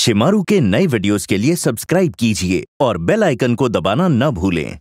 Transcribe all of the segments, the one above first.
शिमारू के नए वीडियोस के लिए सब्सक्राइब कीजिए और बेल आइकन को दबाना न भूलें।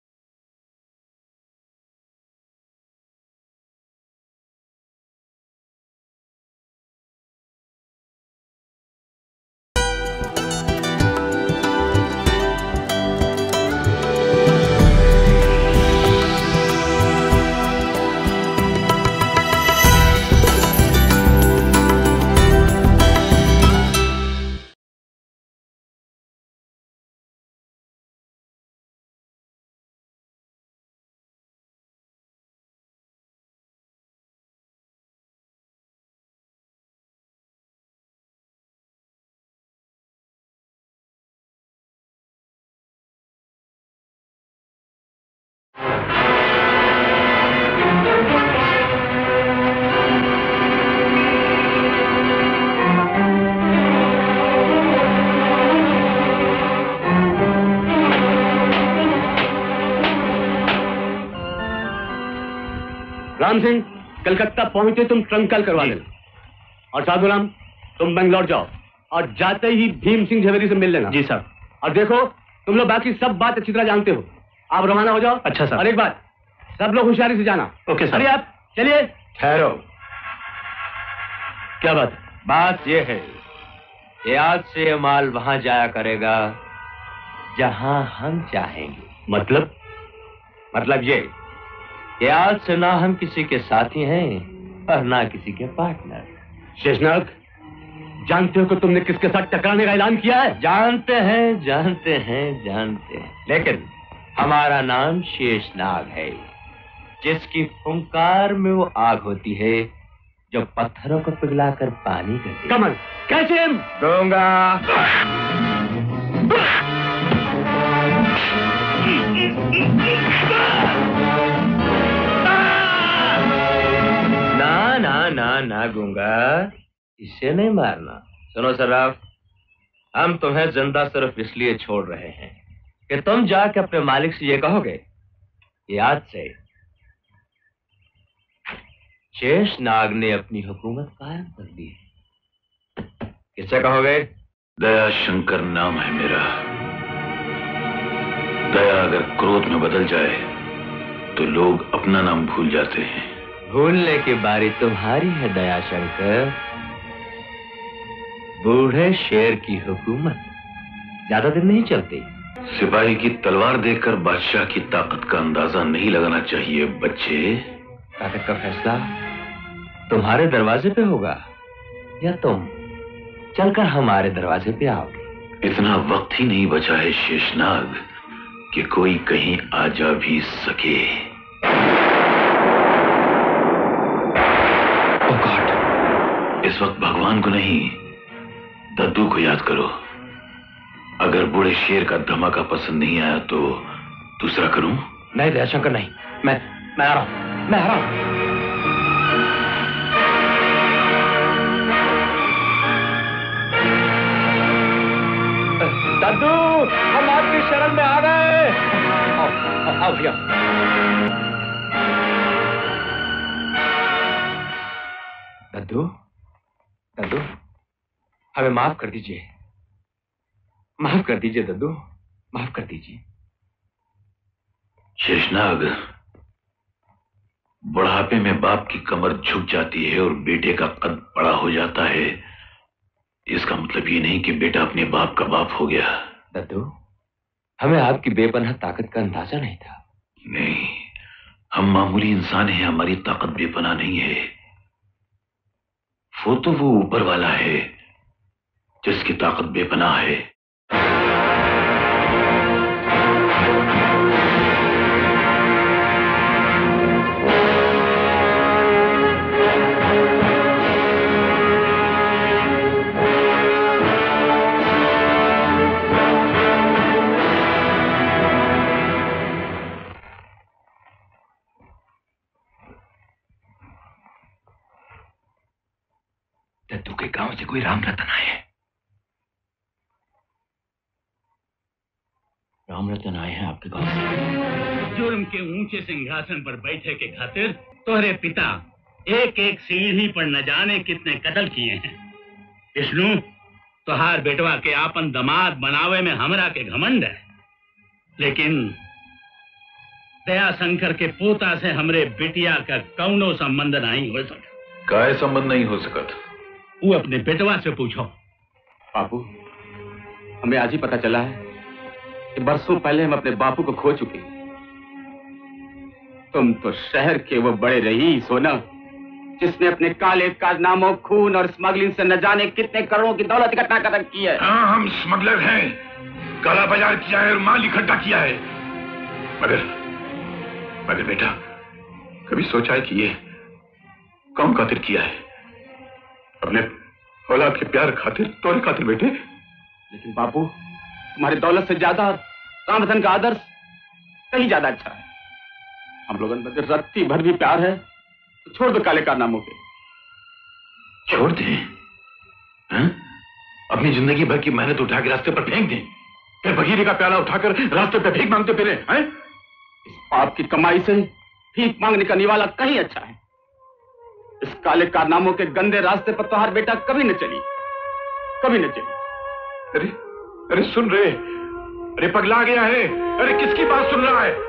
राम सिंह, कलकत्ता पहुंचे तुम ट्रंक कॉल करवा लेना। और साधुराम, तुम बेंगलोर जाओ और जाते ही भीम सिंह झवेरी से मिल लेना। जी सर। और देखो, तुम लोग बाकी सब बात अच्छी तरह जानते हो, आप रवाना हो जाओ। अच्छा सर। और एक बात, सब लोग होशियारी से जाना। Okay sir. अरे आप चलिए। ठहरो। क्या बात? बात ये है कि आज से ये माल वहां जाया करेगा जहां हम चाहेंगे। मतलब ये कि आज से ना हम किसी के साथी हैं और ना किसी के पार्टनर। शेषनाग, जानते हो कि तुमने किसके साथ टकराने का ऐलान किया है? जानते हैं, लेकिन हमारा नाम शेषनाग है, जिसकी फुंकार में वो आग होती है जो पत्थरों को पिघलाकर पानी कर देती है। कमल, कैसे दूंगा। ना गूंगा, इसे नहीं मारना। सुनो सराफ, हम तुम्हें जिंदा सिर्फ इसलिए छोड़ रहे हैं कि तुम जाके अपने मालिक से ये कहोगे कि आज से शेषनाग ने अपनी हुकूमत कायम कर दी है। किससे कहोगे? दया शंकर नाम है मेरा। दया अगर क्रोध में बदल जाए तो लोग अपना नाम भूल जाते हैं। भूलने की बारी तुम्हारी है दया शंकर। बूढ़े शेर की हुकूमत ज्यादा दिन नहीं चलती। सिपाही की तलवार देखकर बादशाह की ताकत का अंदाजा नहीं लगाना चाहिए बच्चे। ताकत का फैसला तुम्हारे दरवाजे पे होगा या तुम चलकर हमारे दरवाजे पे आओगे। इतना वक्त ही नहीं बचा है शेषनाग कि कोई कहीं आ जा भी सके। इस वक्त भगवान को नहीं, दद्दू को याद करो। अगर बूढ़े शेर का धमाका पसंद नहीं आया तो दूसरा करूं? नहीं दयाशंकर, नहीं। मैं आ रहा हूं। दद्दू, हम आपकी शरण में आ गए। आओ भैया। दद्दू, हमें माफ कर दीजिए दद्दू, माफ कर दीजिए। शेषनाग, बुढ़ापे में बाप की कमर झुक जाती है और बेटे का कद बड़ा हो जाता है। इसका मतलब ये नहीं कि बेटा अपने बाप का बाप हो गया। दद्दू, हमें आपकी बेपनाह ताकत का अंदाजा नहीं था। नहीं, हम मामूली इंसान हैं, हमारी ताकत बेपनाह नहीं है। वो तो वो ऊपर वाला है जिसकी ताकत बेपनाह है। दद्दू के गांव से कोई राम रतन आए हैं। राम रतन आए हैं आपके गांव से। जुर्म के ऊंचे सिंहासन पर बैठे के खातिर तोहरे पिता एक एक सीढ़ी पर न जाने कितने कत्ल किए हैं। विष्णु, तोहार बेटवा के आपन दमाद बनावे में हमरा के घमंड है, लेकिन दया शंकर के पोता से हमरे बिटिया का कौनो संबंध नहीं हो सका। काय संबंध नहीं हो सकत? वो अपने बेटवा से पूछो। बापू, हमें आज ही पता चला है कि बरसों पहले हम अपने बापू को खो चुके। तुम तो शहर के वो बड़े रईस हो ना, जिसने अपने काले कारनामों, खून और स्मगलिंग से न जाने कितने करोड़ों की दौलत इकट्ठा कर रखी है। हाँ, हम स्मगलर हैं, काला बाजार किया है और माल इकट्ठा किया है। मगर बेटा, कभी सोचा है कि ये कौन खातिर किया है? अपने औलाद के प्यार खातिर, तोरे खातिर बेटे। लेकिन बापू, तुम्हारी दौलत से ज्यादा रामधन का आदर्श कहीं ज्यादा अच्छा है। हम लोगों में रत्ती भर भी प्यार है तो छोड़ दो काले कारनामों के। छोड़ दें? हाँ? अपनी जिंदगी भर की मेहनत उठा के रास्ते पर फेंक दें, फिर भगीरे का प्याला उठाकर रास्ते पर भीख मांगते फिरे? इस पाप की कमाई से भीख मांगने का निवाला कहीं अच्छा है। इस काले कारनामों के गंदे रास्ते पर तुम्हारा बेटा कभी न चली, कभी न चली। अरे सुन रहे? अरे पगला गया है? अरे किसकी बात सुन रहा है?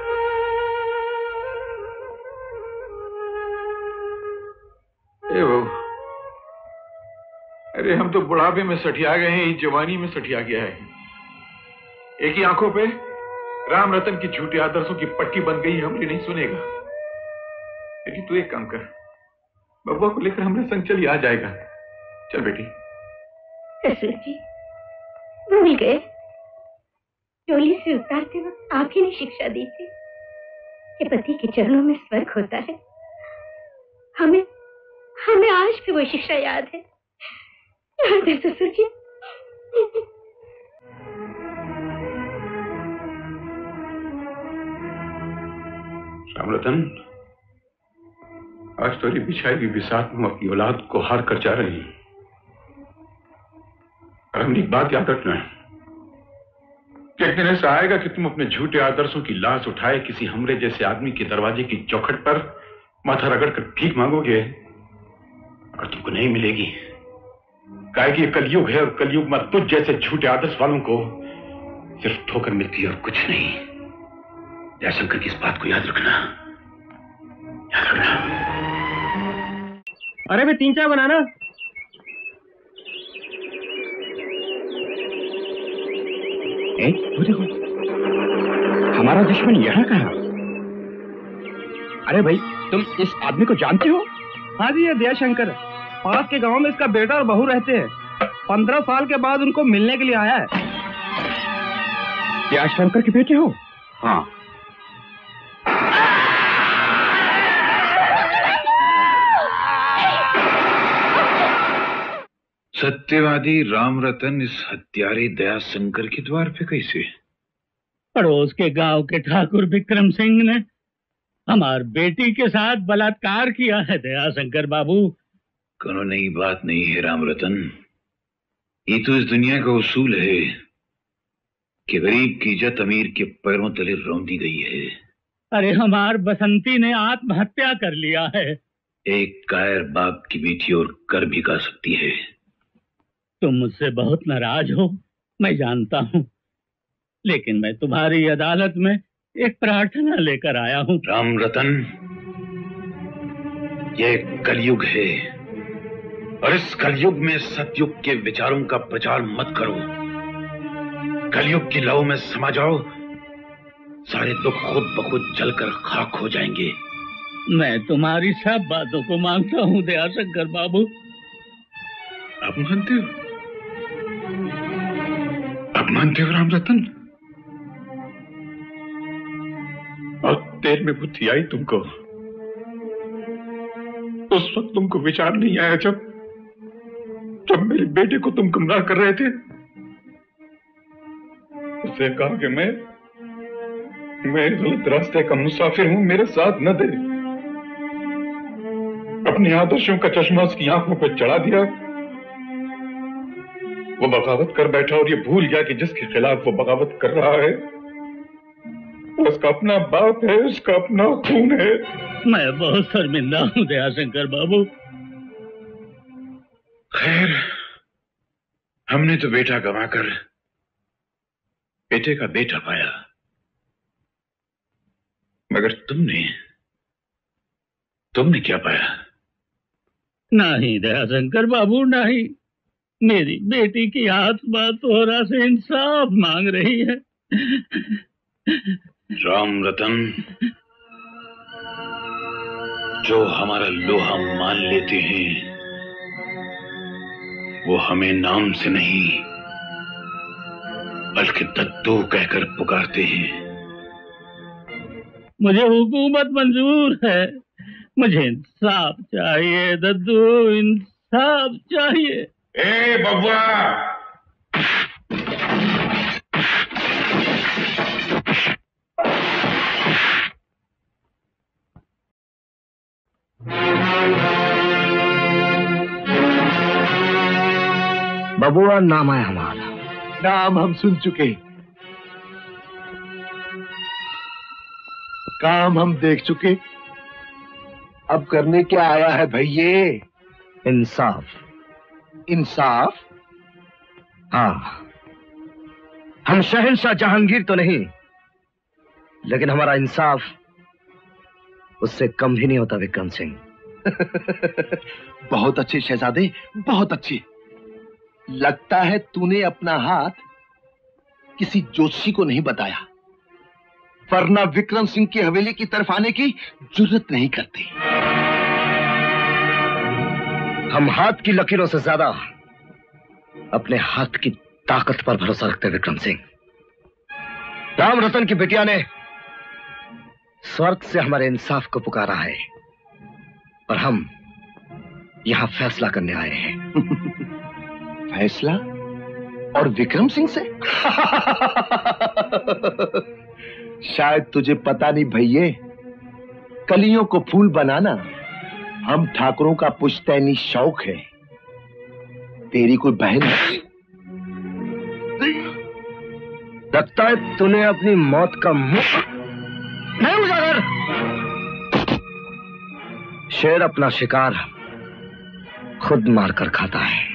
अरे हम तो बुढ़ापे में सठिया गए हैं, जवानी में सठिया गया है। एक ही आंखों पे राम रतन की झूठे आदर्शों की पट्टी बन गई, हमने नहीं सुनेगा। लेकिन तू एक काम कर, बब्बा को लेकर हमने संग चली आ जाएगा। चल बेटी। ससुर जी, भूल गए, डोली से उतारते वक्त आप ही ने शिक्षा दी थी कि पति के चरणों में स्वर्ग होता है। हमें आज भी वो शिक्षा याद है। याद है ससुर जी। रामरतन, आज तोरी बिछाई हुई बिसात में अपनी औलाद को हार कर जा रही हैं। और हमने एक बात याद रखना है, एक दिन ऐसा आएगा कि तुम अपने झूठे आदर्शों की लाश उठाए किसी हमरे जैसे आदमी के दरवाजे की चौखट पर माथा रगड़कर भीख मांगोगे, अगर तुमको नहीं मिलेगी। काहे कि ये कलयुग है, और कलयुग में तुझ जैसे झूठे आदर्श वालों को सिर्फ ठोकर मिलती है और कुछ नहीं। दयाशंकर की इस बात को याद रखना, याद रखना। अरे भाई 3 चाय बनाना। वो देखो, हमारा दुश्मन यहाँ कहाँ? अरे भाई, तुम इस आदमी को जानते हो? हाँ जी, ये दयाशंकर पास के गांव में इसका बेटा और बहू रहते हैं। 15 साल के बाद उनको मिलने के लिए आया है। दयाशंकर के बेटे हो? हाँ। सत्यवादी रामरतन इस हत्यारे दयाशंकर के द्वार पे कैसे? पड़ोस के गांव के ठाकुर विक्रम सिंह ने हमार बेटी के साथ बलात्कार किया है दयाशंकर बाबू। कोनो नई बात नहीं है रामरतन, ये तो इस दुनिया का उसूल है कि गरीब की इज्जत अमीर के पैरों तले रौंदी गई है। अरे हमार बसंती ने आत्महत्या कर लिया है। एक कायर बाप की बेटी और कर भी गा सकती है। तुम मुझसे बहुत नाराज हो, मैं जानता हूँ, लेकिन मैं तुम्हारी अदालत में एक प्रार्थना लेकर आया हूँ। रामरतन, ये कलयुग है, और इस कलयुग में सतयुग के विचारों का प्रचार मत करो। कलयुग की लौ में समा जाओ, सारे दुख खुद ब खुद जलकर खाक हो जाएंगे। मैं तुम्हारी सब बातों को मानता हूँ दयाशंकर बाबू। आप मानते हो? आप मानते हो रामरतन? और देर में बुद्धि आई तुमको, उस वक्त तुमको विचार नहीं आया जब मेरे बेटे को तुम गुमराह कर रहे थे। उससे कहा कि मैं गलत रास्ते का मुसाफिर हूं, मेरे साथ न दे। अपने आदर्शों का चश्मा उसकी आंखों पर चढ़ा दिया। वो बगावत कर बैठा और ये भूल गया कि जिसके खिलाफ वो बगावत कर रहा है उसका अपना बाप है, उसका अपना खून है। मैं बहुत शर्मिंदा हूँ दयाशंकर बाबू। खैर, हमने तो बेटा गंवाकर बेटे का बेटा पाया, मगर तुमने क्या पाया? नहीं दयाशंकर बाबू, नहीं। मेरी बेटी की आत्मा तोहरा से इंसाफ मांग रही है। राम रतन, जो हमारा लोहा मान लेते हैं वो हमें नाम से नहीं बल्कि दद्दू कहकर पुकारते हैं। मुझे हुकूमत मंजूर है, मुझे इंसाफ चाहिए दद्दू, इंसाफ चाहिए। ए बब्बा, बबुआ नाम है हमारा। नाम हम सुन चुके, काम हम देख चुके। अब करने क्या आया है भैये? इंसाफ। इंसाफ? हाँ, हम शहंशाह जहांगीर तो नहीं, लेकिन हमारा इंसाफ उससे कम भी नहीं होता विक्रम सिंह। बहुत अच्छे शहजादे, बहुत अच्छे। लगता है तूने अपना हाथ किसी जोशी को नहीं बताया, वरना विक्रम सिंह की हवेली की तरफ आने की जुर्रत नहीं करते। हम हाथ की लकीरों से ज्यादा अपने हाथ की ताकत पर भरोसा रखते विक्रम सिंह। राम रतन की बिटिया ने स्वर्ग से हमारे इंसाफ को पुकारा है और हम यहां फैसला करने आए हैं। फैसला? और विक्रम सिंह से? शायद तुझे पता नहीं भैये, कलियों को फूल बनाना हम ठाकुरों का पुश्तैनी शौक है। तेरी कोई बहन है? लगता है तूने अपनी मौत का मुंह नहीं उजागर। शेर अपना शिकार खुद मारकर खाता है।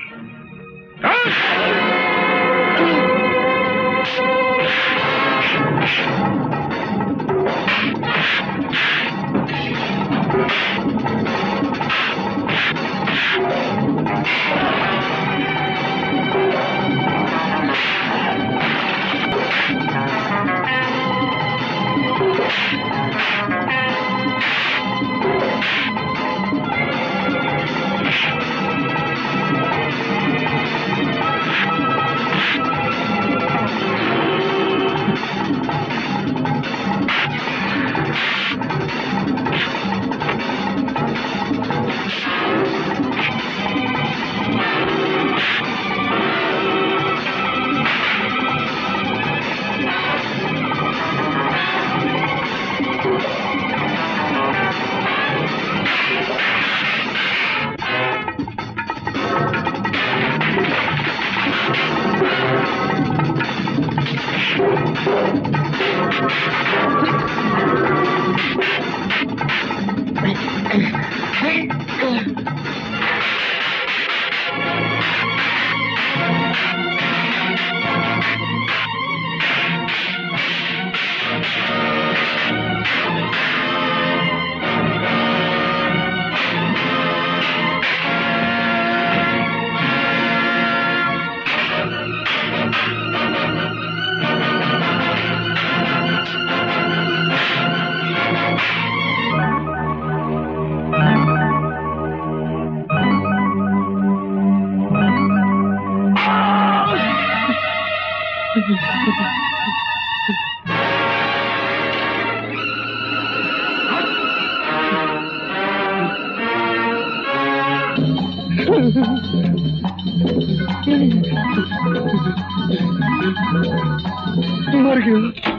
मर गया।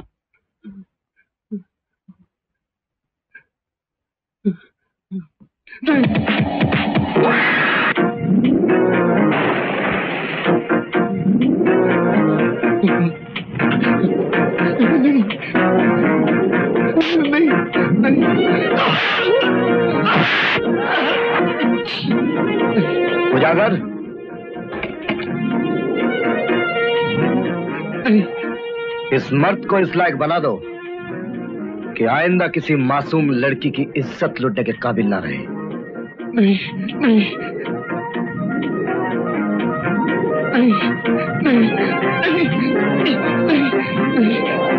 उजागर, इस मर्द को इस लायक बना दो कि आइंदा किसी मासूम लड़की की इज्जत लुटने के काबिल ना रहे। नहीं नहीं नहीं नहीं नहीं नहीं।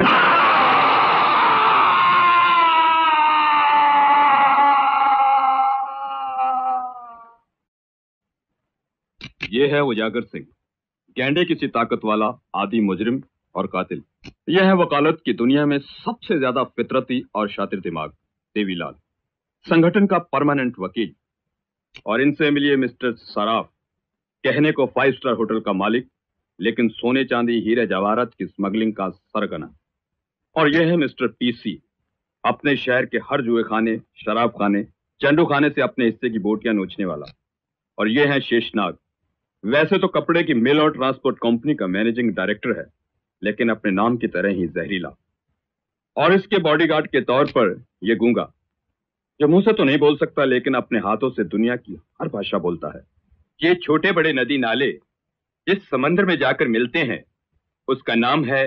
ये है उजागर सिंह, गैंडे किसी ताकत वाला आदि मुजरिम और कातिल। यह है वकालत की दुनिया में सबसे ज्यादा फितरती और शातिर दिमाग देवीलाल, संगठन का परमानेंट वकील। और इनसे मिलिए मिस्टर सराफ, कहने को 5 स्टार होटल का मालिक, लेकिन सोने चांदी हीरे जवाहरात की स्मगलिंग का सरगना। और यह है मिस्टर पीसी, अपने शहर के हर जुए खाने, शराब खाने, चंडू खाने से अपने हिस्से की बोटियां नोचने वाला। और यह है शेषनाग, वैसे तो कपड़े की मिल और ट्रांसपोर्ट कंपनी का मैनेजिंग डायरेक्टर है, लेकिन अपने नाम की तरह ही जहरीला। और इसके बॉडीगार्ड के तौर पर यह गूंगा, जो मुंह से तो नहीं बोल सकता लेकिन अपने हाथों से दुनिया की हर भाषा बोलता है। ये छोटे बड़े नदी नाले जिस समंदर में जाकर मिलते हैं उसका नाम है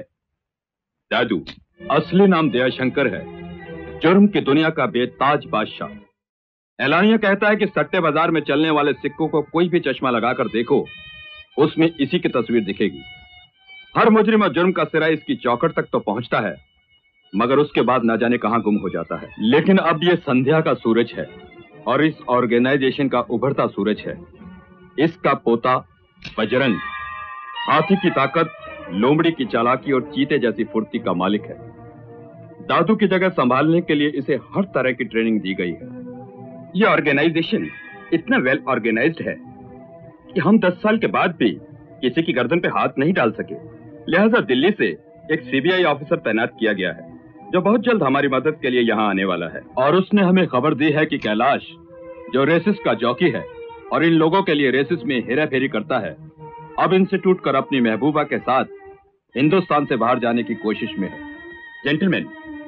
दादू। असली नाम दयाशंकर है, जुर्म की दुनिया का बेताज बादशाह। एलानिया कहता है कि सट्टे बाजार में चलने वाले सिक्कों को कोई भी चश्मा लगाकर देखो, उसमें इसी की तस्वीर दिखेगी। हर मुजरिम और जुर्म का सिरा इसकी चौखट तक तो पहुंचता है, मगर उसके बाद ना जाने कहां गुम हो जाता है। लेकिन अब यह संध्या का सूरज है और इस ऑर्गेनाइजेशन का उभरता सूरज है। इसका पोता बजरंग हाथी की ताकत, लोमड़ी की चालाकी और चीते जैसी फुर्ती का मालिक है। दादू की जगह संभालने के लिए इसे हर तरह की ट्रेनिंग दी गई है। यह ऑर्गेनाइजेशन इतना वेल ऑर्गेनाइज्ड है कि हम 10 साल के बाद भी किसी की गर्दन पे हाथ नहीं डाल सके। लिहाजा दिल्ली से एक सीबीआई ऑफिसर तैनात किया गया है, जो बहुत जल्द हमारी मदद के लिए यहाँ आने वाला है। और उसने हमें खबर दी है कि कैलाश, जो रेसिस का जॉकी है और इन लोगों के लिए रेसिस में हेरा फेरी करता है, अब इनसे टूटकर अपनी महबूबा के साथ हिंदुस्तान से बाहर जाने की कोशिश में है। जेंटलमैन,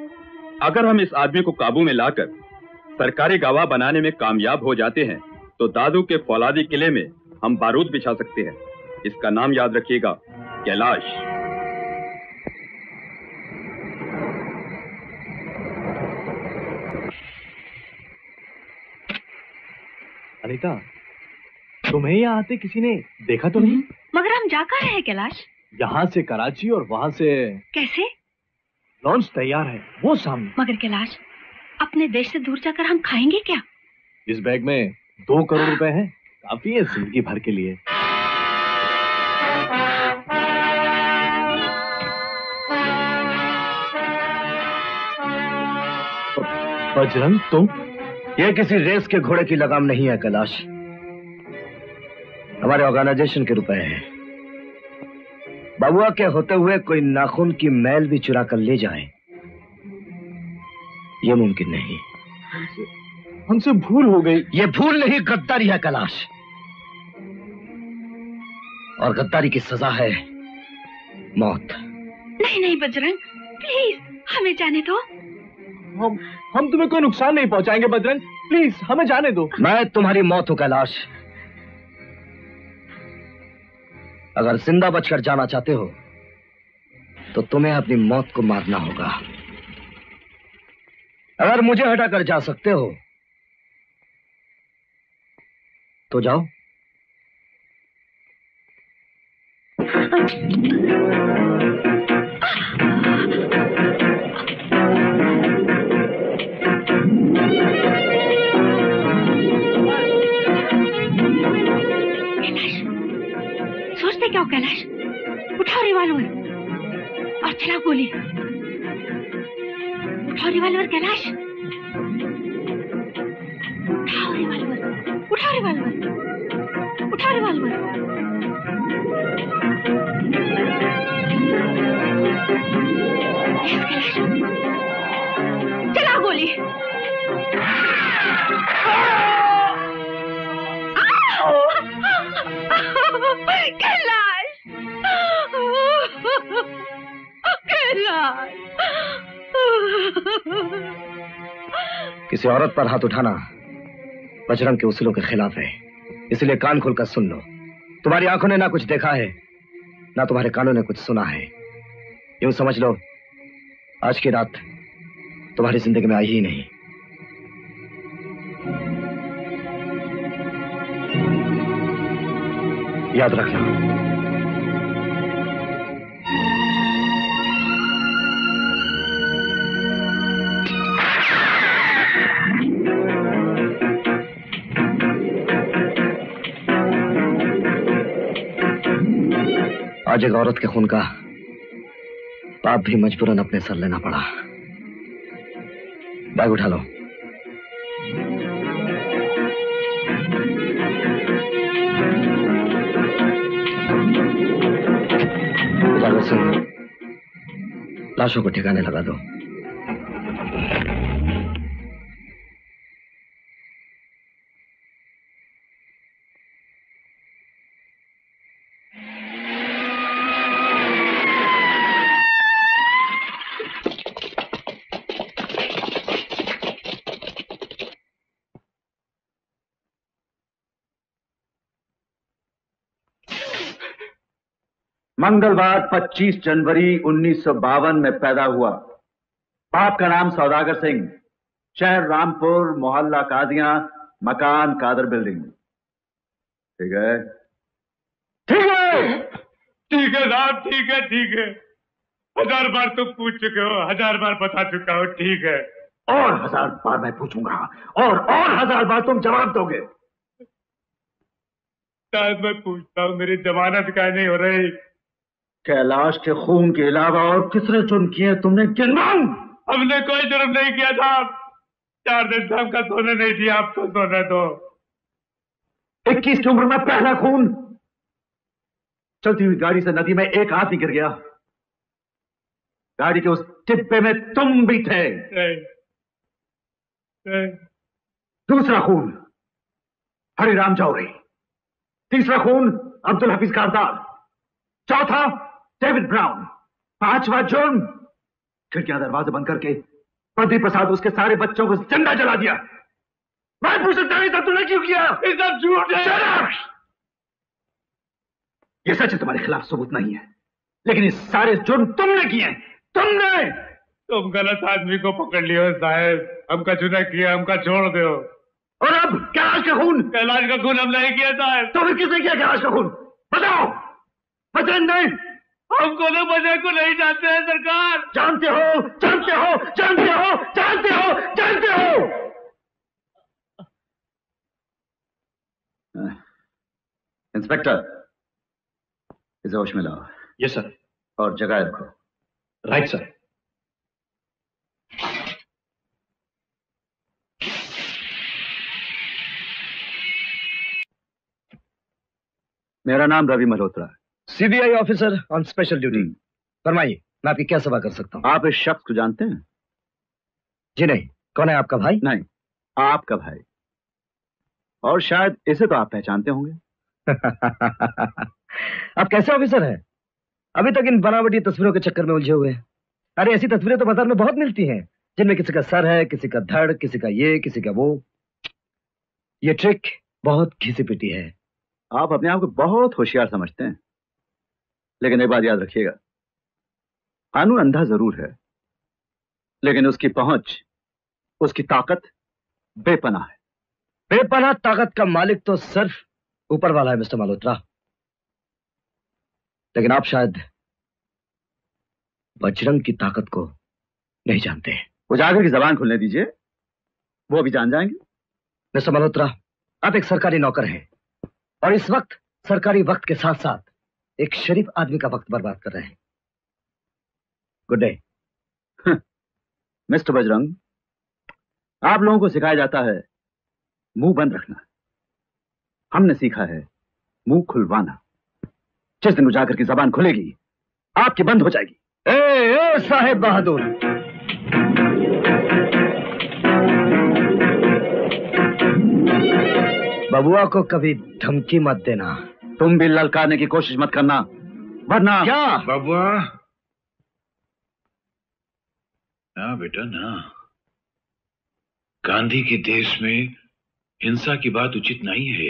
अगर हम इस आदमी को काबू में लाकर सरकारी गवाह बनाने में कामयाब हो जाते हैं तो दादू के फौलादी किले में हम बारूद बिछा सकते हैं। इसका नाम याद रखिएगा, कैलाश। अनीता, तुम्हें यहाँ आते किसी ने देखा तो नहीं? मगर हम जा कहाँ रहे हैं कैलाश? यहाँ से कराची और वहाँ से कैसे? लॉन्च तैयार है, वो सामने। मगर कैलाश, अपने देश से दूर जाकर हम खाएंगे क्या? इस बैग में 2 करोड़ रुपए हैं, काफी है जिंदगी भर के लिए। बजरंग, तुम? ये किसी रेस के घोड़े की लगाम नहीं है कैलाश, हमारे ऑर्गेनाइजेशन के रुपए हैं। बबुआ के होते हुए कोई नाखून की मैल भी चुरा कर ले जाए, ये मुमकिन नहीं। हमसे भूल हो गई। ये भूल नहीं, गद्दारी है कैलाश, और गद्दारी की सजा है मौत। नहीं नहीं बजरंग, प्लीज हमें जाने दो। हम तुम्हें कोई नुकसान नहीं पहुंचाएंगे बजरंग, प्लीज हमें जाने दो। मैं तुम्हारी मौत हूं कैलाश, अगर जिंदा बचकर जाना चाहते हो तो तुम्हें अपनी मौत को मारना होगा। अगर मुझे हटाकर जा सकते हो तो जाओ। सोचते क्या हो कैलाश? उठाओ रिवॉल्वर और चलाओ गोली। उठाओ रिवॉल्वर कैलाश, उठाओ रिवॉल्वर, उठाओ रिवॉल्वर, उठाओ रिवॉल्वर। कैलाश, चलाओ गोली। कैलाश, कैलाश। किसी औरत पर हाथ उठाना बजरंग के उसूलों के खिलाफ है, इसलिए कान खोलकर सुन लो। तुम्हारी आंखों ने ना कुछ देखा है, ना तुम्हारे कानों ने कुछ सुना है। यूं समझ लो आज की रात तुम्हारी जिंदगी में आई ही नहीं। याद रखना। आज एक औरत के खून का पाप भी मजबूरन अपने सर लेना पड़ा। बैग उठा लो। उजागर सिंह, लाशों को ठिकाने लगा दो। मंगलवार 25 जनवरी 1952 में पैदा हुआ। बाप का नाम सौदागर सिंह, शहर रामपुर, मोहल्ला कादियां, मकान कादर बिल्डिंग। ठीक है? ठीक है, ठीक है साहब, ठीक है, ठीक है। 1000 बार तुम पूछ चुके हो, 1000 बार बता चुका हो। ठीक है, और 1000 बार मैं पूछूंगा, और 1000 बार तुम जवाब दोगे। शायद मैं पूछता हूँ, मेरी जमानत क्या नहीं हो रही? कैलाश के खून के अलावा और कितने जुर्म किए तुमने गिनवाऊं? हमने कोई जुर्म नहीं किया साहब। 4 दिन से हमका सोने नहीं दिया, आप तो सोने दो। 21 की उम्र में पहला खून। चलती हुई गाड़ी से नदी में एक आदमी गिर गया। गाड़ी के उस डिब्बे में तुम भी थे। दूसरा खून हरिराम जौहरी। तीसरा खून अब्दुल हफीज कारदार। चौथा डेविड ब्राउन। 5वां जुर्म खिड़कियां दरवाजे बंद करके प्रदीप प्रसाद उसके सारे बच्चों को जिंदा जला दिया। मैं पूछ सकता हूं तूने क्यों किया? ये सब झूठ है। ये सच है, तुम्हारे खिलाफ सबूत नहीं है, लेकिन ये सारे जुर्म तुमने किए। तुमने। तुम गलत आदमी को पकड़ लियो साहब। हमका चुना किया, हमका छोड़ दो। और अब कैलाश का खून? कैलाश का खून हम नहीं किया साहब। तो फिर किसने किया कैलाश का खून? बताओ। बजरंग नहीं। हम कोनो बजरंग को नहीं जानते हैं सरकार। जानते हो, जानते हो, जानते हो, जानते हो, जानते हो। इंस्पेक्टर, इसे होश में लाओ। Yes sir. और जगह रखो। Right sir. मेरा नाम रवि मल्होत्रा है, CBI officer on special duty. फरमाइए, मैं आपकी क्या सेवा कर सकता हूँ? आप इस शख्स को जानते हैं? जी नहीं। कौन है आपका भाई? नहीं, आपका भाई। और शायद इसे तो आप पहचानते होंगे। आप कैसे ऑफिसर हैं? अभी तक इन बनावटी तस्वीरों के चक्कर में उलझे हुए हैं। अरे ऐसी तस्वीरें तो बाजार में बहुत मिलती हैं, जिनमें किसी का सर है, किसी का धड़, किसी का ये, किसी का वो। ये ट्रिक बहुत घिसी पिटी है। आप अपने आप को बहुत होशियार समझते हैं, लेकिन एक बात याद रखिएगा, कानून अंधा जरूर है, लेकिन उसकी पहुंच, उसकी ताकत बेपनाह है। बेपनाह ताकत का मालिक तो सिर्फ ऊपर वाला है मिस्टर मल्होत्रा, लेकिन आप शायद बजरंग की ताकत को नहीं जानते। उजागर की जबान खुलने दीजिए, वो भी जान जाएंगे। मिस्टर मल्होत्रा, आप एक सरकारी नौकर हैं और इस वक्त सरकारी वक्त के साथ साथ एक शरीफ आदमी का वक्त बर्बाद कर रहे हैं। Good day. मिस्टर बजरंग, आप लोगों को सिखाया जाता है मुंह बंद रखना, हमने सीखा है मुंह खुलवाना। जिस दिन उजागर की जबान खुलेगी, आपकी बंद हो जाएगी। ए साहेब बहादुर, बबुआ को कभी धमकी मत देना। तुम भी ललकारने की कोशिश मत करना, वरना। क्या बबुआ? ना बेटा ना, गांधी के देश में हिंसा की बात उचित नहीं है।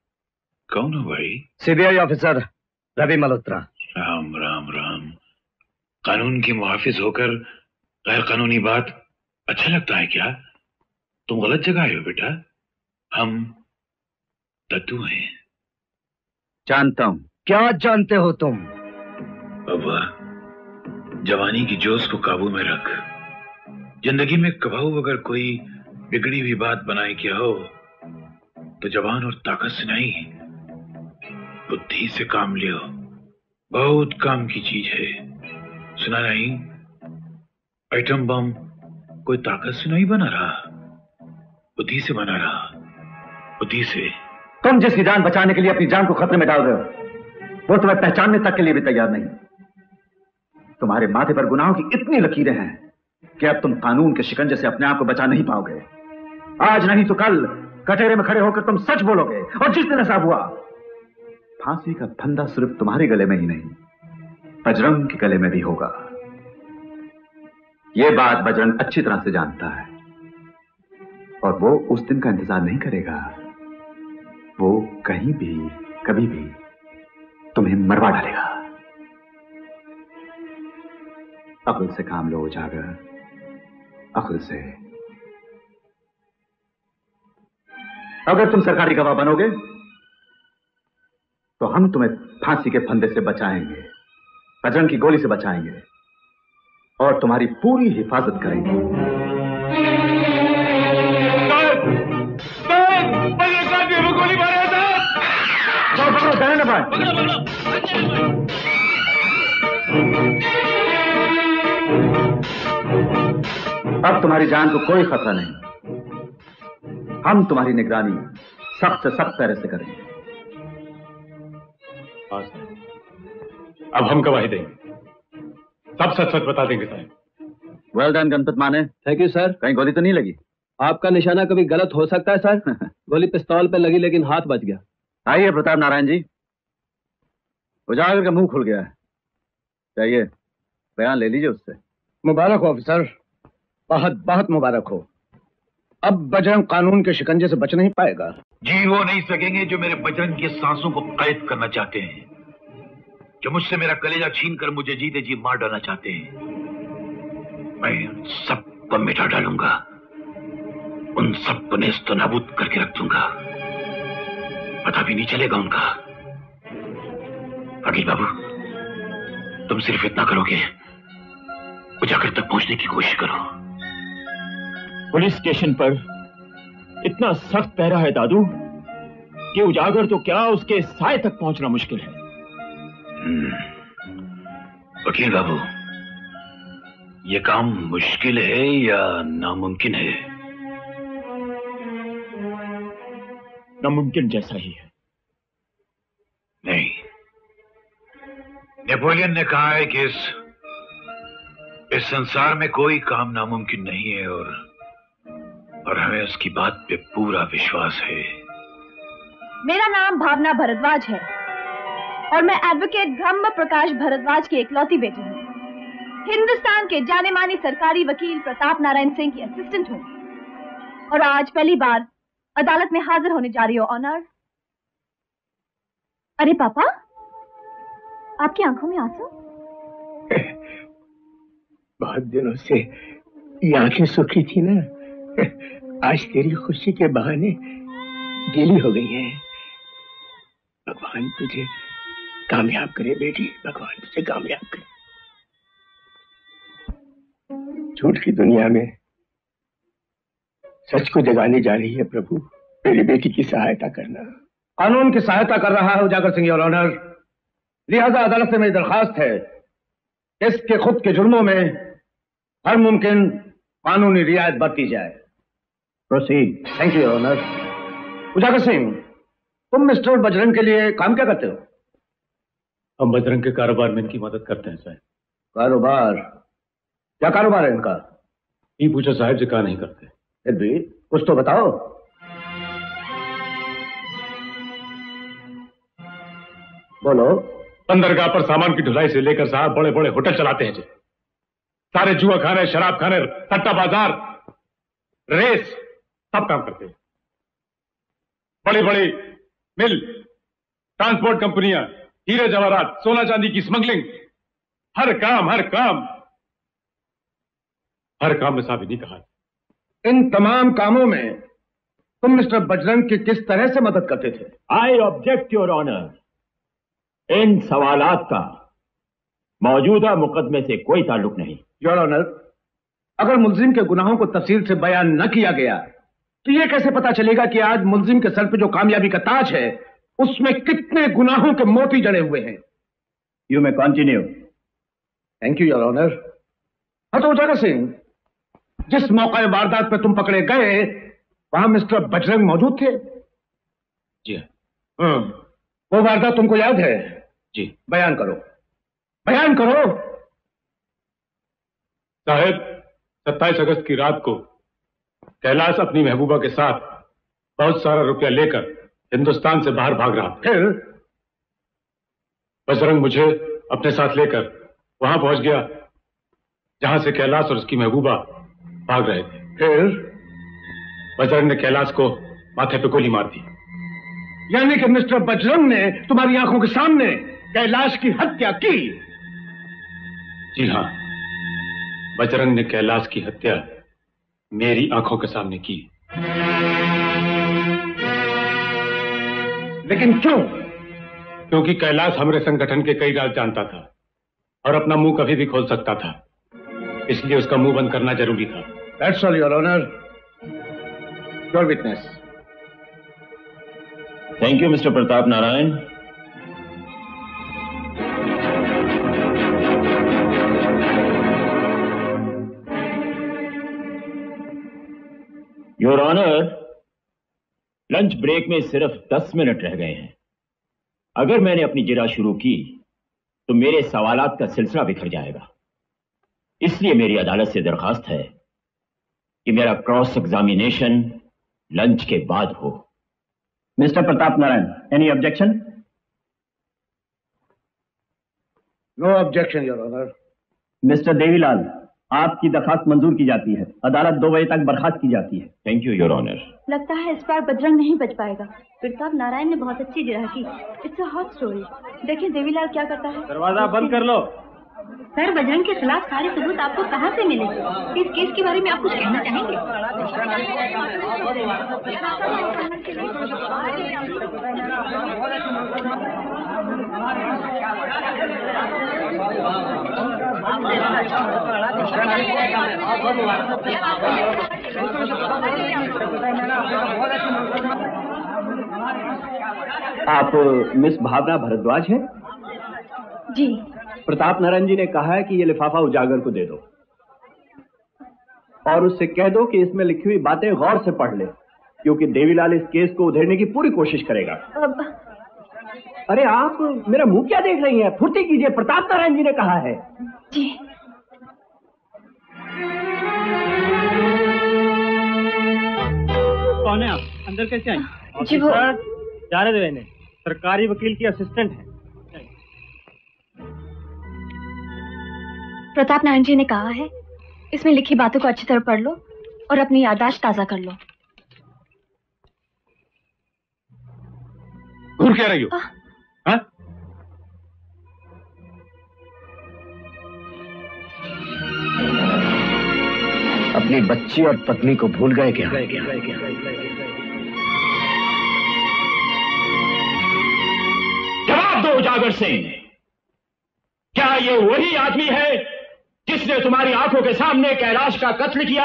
कौन हो भाई? CBI officer Ravi Malhotra. राम राम राम। कानून की मुहाफिज होकर गैर कानूनी बात अच्छा लगता है क्या? तुम गलत जगह आए हो बेटा। हम दद्दू हैं। जानता हूं। क्या जानते हो तुम? बाबा, जवानी की जोश को काबू में रख। जिंदगी में कभाऊ अगर कोई बिगड़ी हुई बात बनाए क्या हो तो जवान और ताकत से नहीं, बुद्धि से काम लियो। बहुत काम की चीज है। सुना नहीं? एटम बम कोई ताकत से नहीं बना रहा, बुद्धि से बना रहा, बुद्धि से। तुम जिसकी जान बचाने के लिए अपनी जान को खतरे में डाल रहे हो वो तुम्हें पहचानने तक के लिए भी तैयार नहीं। तुम्हारे माथे पर गुनाहों की इतनी लकीरें हैं कि अब तुम कानून के शिकंजे से अपने आप को बचा नहीं पाओगे। आज नहीं तो कल कटहरे में खड़े होकर तुम सच बोलोगे, और जिस दिन ऐसा हुआ फांसी का फंदा सिर्फ तुम्हारे गले में ही नहीं, बजरंग के गले में भी होगा। यह बात बजरंग अच्छी तरह से जानता है, और वो उस दिन का इंतजार नहीं करेगा। वो कहीं भी कभी भी तुम्हें मरवा डालेगा। अक्ल से काम लो उजागर, अक्ल से। अगर तुम सरकारी गवाह बनोगे तो हम तुम्हें फांसी के फंदे से बचाएंगे, बजरंग की गोली से बचाएंगे, और तुम्हारी पूरी हिफाजत करेंगे। गोली मारा था। ना भाई। अब तुम्हारी जान को कोई खतरा नहीं। हम तुम्हारी निगरानी सख्त से सख्त तरह से करेंगे। अब हम गवाही देंगे, सब सच सच बता देंगे साहब। Well done Ganpat Mane. Thank you sir. कहीं गोली तो नहीं लगी? आपका निशाना कभी गलत हो सकता है सर। गोली पिस्तौल पे लगी लेकिन हाथ बच गया। आइए प्रताप नारायण जी, उजागर का मुंह खुल गया है, चाहिए बयान ले लीजिए उससे। मुबारक हो ऑफिसर, बहुत बहुत मुबारक हो। अब बजरंग कानून के शिकंजे से बच नहीं पाएगा। जी वो नहीं सकेंगे जो मेरे बजरंग की सांसों को कैद करना चाहते हैं, जो मुझसे मेरा कलेजा छीन कर मुझे जीते जी मार डालना चाहते हैं। मैं सबको मिटा डालूंगा, उन सबको नेस्त नाबूद करके रख दूंगा, पता भी नहीं चलेगा उनका। अखिल बाबू, तुम सिर्फ इतना करोगे, उजागर तक पहुंचने की कोशिश करो। पुलिस स्टेशन पर इतना सख्त पहरा है दादू कि उजागर तो क्या उसके साए तक पहुंचना मुश्किल है। वकील बाबू, ये काम मुश्किल है या नामुमकिन है? नामुमकिन जैसा ही है। नहीं, नेपोलियन ने कहा है कि इस संसार में कोई काम नामुमकिन नहीं है, और हमें उसकी बात पे पूरा विश्वास है। मेरा नाम भावना भरद्वाज है और मैं एडवोकेट ब्रह्म प्रकाश भरद्वाज की इकलौती बेटी हूँ। हिंदुस्तान के जाने माने सरकारी वकील प्रताप नारायण सिंह की असिस्टेंट हूँ, और आज पहली बार अदालत में हाजिर होने जा रही हो ऑनर। अरे पापा, आपकी आंखों में आंसू? बहुत दिनों से ये आंखें सूखी थी ना, आज तेरी खुशी के बहाने गीली हो गई हैं। भगवान तुझे कामयाब करे बेटी, भगवान तुझे कामयाब करे। झूठ की दुनिया में सच को जगाने जा रही है प्रभु, मेरी बेटी की सहायता करना। कानून की सहायता कर रहा है उजागर सिंह योर ऑनर, लिहाजा अदालत से मेरी दरखास्त है कि इसके खुद के जुर्मों में हर मुमकिन कानूनी रियायत बरती जाए। Proceed. Thank you your honour. Ujagar Singh, तुम मिस्टर बजरंग के लिए काम क्या करते हो? हम बजरंग के कारोबार में इनकी मदद करते हैं साहब। कारोबार? क्या कारोबार है इनका? ये पूछो साहब जी, कहा नहीं करते। फिर भी कुछ तो बताओ। बोलो। बंदरगाह पर सामान की ढुलाई से लेकर साहब बड़े बड़े होटल चलाते हैं जी। सारे जुआ खाने, शराब खाने, सट्टा बाजार, रेस, सब काम करते हैं। बड़ी बड़ी मिल, ट्रांसपोर्ट कंपनियां, हीरे जवाहरात, सोना चांदी की स्मगलिंग, हर काम में साबित नहीं कहा। इन तमाम कामों में तुम मिस्टर बजरंग की किस तरह से मदद करते थे? I object your honour. इन सवालात का मौजूदा मुकदमे से कोई ताल्लुक नहीं। योर ऑनर, अगर मुल्जिम के गुनाहों को तफसील से बयान न किया गया तो यह कैसे पता चलेगा कि आज मुल्जिम के सर पे जो कामयाबी का ताज है उसमें कितने गुनाहों के मोती जड़े हुए हैं? You may continue. Thank you your honour. तो उजागर सिंह, जिस मौका वारदात पे तुम पकड़े गए वहां मिस्टर बजरंग मौजूद थे? जी हाँ। वो वारदात तुमको याद है? जी। बयान करो, बयान करो। साहब, 27 अगस्त की रात को कैलाश अपनी महबूबा के साथ बहुत सारा रुपया लेकर हिंदुस्तान से बाहर भाग रहा था। फिर बजरंग मुझे अपने साथ लेकर वहां पहुंच गया जहां से कैलाश और उसकी महबूबा भाग रहे थे। फिर बजरंग ने कैलाश को माथे पे गोली मार दी। यानी कि मिस्टर बजरंग ने तुम्हारी आंखों के सामने कैलाश की हत्या की? जी हां, बजरंग ने कैलाश की हत्या मेरी आंखों के सामने की। लेकिन क्यों? क्योंकि कैलाश हमारे संगठन के कई राज जानता था और अपना मुंह कभी भी खोल सकता था, इसलिए उसका मुंह बंद करना जरूरी था। That's all, Your Honor. Your witness. Thank you mister Pratap Narayan. Your honour, lunch break में सिर्फ 10 मिनट रह गए हैं। अगर मैंने अपनी जिरा शुरू की तो मेरे सवालात का सिलसिला बिखर जाएगा। इसलिए मेरी अदालत से दरखास्त है कि मेरा क्रॉस एग्जामिनेशन लंच के बाद हो। Mister Pratap Narayan, any objection? No objection your honour. Mister Devilal, आपकी दरखास्त मंजूर की जाती है। अदालत 2 बजे तक बर्खास्त की जाती है। Thank you your honour. लगता है इस बार बजरंग नहीं बच पाएगा। प्रताप नारायण ने बहुत अच्छी जिरह की। It's a hot story. देखिए देवीलाल क्या करता है। दरवाजा बंद कर लो। सर, बजरंग के खिलाफ सारे सबूत आपको कहाँ से मिले? इस केस के बारे में आप कुछ कहना चाहेंगे? आप मिस भावना भरद्वाज हैं? जी। प्रताप नारायण जी ने कहा है कि ये लिफाफा उजागर को दे दो और उससे कह दो कि इसमें लिखी हुई बातें गौर से पढ़ ले, क्योंकि देवीलाल इस केस को उधेड़ने की पूरी कोशिश करेगा। अरे आप मेरा मुंह क्या देख रही हैं? फुर्ती कीजिए, प्रताप नारायण जी ने कहा है। जी। कौन है आप? अंदर कैसे आए? जी वो जाने दो इन्हें, सरकारी वकील की असिस्टेंट है। प्रताप नारायण जी ने कहा है इसमें लिखी बातों को अच्छी तरह पढ़ लो और अपनी याददाश्त ताजा कर लो। घूर क्या रही हो? हाँ? अपनी बच्ची और पत्नी को भूल गए क्या? जवाब दो उजागर सिंह, क्या ये वही आदमी है जिसने तुम्हारी आंखों के सामने कैलाश का कत्ल किया?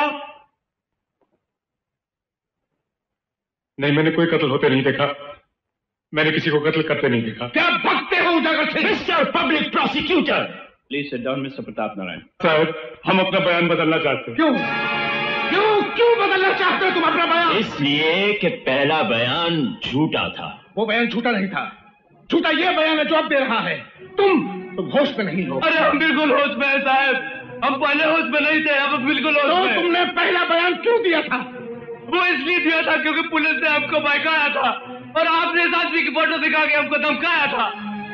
नहीं, मैंने कोई कत्ल होते नहीं देखा। मैंने किसी को कत्ल करते नहीं देखा। क्या बकते हो Ujagar Singh? Mister public prosecutor. Please sit down mister Pratap Narayan. Sir, हम अपना बयान बदलना चाहते हैं। क्यों क्यों क्यों बदलना चाहते हो तुम अपना बयान? इसलिए कि पहला बयान झूठा था। वो बयान झूठा नहीं था। झूठा ये बयान है जो अब दे रहा है। तुम होश में नहीं हो। अरे हम बिल्कुल होश में हैं साहब। हम पहले होश में नहीं थे, अब बिल्कुल होश में। तो तुमने पहला बयान क्यों दिया था? वो इसलिए दिया था क्योंकि पुलिस ने हमको बहकाया था और आपने इस आदमी की फोटो दिखा के हमको धमकाया था।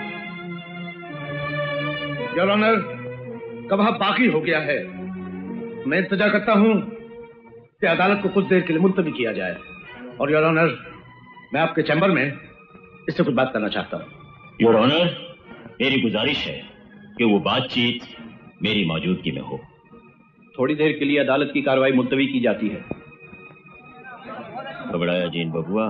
योर ऑनर, गवाह बाकी हो गया है। मैं इंतजार करता हूं कि अदालत को कुछ देर के लिए मुलतवी किया जाए। और योर ऑनर, मैं आपके चैम्बर में इससे कुछ बात करना चाहता हूं। योर ऑनर, मेरी गुजारिश है कि वो बातचीत मेरी मौजूदगी में हो। थोड़ी देर के लिए अदालत की कार्रवाई मुलतवी की जाती है। घबराया जीन बबुआ?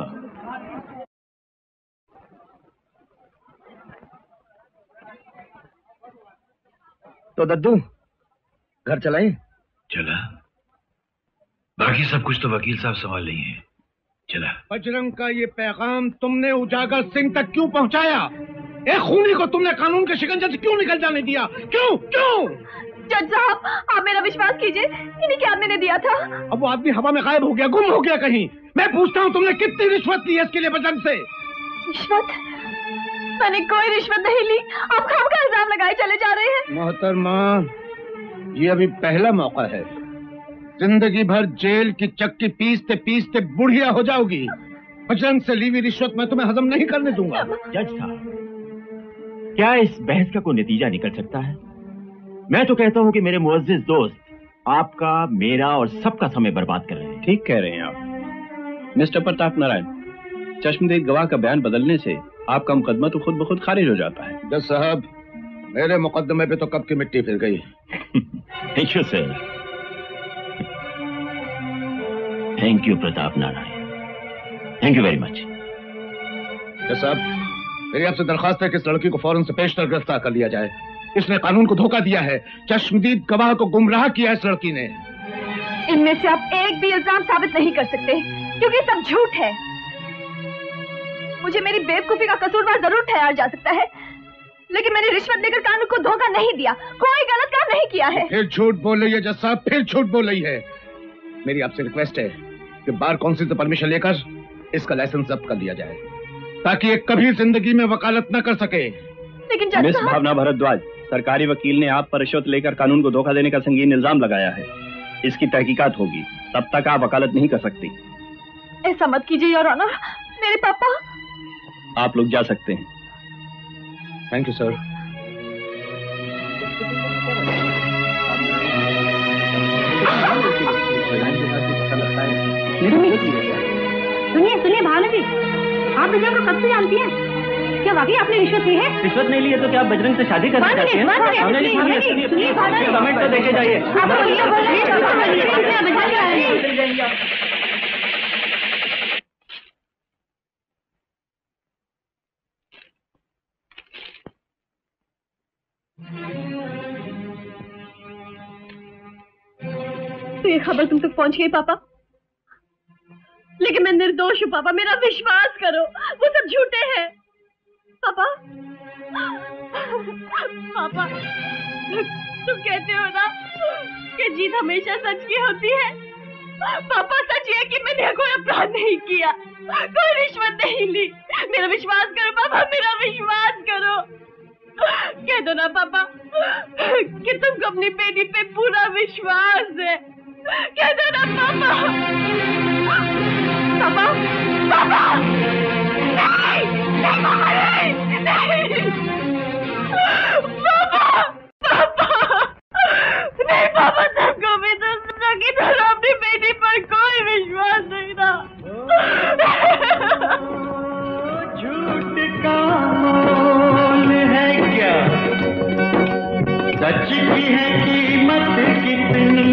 तो दद्दू घर चलाएं? चला, बाकी सब कुछ तो वकील साहब संभाल रही हैं। चला। बजरंग का ये पैगाम तुमने उजागर सिंह तक क्यों पहुंचाया? एक खूनी को तुमने कानून के शिकंजे से क्यों निकल जाने दिया? क्यों क्यों? जज साहब, आप मेरा विश्वास कीजिए, इन्हीं के आदमी ने दिया था। अब वो आदमी हवा में गायब हो गया, गुम हो गया कहीं। मैं पूछता हूँ, तुमने कितनी रिश्वत ली है इसके लिए बजरंग से? रिश्वत? मैंने कोई रिश्वत नहीं ली। आप खाम का इल्जाम लगाए चले जा रहे हैं। मोहतरमा, ये अभी पहला मौका है। जिंदगी भर जेल की चक्की पीसते पीसते बुढ़िया हो जाओगी। बजरंग से ली हुई रिश्वत मैं तुम्हें हजम नहीं करने दूंगा। जज साहब, क्या इस बहस का कोई नतीजा निकल सकता है? मैं तो कहता हूं कि मेरे मुअज्जिज दोस्त आपका, मेरा और सबका समय बर्बाद कर रहे हैं। ठीक कह रहे हैं आप मिस्टर प्रताप नारायण। चश्मदीद गवाह का बयान बदलने से आपका मुकदमा तो खुद ब खुद खारिज हो जाता है। जज साहब, मेरे मुकदमे पे तो कब की मिट्टी फिर गई। Thank you sir. Thank you Pratap Narayan, thank you very much. जज साहब, मेरी आपसे दरखास्त है कि इस लड़की को फौरन से पेशतर गिरफ्तार कर लिया जाए। इसने कानून को धोखा दिया है, चश्मदीद गवाह को गुमराह किया इस लड़की ने। इनमें से आप एक भी इल्जाम साबित नहीं कर सकते, क्योंकि सब झूठ है। मुझे मेरी बेवकूफी का कसूरवार जरूर ठहराया जा सकता है, लेकिन मैंने रिश्वत देकर कानून को धोखा नहीं दिया, कोई गलत काम नहीं किया है। फिर झूठ बोल रही है जज साहब, फिर झूठ बोल रही है। मेरी आपसे रिक्वेस्ट है कि बार काउंसिल से परमिशन लेकर इसका लाइसेंस जब्त कर लिया जाए, ताकि ये कभी जिंदगी में वकालत न कर सके। लेकिन जज मिस साहब, भावना भारद्वाज, सरकारी वकील ने आप पर रिश्वत लेकर कानून को धोखा देने का संगीन इल्जाम लगाया है। इसकी तहकीकात होगी, तब तक आप वकालत नहीं कर सकती। ऐसा मत कीजिए योर ऑनर। मेरे पापा। आप लोग जा सकते हैं। Thank you sir. सुनिए सुनिए भावना जी, आप बजरंग को कब से जानती हैं? क्या वाकई आपने रिश्वत ली है? रिश्वत नहीं ली है तो क्या आप बजरंग से शादी करना चाहती हैं? कमेंट तो देखे जाइए। तो ये खबर तुम तक पहुंच गई पापा, लेकिन मैं निर्दोष हूँ पापा, मेरा विश्वास करो, वो सब झूठे हैं। पापा, पापा, तुम कहते हो ना कि जीत हमेशा सच की होती है। पापा, सच है कि मैंने कोई अपराध नहीं किया, कोई रिश्वत नहीं ली। मेरा विश्वास करो पापा, मेरा विश्वास करो। कह दो ना पापा कि तुमको अपनी बेटी पे पूरा विश्वास है। कह दो ना पापा। पापा, पापा, नहीं, नहीं पापा, नहीं, पापा, पापा, नहीं पापा, सबको भी दूसरों की तरह अपनी बेटी पर कोई विश्वास नहीं रहा। झूठ का मोल है क्या, सच की है कीमत कितनी,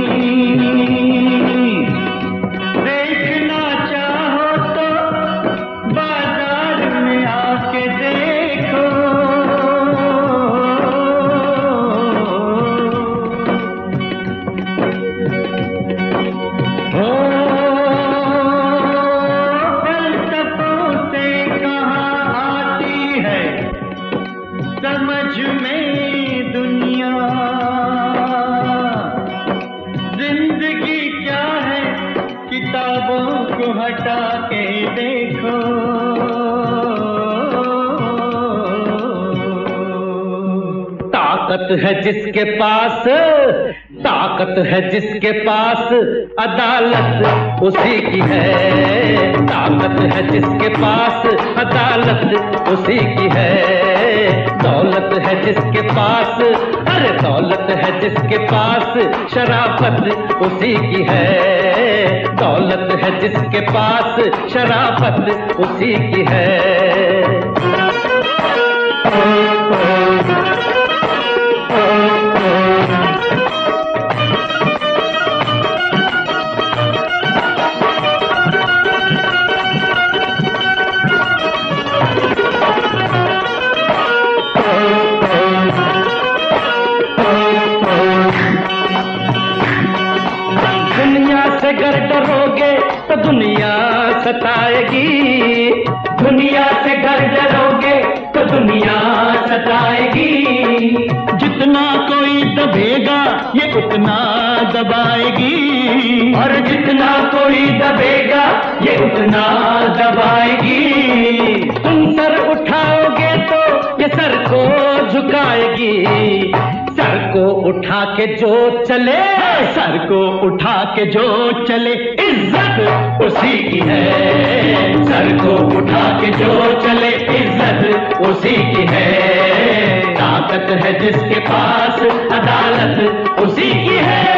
देखना चाहो तो बाजार में आके देखो। हो फलसफों से कहाँ आती है समझ में दुनिया, जिंदगी क्या है किताबों को हटा के देखो। ताकत है जिसके पास, ताकत है जिसके पास, अदालत उसी की है। ताकत है जिसके पास, अदालत उसी की है। दौलत है जिसके पास, अरे दौलत है जिसके पास, शराफत उसी की है। दौलत है जिसके पास, शराफत उसी की है। सताएगी। दुनिया से घर डरोगे तो दुनिया सताएगी। जितना कोई दबेगा ये उतना दबाएगी, और जितना कोई दबेगा ये उतना दबाएगी। तुम सर उठाओगे तो ये सर को झुकाएगी। सर को उठा के जो चले, सर को उठा के जो चले, इज्जत उसी की है। सर को उठा के जो चले, इज्जत उसी की है। ताकत है जिसके पास, अदालत उसी की है।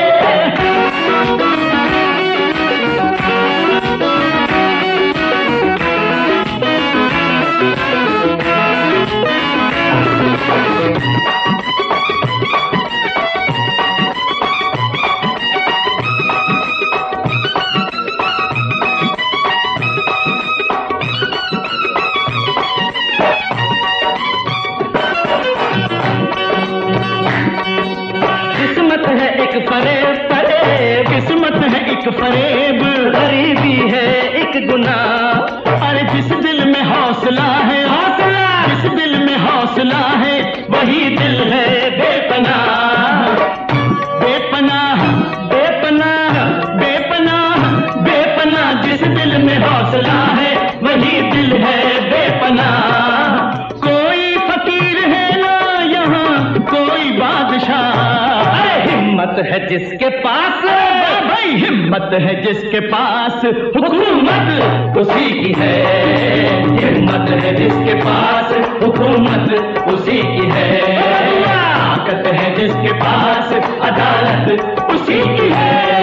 फरेब, गरीबी है एक गुनाह। अरे जिस दिल में हौसला है, हौसला, जिस दिल में हौसला है वही दिल है बेपनाह। बेपनाह बेपनाह बेपनाह बेपनाह, जिस दिल में हौसला है वही दिल है बेपनाह। कोई फकीर है ना यहाँ कोई बादशाह। हिम्मत है जिसके पास, भाई हिम्मत है जिसके पास, हुकूमत उसी की है। हिम्मत है जिसके पास, हुकूमत उसी की है। ताकत है जिसके पास, अदालत उसी की है।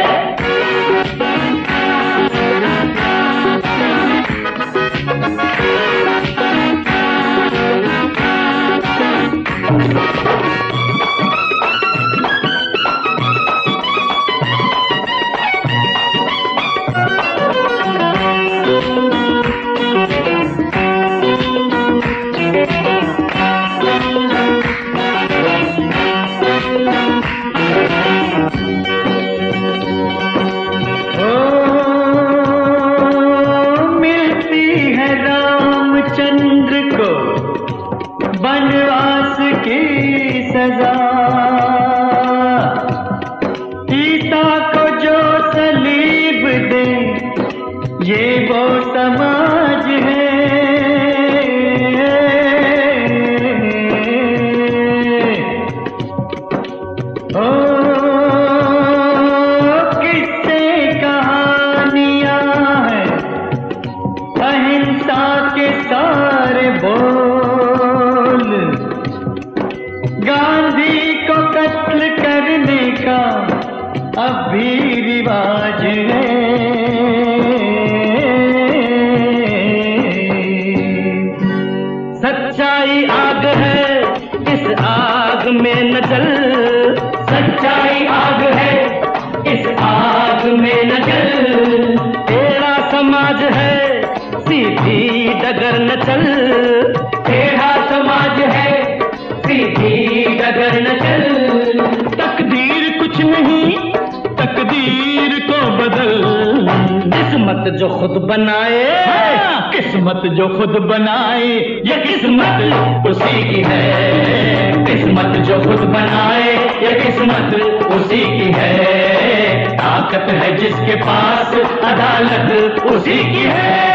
बनवास की सजा, सीता को जो सलीब दे ये वो समाज है। ओ किससे कहानियां हैं अहिंसा के सारे बोल। गांधी को कत्ल करने का अब भी रिवाज है। सच्चाई आग है इस आग में न जल, सच्चाई आग है इस आग में न जल। तेरा समाज है सीधी डगर न चल, तेरा समाज है सीधी डगर न चल। तकदीर कुछ नहीं तकदीर को बदल, किस्मत जो खुद बनाए, किस्मत जो खुद बनाए ये किस्मत उसी की है। किस्मत जो खुद बनाए ये किस्मत उसी की है। ताकत है जिसके पास, अदालत उसी की है।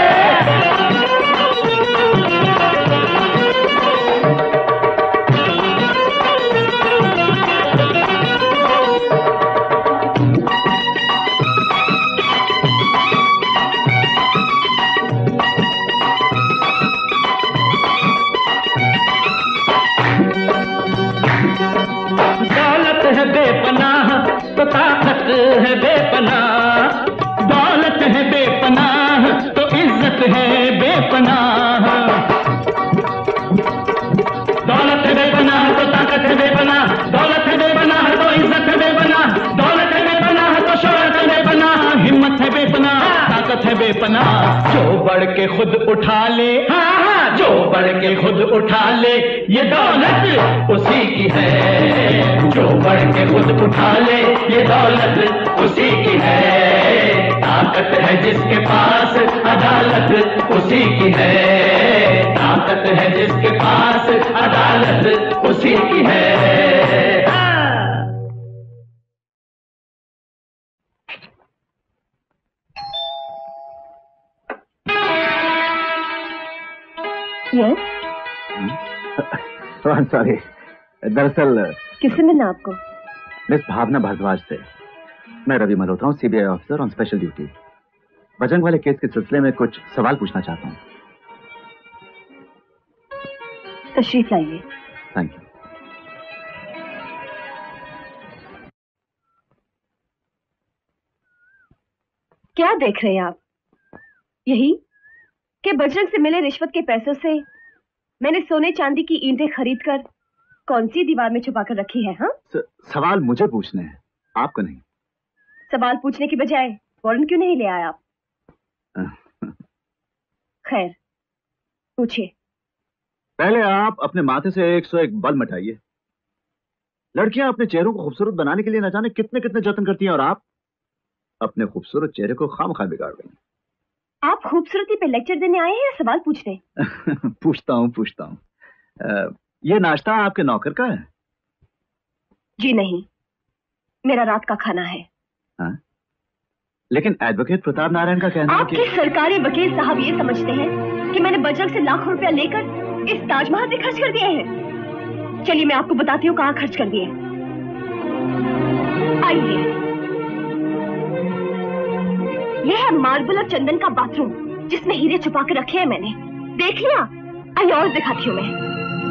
तो ताकत है बेपनाह, दौलत है बेपनाह तो इज्जत है बेपनाह। दौलत है बेपनाह तो ताकत है बेपनाह, दौलत है बेपनाह तो इज्जत है बेपनाह, दौलत है बेपनाह तो शोहरत है बेपनाह। हिम्मत है बेपनाह, ताकत है बेपनाह। जो बढ़ के खुद उठा ले, जो बढ़ के खुद उठा ले ये दौलत उसी की है। जो बढ़ के खुद उठा ले ये दौलत उसी की है। ताकत है जिसके पास अदालत उसी की है, ताकत है जिसके पास अदालत उसी की है। यस सॉरी, दरअसल किससे मिलना आपको? मिस भावना भारद्वाज से। मैं रवि मल्होत्रा हूँ, CBI officer on special duty. Bajrang वाले केस के सिलसिले में कुछ सवाल पूछना चाहता हूँ। तशरीफ लाइए। Thank you. क्या देख रहे हैं आप? यही कि बजरंग से मिले रिश्वत के पैसों से मैंने सोने चांदी की ईंटें खरीदकर कौन सी दीवार में छुपा कर रखी है? हाँ, सवाल मुझे पूछने हैं, आपको नहीं। सवाल पूछने की बजाय वारंट क्यों नहीं ले आए आप? खैर पूछिए। पहले आप अपने माथे से 101 बाल मिटाइए। लड़कियां अपने चेहरों को खूबसूरत बनाने के लिए न जाने कितने कितने जतन करती हैं, और आप अपने खूबसूरत चेहरे को खामखा बिगाड़ रही हैं। आप खूबसूरती पे लेक्चर देने आए हैं या सवाल पूछने? पूछता हूँ। ये नाश्ता आपके नौकर का है? जी नहीं, मेरा रात का खाना है। हाँ? लेकिन एडवोकेट प्रताप नारायण का कहना है आपके सरकारी वकील साहब ये समझते हैं कि मैंने बजरंग से लाखों रुपया लेकर इस ताजमहल पे खर्च कर दिए हैं। चलिए मैं आपको बताती हूँ कहाँ खर्च कर दिए। आइए, यह है मार्बल और चंदन का बाथरूम जिसमें हीरे छुपा के रखे हैं मैंने। देख लिया? आइए और दिखाती हूँ मैं।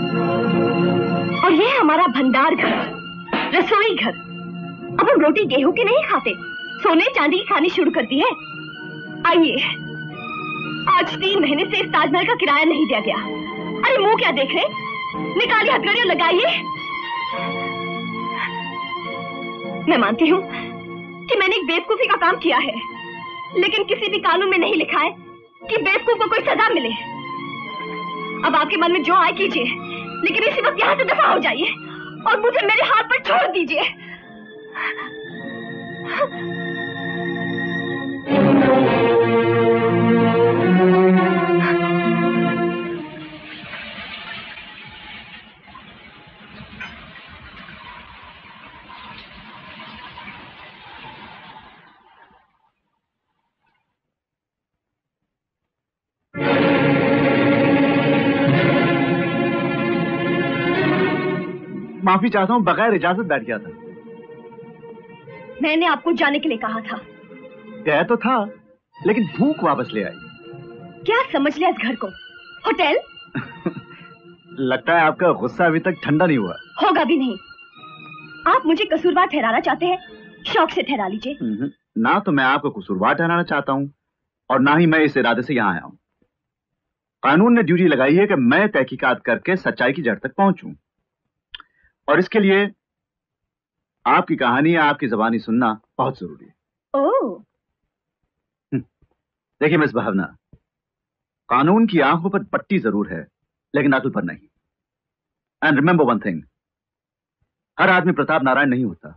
और यह है हमारा भंडार घर, रसोई घर। अब हम रोटी गेहूं की नहीं खाते, सोने चांदी की खानी शुरू कर दी है। आइए, आज 3 महीने से इस ताजमहल का किराया नहीं दिया गया। अरे मुंह क्या देख रहे? निकालिए हथकड़ियां लगाइए। मैं मानती हूँ कि मैंने एक बेवकूफी का काम किया है, लेकिन किसी भी कानून में नहीं लिखा है कि बेवकूफ को कोई सजा मिले। अब आपके मन में जो आए कीजिए, लेकिन इसी वक्त यहाँ से दफा हो जाइए और मुझे मेरे हाथ पर छोड़ दीजिए। माफी चाहता हूँ, बगैर इजाजत बैठ गया था। मैंने आपको जाने के लिए कहा था। कह तो था, लेकिन भूख वापस ले आई। क्या समझ लिया इस घर को? होटल? लगता है आपका गुस्सा अभी तक ठंडा नहीं हुआ। होगा भी नहीं। आप मुझे कसूरवार ठहराना चाहते हैं, शौक से ठहरा लीजिए। ना तो मैं आपको कसूरवार ठहराना चाहता हूँ और ना ही मैं इस इरादे से यहाँ आया हूँ। कानून ने ड्यूटी लगाई है कि मैं तहकीकात करके सच्चाई की जड़ तक पहुंचूं, और इसके लिए आपकी कहानी, आपकी जबानी सुनना बहुत जरूरी है। ओह, देखिए मिस भावना, कानून की आंखों पर पट्टी जरूर है, लेकिन अकल पर नहीं। एंड रिमेंबर वन थिंग, हर आदमी प्रताप नारायण नहीं होता।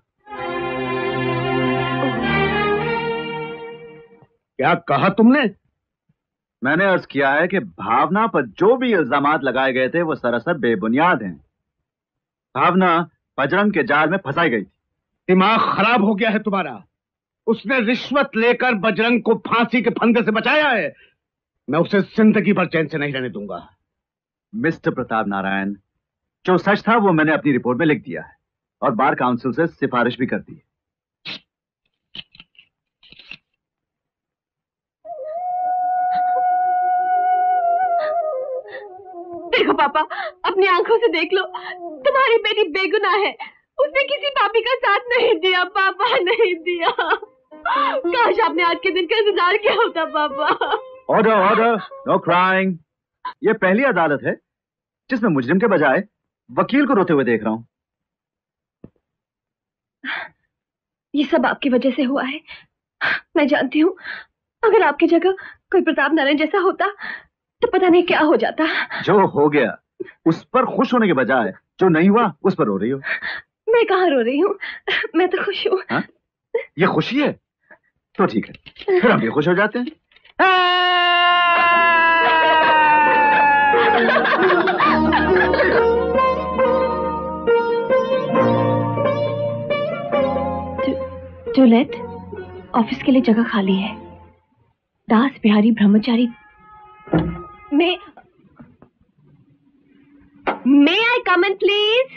क्या कहा तुमने? मैंने अर्ज किया है कि भावना पर जो भी इल्जामात लगाए गए थे वो सरासर बेबुनियाद हैं। भावना बजरंग के जाल में फंसाई गई थी। दिमाग खराब हो गया है तुम्हारा। उसने रिश्वत लेकर बजरंग को फांसी के फंदे से बचाया है। मैं उसे जिंदगी भर चैन से नहीं रहने दूंगा। मिस्टर प्रताप नारायण, जो सच था वो मैंने अपनी रिपोर्ट में लिख दिया है और बार काउंसिल से सिफारिश भी कर दी है। देखो पापा, अपनी आंखों से देख लो, तुम्हारी बेटी बेगुनाह है। उसने किसी पापी का साथ नहीं दिया पापा, नहीं दिया। काश आपने आज के दिन का इंतजार किया होता पापा। Order order, no crying. ये पहली अदालत है जिसमें मुजरिम के बजाय वकील को रोते हुए देख रहा हूं। ये सब आपकी वजह से हुआ है। मैं जानती हूँ, अगर आपकी जगह कोई प्रताप नारायण जैसा होता तो पता नहीं क्या हो जाता। जो हो गया उस पर खुश होने के बजाय जो नहीं हुआ उस पर रो रही हो। मैं कहाँ रो रही हूँ, मैं तो खुश हूँ। ये खुशी है? तो ठीक है, फिर हम भी खुश हो जाते हैं। जूलियट, ऑफिस के लिए जगह खाली है। दास बिहारी ब्रह्मचारी। May I come in, please?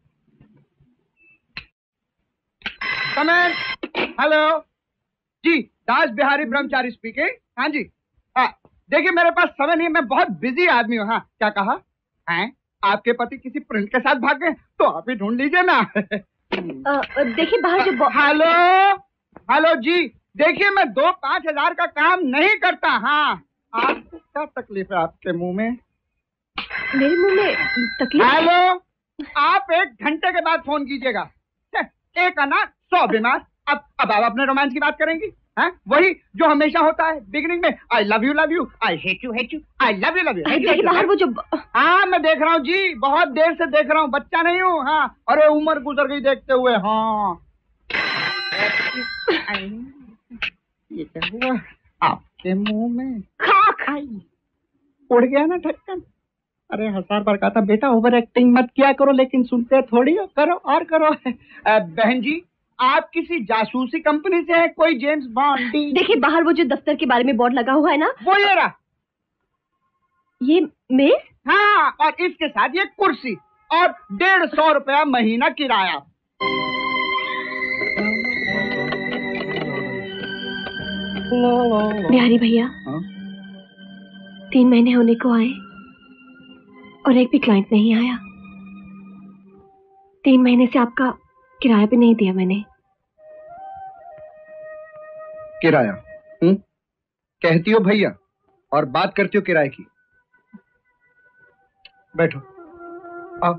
Come in. Hello जी, दास बिहारी ब्रह्मचारी स्पीकिंग। हाँ जी, हाँ देखिए मेरे पास समय नहीं है, मैं बहुत बिजी आदमी हूँ। हाँ क्या कहा हैं? आपके पति किसी प्रिंट के साथ भाग गए तो आप ही ढूंढ लीजिए ना। देखिए बाहर जो हेलो हेलो जी, देखिए मैं 2-5 हजार का काम नहीं करता। हाँ आपको क्या तकलीफ है आपके मुंह में? मेरे मुंह में तकलीफ? हेलो, आप 1 घंटे के बाद फोन कीजिएगा। एक अनाथ 100 बीमार। अब आप अपने रोमांस की बात करेंगी? हैं? वही जो हमेशा होता है बिगिनिंग में, I love you, I hate you, I love you, बाहर वो जो। हाँ मैं देख रहा हूँ जी, बहुत देर से देख रहा हूँ, बच्चा नहीं हूँ। हाँ अरे उम्र गुजर गई देखते हुए। हाँ ये क्या हुआ आपके मुंह में? खाई उड़ गया ना ढक्कन। अरे 1000 बार कहा था बेटा ओवर एक्टिंग मत किया करो, लेकिन सुनते थोड़ी हो। करो और करो। बहन जी आप किसी जासूसी कंपनी से है? कोई जेम्स बॉन्ड? देखिए बाहर वो जो दफ्तर के बारे में बोर्ड लगा हुआ है ना, वो ये रहा। ये मेज? हाँ, और इसके साथ ये कुर्सी और 150 रुपया महीना किराया। बिहारी भैया, 3 महीने होने को आए और एक भी क्लाइंट नहीं आया। 3 महीने से आपका किराया भी नहीं दिया मैंने। किराया? कहती हो भैया और बात करती हो किराए की। बैठो आओ।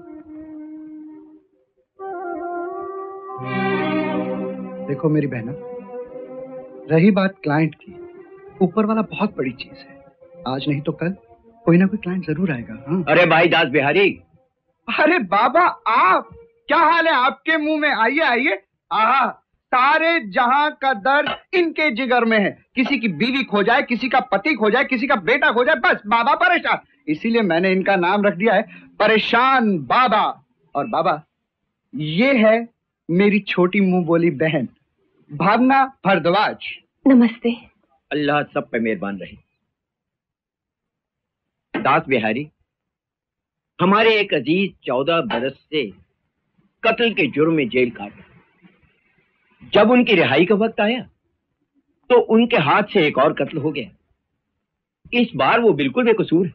देखो मेरी बहना, रही बात क्लाइंट की, ऊपर वाला बहुत बड़ी चीज है। आज नहीं तो कल कोई ना कोई क्लाइंट जरूर आएगा। हाँ? अरे भाई दास बिहारी। अरे बाबा आप, क्या हाल है आपके मुंह में? आइए आइए। आहा, सारे जहां का दर्द इनके जिगर में है। किसी की बीवी खो जाए, किसी का पति खो जाए, किसी का बेटा खो जाए, बस बाबा परेशान। इसीलिए मैंने इनका नाम रख दिया है परेशान बाबा। और बाबा ये है मेरी छोटी मुंह बोली बहन भावना भारद्वाज। नमस्ते। अल्लाह सब पे मेहरबान रहे। दास बिहारी, हमारे एक अजीज 14 बरस से कत्ल के जुर्म में जेल काटा। जब उनकी रिहाई का वक्त आया तो उनके हाथ से एक और कत्ल हो गया। इस बार वो बिल्कुल बेकसूर है।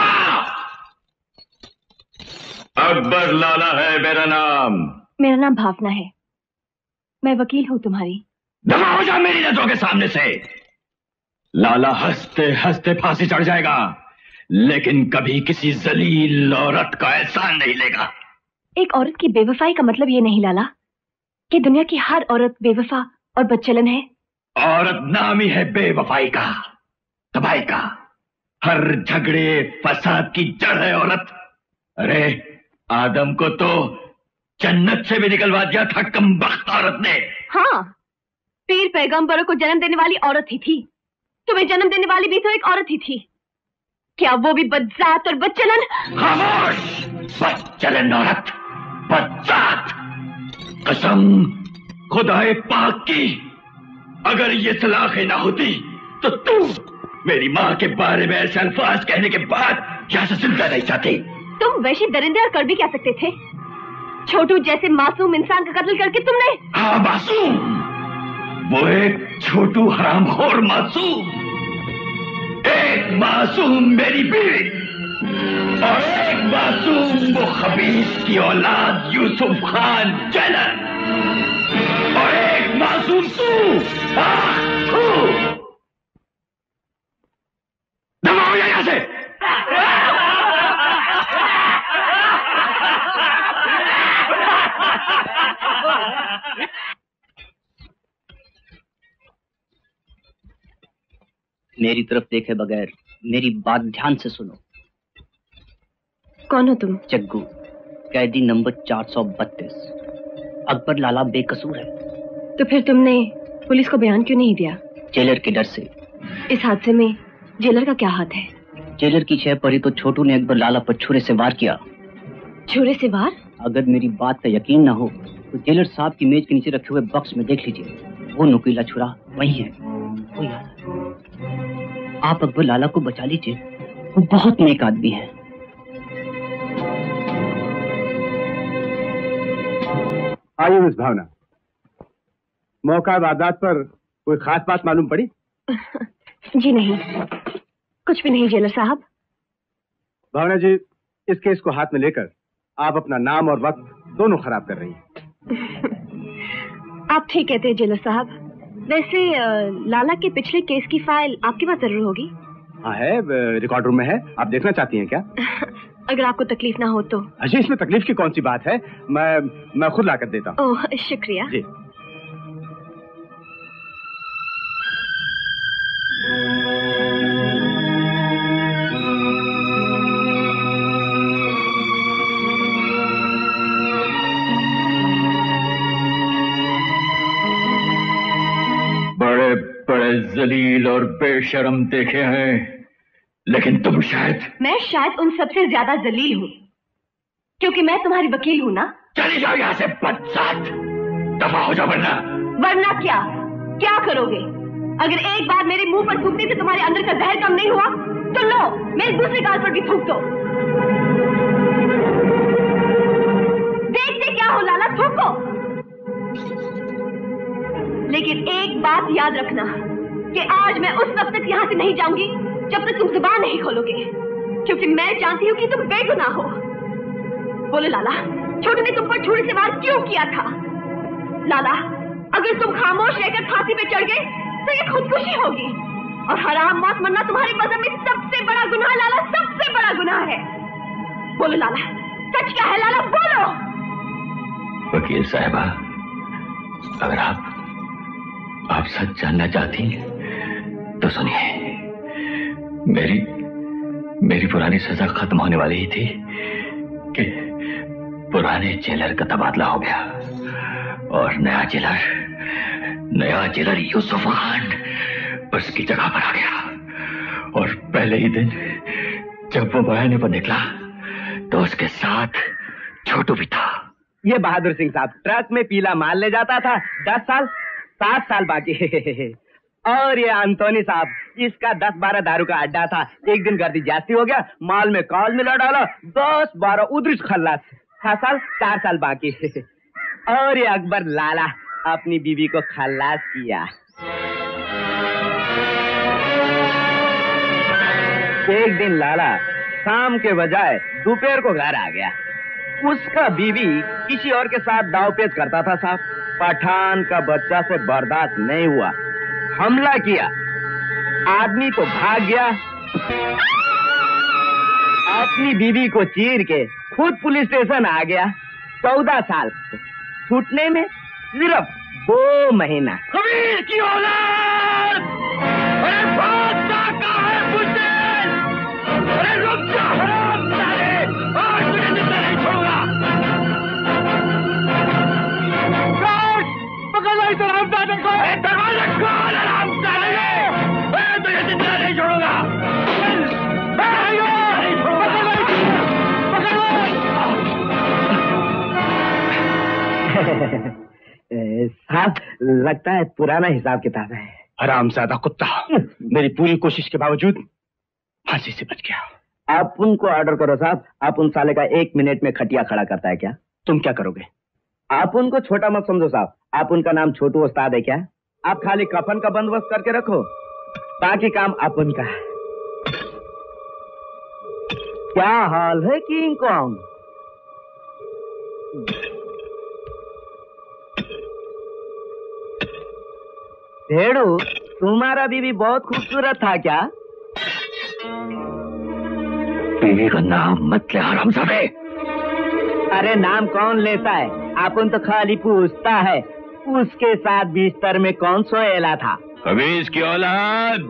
अकबर लाला है मेरा नाम। मेरा नाम भावना है। मैं वकील हूँ तुम्हारी। दफा हो जा मेरी नजरों के सामने से। लाला हंसते हंसते फांसी चढ़ जाएगा, लेकिन कभी किसी जलील औरत का एहसान नहीं लेगा। एक औरत की बेवफाई का मतलब ये नहीं लाला कि दुनिया की हर औरत बेवफा और बदचलन है। औरत नाम ही है बेवफाई का, तबाही का। हर झगड़े फसाद की जड़ है औरत। अरे आदम को तो जन्नत से भी निकलवा दिया था कमबख्त औरत ने। हाँ, पीर पैगंबरों को जन्म देने वाली औरत ही थी। तुम्हें जन्म देने वाली भी तो एक औरत ही थी। क्या वो भी बदजात और बदचलन? खामोश! बदचलन औरत, बदजात। कसम खुदाए पाक की, अगर ये सलाखें ना होती तो तू मेरी माँ के बारे में ऐसे अल्फाज कहने के बाद यहाँ से जिंदा नहीं जाती। तुम वैसे दरिंदे और कर भी क्या सकते थे? छोटू जैसे मासूम इंसान का कत्ल करके तुमने। हाँ मासूम, वो एक छोटू हरामखोर मासूम। एक मासूम मेरी बीवी और एक मासूम वो खबीस की औलाद यूसुफ खान जैलर और एक मासूम तू। दबाओ यहाँ से। मेरी तरफ देखे बगैर मेरी बात ध्यान से सुनो। कौन हो तुम? जग्गू, कैदी नंबर 432। अकबर लाला बेकसूर है। तो फिर तुमने पुलिस को बयान क्यों नहीं दिया? जेलर के डर से। इस हादसे में जेलर का क्या हाथ है? जेलर की छह पड़ी तो छोटू ने अकबर लाला पर छुरे से वार किया। छुरे से वार? अगर मेरी बात का यकीन ना हो तो जेलर साहब की मेज के नीचे रखे हुए बक्स में देख लीजिए, वो नुकीला छुरा वही है। वो यार, आप अकबर लाला को बचा लीजिए, वो बहुत नेक आदमी है। आइए मिस भावना, मौका वारदात पर कोई खास बात मालूम पड़ी? जी नहीं, कुछ भी नहीं जेलर साहब। भावना जी, इस केस को हाथ में लेकर आप अपना नाम और वक्त दोनों खराब कर रही हैं। आप ठीक कहते हैं जेलर साहब। वैसे लाला के पिछले केस की फाइल आपके पास जरूर होगी। हाँ है, रिकॉर्ड रूम में है। आप देखना चाहती हैं क्या? अगर आपको तकलीफ ना हो तो। अजी, इसमें तकलीफ की कौन सी बात है, मैं खुद लाकर देता हूँ। ओह शुक्रिया जी। बड़े बड़े जलील और बेशर्म देखे हैं, लेकिन तुम शायद। मैं शायद उन सबसे ज्यादा जलील हूँ, क्योंकि मैं तुम्हारी वकील हूँ ना। चली जाओ यहाँ से बदसात, दफा हो जाओ। वरना क्या? क्या करोगे? अगर एक बार मेरे मुंह पर थूकने से तुम्हारे अंदर का जहर कम नहीं हुआ तो लो, मेरे दूसरे गाल पर भी थूक दो। देखते क्या हो लाला, थूको। लेकिन एक बात याद रखना कि आज मैं उस वक्त तक यहाँ से नहीं जाऊंगी जब तक तुम जुबान नहीं खोलोगे, क्योंकि मैं जानती हूँ कि तुम बेगुनाह हो। बोलो लाला, छोटू ने तुम पर छुरी से वार क्यों किया था? लाला, अगर तुम खामोश रहकर फांसी पे चढ़ गए तो ये खुदकुशी होगी, और हराम मौत मरना तुम्हारे मजहब में सबसे बड़ा गुनाह लाला, सबसे बड़ा गुनाह है। बोलो लाला, सच क्या है लाला, बोलो। वकील साहिबा, अगर आप सच जानना चाहती हैं तो सुनिए। मेरी पुरानी सजा खत्म होने वाली ही थी कि पुराने जेलर का तबादला हो गया और नया जेलर यूसुफ खान उसकी जगह पर आ गया। और पहले ही दिन जब वो बयाने पर निकला तो उसके साथ छोटू भी था। ये बहादुर सिंह साहब ट्रक में पीला माल ले जाता था, 10 साल 7 साल बाकी। और ये अंतोनी साहब, इसका 10-12 दारू का अड्डा था। एक दिन गर्दी जास्ती हो गया, माल में काल मिला डाला, 10-12 उधरिश खल्लास, 6 साल 4 साल बाकी। और ये अकबर लाला अपनी बीवी को खल्लास किया। एक दिन लाला शाम के बजाय दोपहर को घर आ गया। उसका बीवी किसी और के साथ दावपेच करता था साहब। पठान का बच्चा से बर्दाश्त नहीं हुआ, हमला किया। आदमी तो भाग गया, अपनी बीवी को चीर के खुद पुलिस स्टेशन आ गया। 14 साल, छूटने में सिर्फ 2 महीना। कबीर की औलाद! अरे बादशाह का है बुज़दिल! अरे रुक जा हरामजादे! आज तुझे जिंदा नहीं छोड़ूंगा! पकड़ लो इस हरामजादे को! दरवाजा खोल हरामजादे! मैं तुझे जिंदा नहीं छोड़ूंगा! साहब, लगता है पुराना हिसाब किताब है। हरामजादा कुत्ता, मेरी पूरी कोशिश के बावजूद फांसी से बच गया। आप उनको ऑर्डर करो साहब। आप उन साले का 1 मिनट में खटिया खड़ा करता है क्या? तुम क्या करोगे? आप उनको छोटा मत समझो साहब। आप उनका नाम छोटू उस्ताद है क्या? आप खाली कफन का बंदोबस्त करके रखो, बाकी काम आप उनका। क्या हाल है किंग कॉन्ग? भेड़ू, तुम्हारा बीवी बहुत खूबसूरत था क्या? बीवी का नाम मत ले हरामजादे। अरे नाम कौन लेता है? अपन तो खाली पूछता है। उसके साथ बिस्तर में कौन सोएला था? कबीर की औलाद!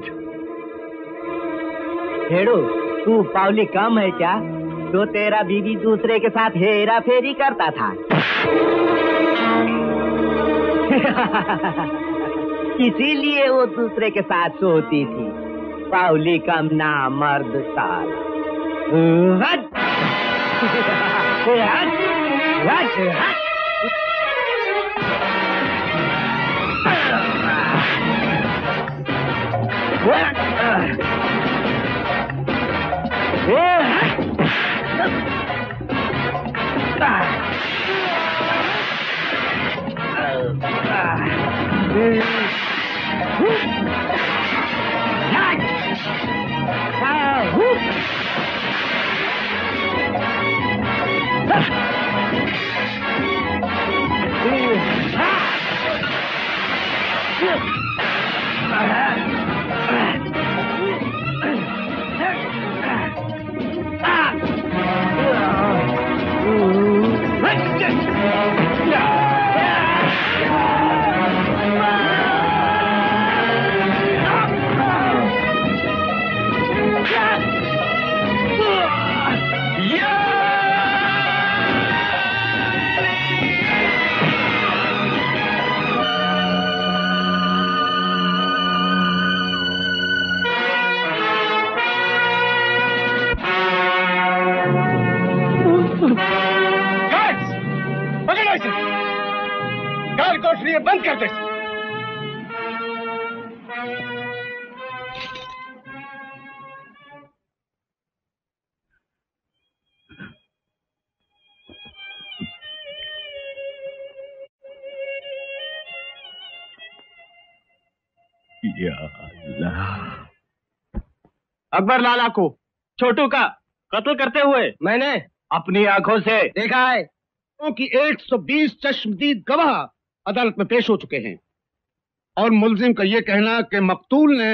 भेड़ू, तू पावली कम है क्या? तो तेरा बीवी दूसरे के साथ हेरा फेरी करता था। इसीलिए वो दूसरे के साथ सोती थी। पाउली कम ना मर्द साला। हट हट हट हट। बंद कर दे। या अल्लाह। अकबर लाला को छोटू का कत्ल करते हुए मैंने अपनी आंखों से देखा है। कि 120 चश्मदीद गवाह अदालत में पेश हो चुके हैं और मुलजिम का यह कहना कि मकतूल ने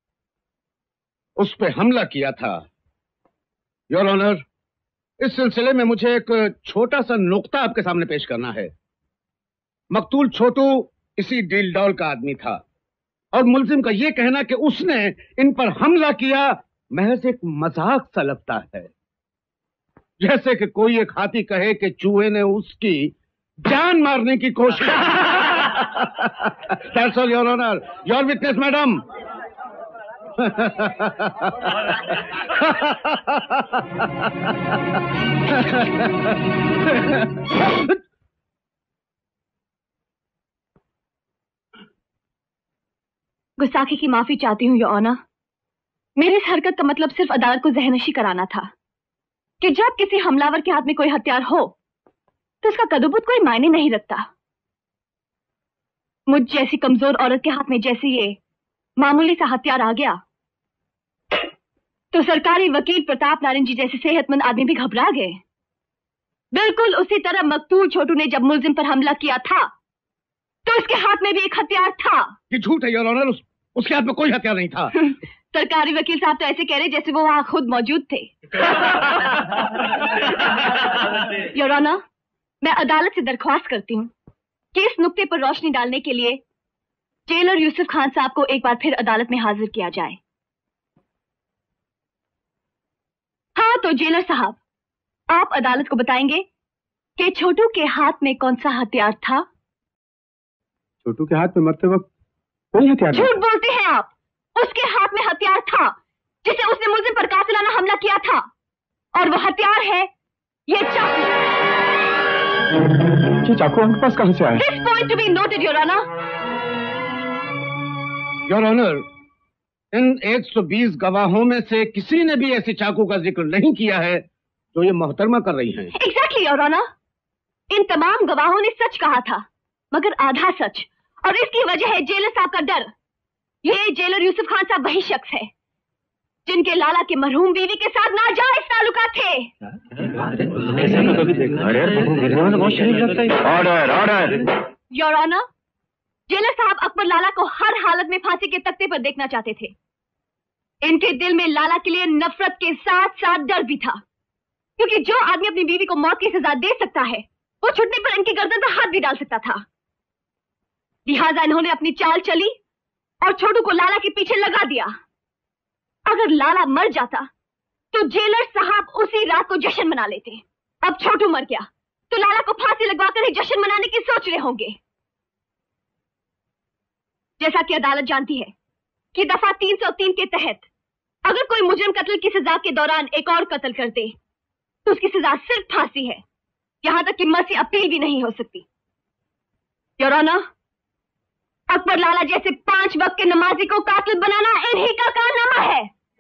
उस पर हमला किया था। योर ऑनर, इस सिलसिले में मुझे एक छोटा सा नुक्ता आपके सामने पेश करना है। मकतूल छोटू इसी डील डॉल का आदमी था और मुलजिम का यह कहना कि उसने इन पर हमला किया महज एक मजाक सा लगता है, जैसे कि कोई एक हाथी कहे कि चूहे ने उसकी जान मारने की कोशिश। That's all, Your Honor. Your witness, madam. गुस्ताखी की माफी चाहती हूँ, योर ऑनर। मेरी इस हरकत का मतलब सिर्फ अदालत को जहनशी कराना था कि जब किसी हमलावर के हाथ में कोई हथियार हो तो उसका कदुबुत कोई मायने नहीं रखता। मुझ जैसी कमजोर औरत के हाथ में जैसे ये मामूली सा हथियार आ गया तो सरकारी वकील प्रताप नारायण जी जैसे सेहतमंद आदमी भी घबरा गए। बिल्कुल उसी तरह मकतूल छोटू ने जब मुलजिम पर हमला किया था तो उसके हाथ में भी एक हथियार था। ये झूठ है योर ऑनर, उसके हाथ में कोई हथियार नहीं था। सरकारी वकील साहब तो ऐसे कह रहे जैसे वो वहां खुद मौजूद थे। योर ऑनर, मैं अदालत से दरख्वास्त करती हूँ कि इस नुक्ते पर रोशनी डालने के लिए जेलर यूसुफ खान साहब को एक बार फिर अदालत में हाजिर किया जाए। हाँ तो जेलर साहब, आप अदालत को बताएंगे कि छोटू के हाथ में कौन सा हथियार था? छोटू के हाथ में मरते वक्त कोई हथियार नहीं। झूठ बोलते हैं आप। उसके हाथ में हथियार था जिसे उसने मुलजिम पर कातिलाना हमला किया था, और वो हथियार है ये चाकू। ये चाकू आपके पास कहां से आया? This point to be noted, Your Honor. Your honour, इन 120 गवाहों में से किसी ने भी ऐसे चाकू का जिक्र नहीं किया है जो ये मोहतरमा कर रही हैं। Exactly, Your Honor. इन तमाम गवाहों ने सच कहा था, मगर आधा सच, और इसकी वजह है जेलर साहब का डर। ये जेलर यूसुफ खान साहब वही शख्स है जिनके लाला के मरहूम बीवी के साथ नाजायज ताल्लुकात थे। Order order. Your honour, jailer साहब अकबर लाला को हर हालत में फांसी के तख्ते पर देखना चाहते थे। इनके दिल में लाला के लिए नफरत के साथ साथ डर भी था, क्योंकि जो आदमी अपनी बीवी को मौत की सजा दे सकता है वो छुटने पर इनकी गर्दन पर हाथ भी डाल सकता था। लिहाजा इन्होंने अपनी चाल चली और छोटू को लाला के पीछे लगा दिया। अगर लाला मर जाता तो जेलर साहब उसी रात को जश्न मना लेते। अब छोटू मर गया तो लाला को फांसी लगवाकर ही जश्न मनाने की सोच रहे होंगे। जैसा कि अदालत जानती है कि दफा 303 के तहत अगर कोई मुजरिम कत्ल की सजा के दौरान एक और कत्ल कर दे तो उसकी सजा सिर्फ फांसी है, यहां तक कि मर्सी अपील भी नहीं हो सकती। योर ऑनर, अकबर लाला जैसे 5 वक्त के नमाजी को कातिल बनाना इन्हीं का कारनामा है।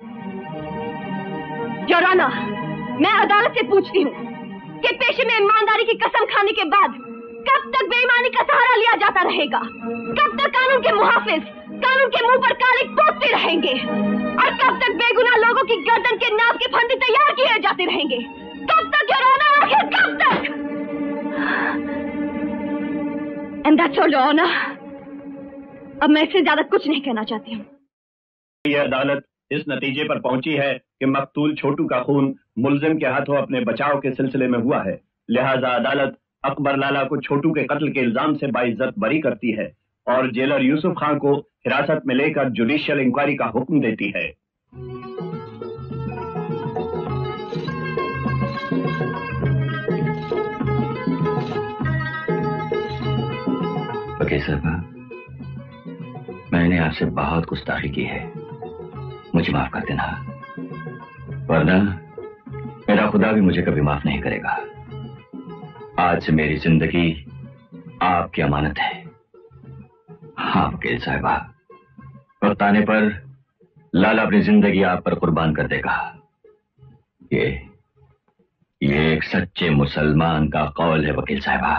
योर ऑनर, मैं अदालत से पूछती हूँ कि पेशे में ईमानदारी की कसम खाने के बाद कब तक बेईमानी का सहारा लिया जाता रहेगा? कब तक कानून के मुहाफिज कानून के मुंह पर कालिक पोतते रहेंगे? और कब तक बेगुनाह लोगों की गर्दन के नाप के फंदे तैयार किए जाते रहेंगे? कब तक योर ऑनर, आखिर कब तक? And that's all your honour. अब मैं इससे ज्यादा कुछ नहीं कहना चाहती हूँ। यह अदालत इस नतीजे पर पहुंची है कि मकतूल छोटू का खून मुलजिम के हाथों अपने बचाव के सिलसिले में हुआ है, लिहाजा अदालत अकबर लाला को छोटू के कत्ल के इल्जाम से बाइज्जत बरी करती है और जेलर यूसुफ खान को हिरासत में लेकर जुडिशियल इंक्वायरी का हुक्म देती है। वकील साहब, मैंने आपसे बहुत गुस्ताखी की है, मुझे माफ कर देना, वरना मेरा खुदा भी मुझे कभी माफ नहीं करेगा। आज से मेरी जिंदगी आपकी अमानत है। हाँ वकील साहिबा, वक्त आने पर लाला अपनी जिंदगी आप पर कुर्बान कर देगा। ये एक सच्चे मुसलमान का कौल है वकील साहिबा।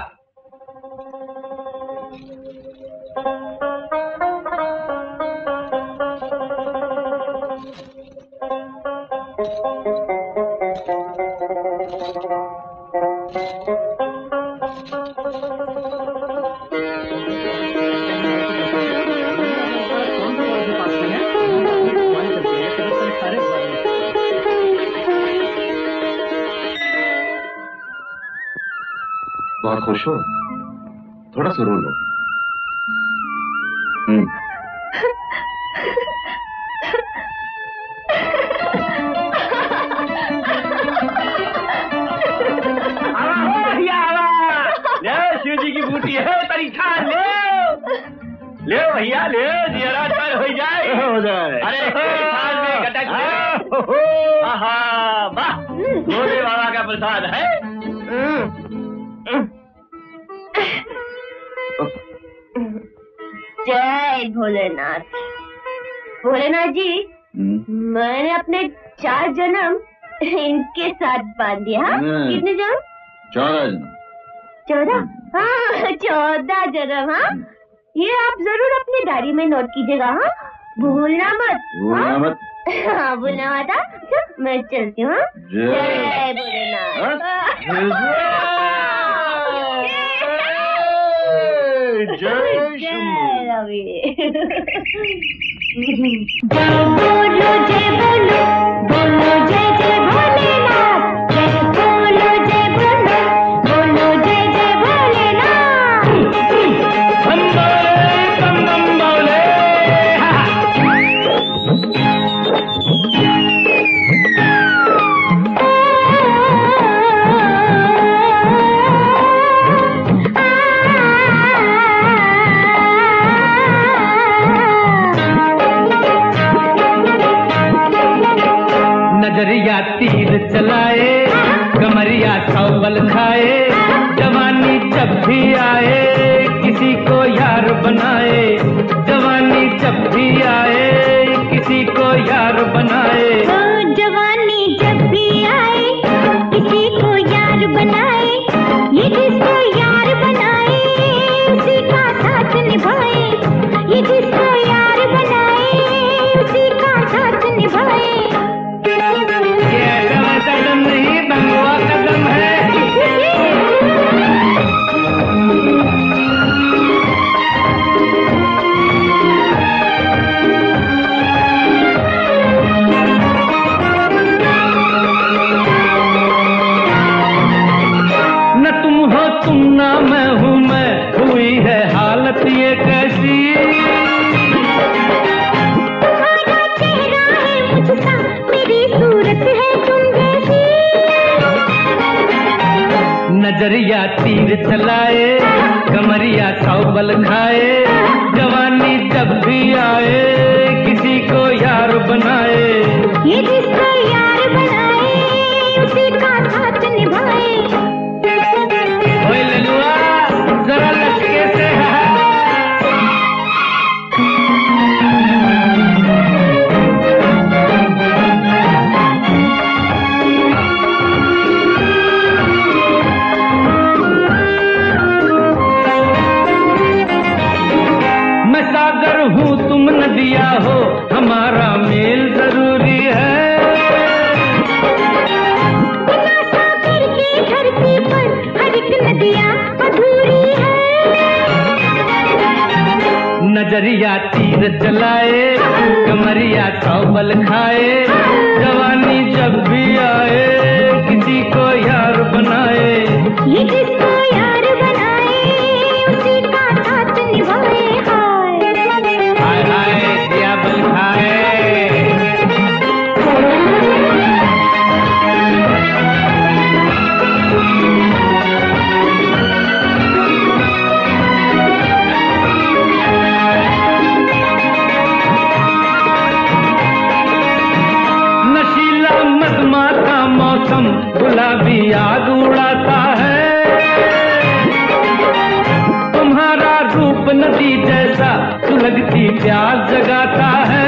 बहुत खुश हो? थोड़ा सा रो लो। शिव जी की बूटी है, तरी खान ले भैया, ले जरा तर हो जाए। अरे थाल में गटक ले। आहा वाह, भोले बाबा का प्रसाद है। जय भोलेनाथ। भोलेनाथ जी, मैंने अपने 4 जन्म इनके साथ बांध दिया। कितने जन्म? 14 जन्म। 14? हाँ 14 जन्म। हाँ, ये आप जरूर अपनी डायरी में नोट कीजिएगा। हाँ, भूलना मत। भूलना मत। हाँ भूलना मत। हाँ, मैं चलती हूँ। जय भोलेनाथ। जय रवि। बोलो जय बोलो, बोलो जय जय भोलेनाथ। जय बोलो जय बोलो, बोलो जय जय भोलेनाथ। बम बम बोले। नजरिया तीर चलाए, कमरिया 100 बल खाए, जवानी जब भी आए किसी को यार बनाए, जवानी जब भी आए किसी को यार बनाए। जवानी जब भी आए किसी को यार बनाए, ये जिसको यार बनाए उसी का साथ निभाए, ये जिसको यार बनाए उसी का साथ निभाए। कदम नहीं बंगवा कदम है। न तुम हो तुम ना मैं हूँ मैं, हुई है हालत ये कैसी। तुम्हारा चेहरा है मुझसा, मेरी सूरत है तुम जैसी। नजरिया तीर चलाए, कमरिया 100 बल खाए, जवानी जब भी आए किसी को यार बनाए, ये जिसको यार बनाए उसी का साथ निभाए। ओए ललुआ जरा लचके से हूँ तुम नदिया हो, हमारा मेल जरूरी है। बिना सागर की धरती पर हर एक नदिया अधूरी है। नजरिया तीर चलाए, कमरिया चौबल खाए, जवानी जब भी आए किसी को यार बनाए, ये जिसको यार बनाए उसी का साथ निभाए। गुलाबी आग उड़ाता है, तुम्हारा रूप नदी जैसा सुलगती प्यास जगाता है।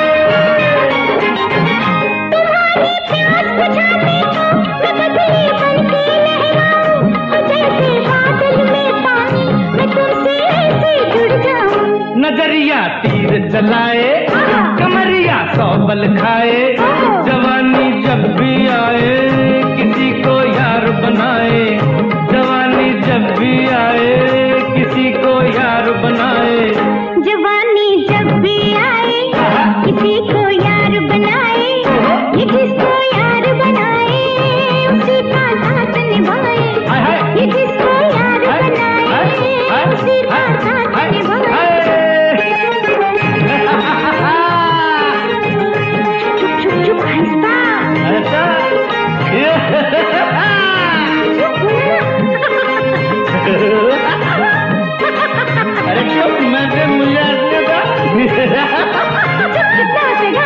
तुम्हारी प्यास बुझाने को मैं बदली बन के लहराऊं, जैसे बादल में पानी मैं तुमसे ऐसे जुड़ जाऊं। नजरिया तीर चलाए, कमरिया सौबल खाए, जवानी जब भी आए किसी को यार बनाए, जवानी जब भी आए किसी को यार बनाए, जवानी जब भी आए किसी को यार बनाए, ये जिसको यार बनाए उसी का साथ निभाए, ये जिसको यार बनाए उसी का साथ निभाए। चुप चुप हंसता अरे चुप, मैं तो मुझे कितना हंसेगा।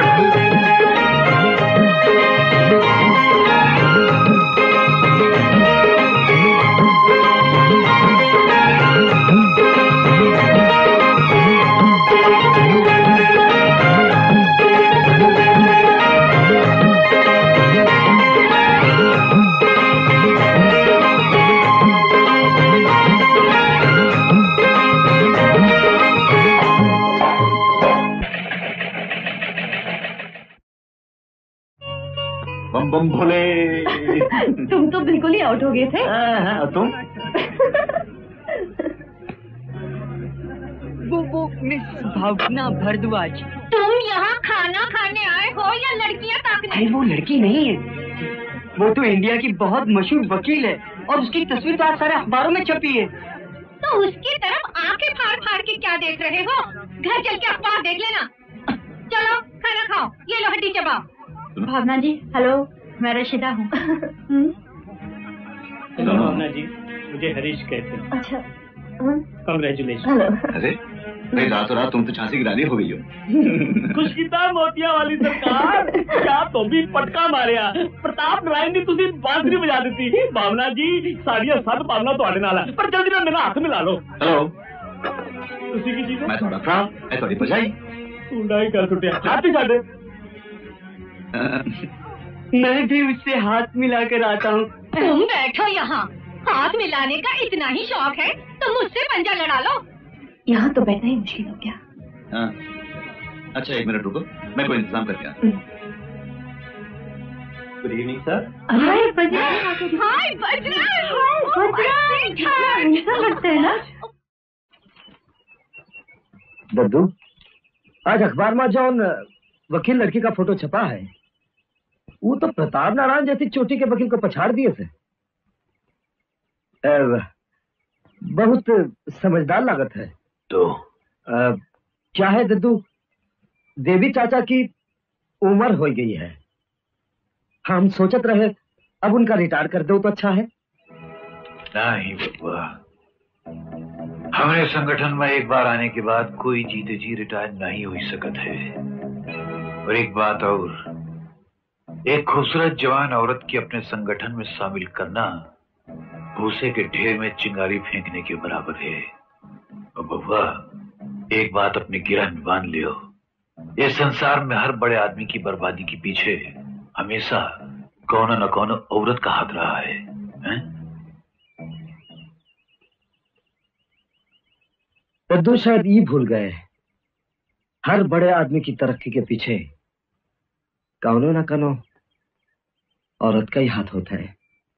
बम बम भोले। तुम तो बिल्कुल ही आउट हो गए थे। तुम? वो मिस भावना भरद्वाज। तुम यहाँ खाना खाने आए हो या लड़कियाँ ताकने? अरे वो लड़की नहीं है, वो तो इंडिया की बहुत मशहूर वकील है और उसकी तस्वीर तो आज सारे अखबारों में छपी है। तो उसकी तरफ आंखें फाड़ फाड़ के क्या देख रहे हो? घर चल के अखबार देख लेना। चलो खाना खाओ, ये लो हड्डी चबाओ। भावना जी, हेलो, मैं रशीदा हूँ। हेलो भावना जी, मुझे हरीश कहते हैं। अच्छा, कांग्रेचुलेशन। अरे नहीं, रातों रात तुम तो झांसी की रानी हो गई हो। खुशकिताब मोतिया वाली सरकार, क्या तो भी पटका मारिया। प्रताप नारायण जी तुसी बांसुरी बजा दी। भावना जी साड़ियां सब भावना तुहाडे नाल है, पर जल्दी ना मेरा हाथ मिला लो। हेलो, तुसी की चीज? मैं थोड़ा भरा, मैं थोड़ी भरजाई। टूंडा ही कर छुटिया, हाथ ही छाड़े। मैं भी उससे हाथ मिला कर आता हूँ। तुम बैठो यहाँ, हाथ मिलाने का इतना ही शौक है तो मुझसे पंजा लड़ा लो। यहाँ तो बैठना ही मुश्किल हो गया। हाँ, अच्छा 1 मिनट रुको, मैं कोई इंतजाम करके आता हूँ। Good evening sir. Hi Bajrang. Hi Bajrang. ऐसा लगता है ना। दद्दू, आज अखबार में जो वकील लड़की का फोटो छपा है, वो तो प्रताप नारायण जैसी चोटी के वकील को पछाड़ दिए थे। बहुत समझदार लागत है। तो क्या है दद्दू, देवी चाचा की उम्र हो गई है। हम सोचत रहे अब उनका रिटायर कर दो तो अच्छा है। नहीं बबुआ, हमारे संगठन में एक बार आने के बाद कोई जीते जी रिटायर नहीं हो सकत है। और एक बात और, एक खूबसूरत जवान औरत की अपने संगठन में शामिल करना भूसे के ढेर में चिंगारी फेंकने के बराबर है। और बबुआ, एक बात अपने गिरह में बांध लियो, इस संसार में हर बड़े आदमी की बर्बादी के पीछे हमेशा कौन न कौन औरत का हाथ रहा है, हैं? रद्दू शायद ये भूल गए, हर बड़े आदमी की तरक्की के पीछे कौनो न कौनो औरत का ही हाथ होता है।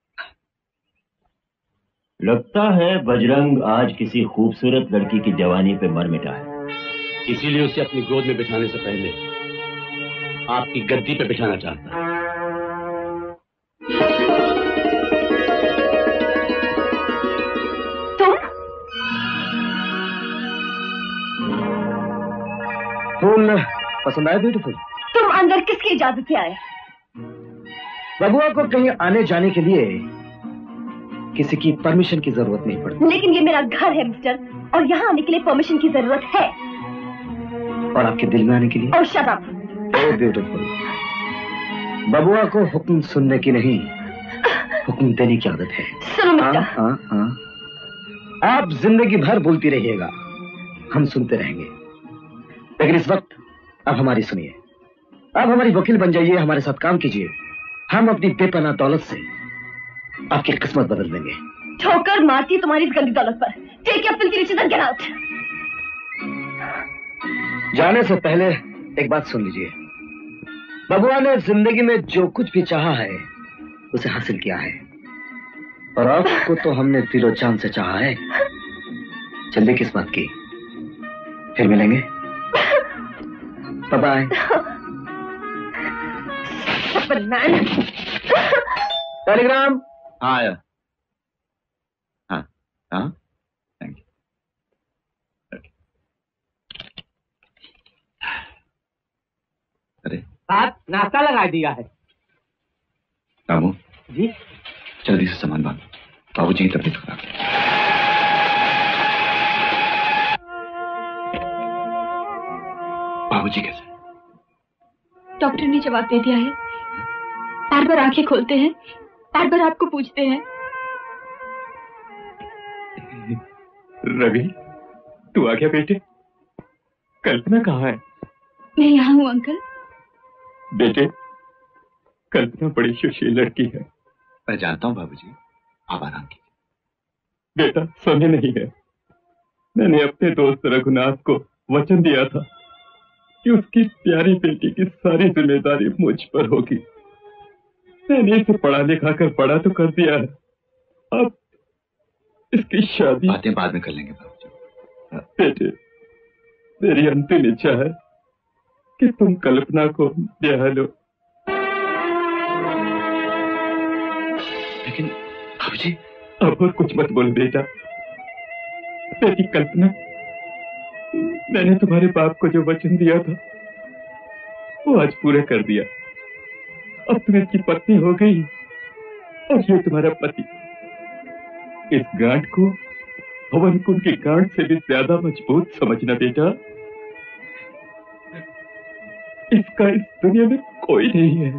लगता है बजरंग आज किसी खूबसूरत लड़की की जवानी पे मर मिटा है, इसीलिए उसे अपनी गोद में बिठाने से पहले आपकी गद्दी पे बिठाना चाहता है। फूल पसंद आया ब्यूटीफुल? तुम अंदर किसकी इजाजत से आए? बबुआ को कहीं आने जाने के लिए किसी की परमिशन की जरूरत नहीं पड़ती। लेकिन ये मेरा घर है मिस्टर, और यहाँ आने के लिए परमिशन की जरूरत है। और आपके दिल में आने के लिए? और शट अप। ओह ब्यूटीफुल, बबुआ को हुक्म सुनने की नहीं, हुक्म देने की आदत है। सुनो मिस्टर, आप जिंदगी भर बोलती रहिएगा, हम सुनते रहेंगे, लेकिन इस वक्त अब हमारी सुनिए। अब हमारी वकील बन जाइए, हमारे साथ काम कीजिए, हम अपनी बेपनाह दौलत से आपकी किस्मत बदल देंगे। ठोकर मारती तुम्हारी इस गंदी दौलत पर। Take your filthy riches and get out. जाने से पहले एक बात सुन लीजिए, बबुआ ने जिंदगी में जो कुछ भी चाहा है उसे हासिल किया है, और आपको तो हमने दिलो जान से चाहा है। जल्दी किस बात की, फिर मिलेंगे। Bye bye. टेलीग्राम आया। हाँ हाँ, थैंक यू। अरे आप नाश्ता लगा दिया है। रामू जी जल्दी से सामान बांध, बाबूजी की तबीयत खराब है। बाबूजी कैसे? डॉक्टर ने जवाब दे दिया है। बार बार आंखें खोलते हैं, बार बार आपको पूछते हैं। रवि, तू आ गया बेटे? कल्पना कहाँ है? मैं यहाँ हूँ अंकल। बेटे, कल्पना बड़ी सुशील लड़की है। मैं जानता हूँ बाबूजी, आप आराम कीजिए। बेटा, समय नहीं है। मैंने अपने दोस्त रघुनाथ को वचन दिया था कि उसकी प्यारी बेटी की सारी जिम्मेदारी मुझ पर होगी। मैंने इसे पढ़ा लिखा कर बड़ा तो कर दिया है, अब इसकी शादी बातें बाद में कर लेंगे बाबूजी। बेटे, मेरी अंतिम इच्छा है कि तुम कल्पना को ब्याह लो। लेकिन बाबूजी। अब और कुछ मत बोल बेटा। बेटी कल्पना, मैंने तुम्हारे बाप को जो वचन दिया था वो आज पूरा कर दिया। अब तुम इसकी पत्नी हो गई और ये तुम्हारा पति। इस गांठ को हवन कुंड की गांठ से भी ज्यादा मजबूत समझना बेटा। इसका इस दुनिया में कोई नहीं है।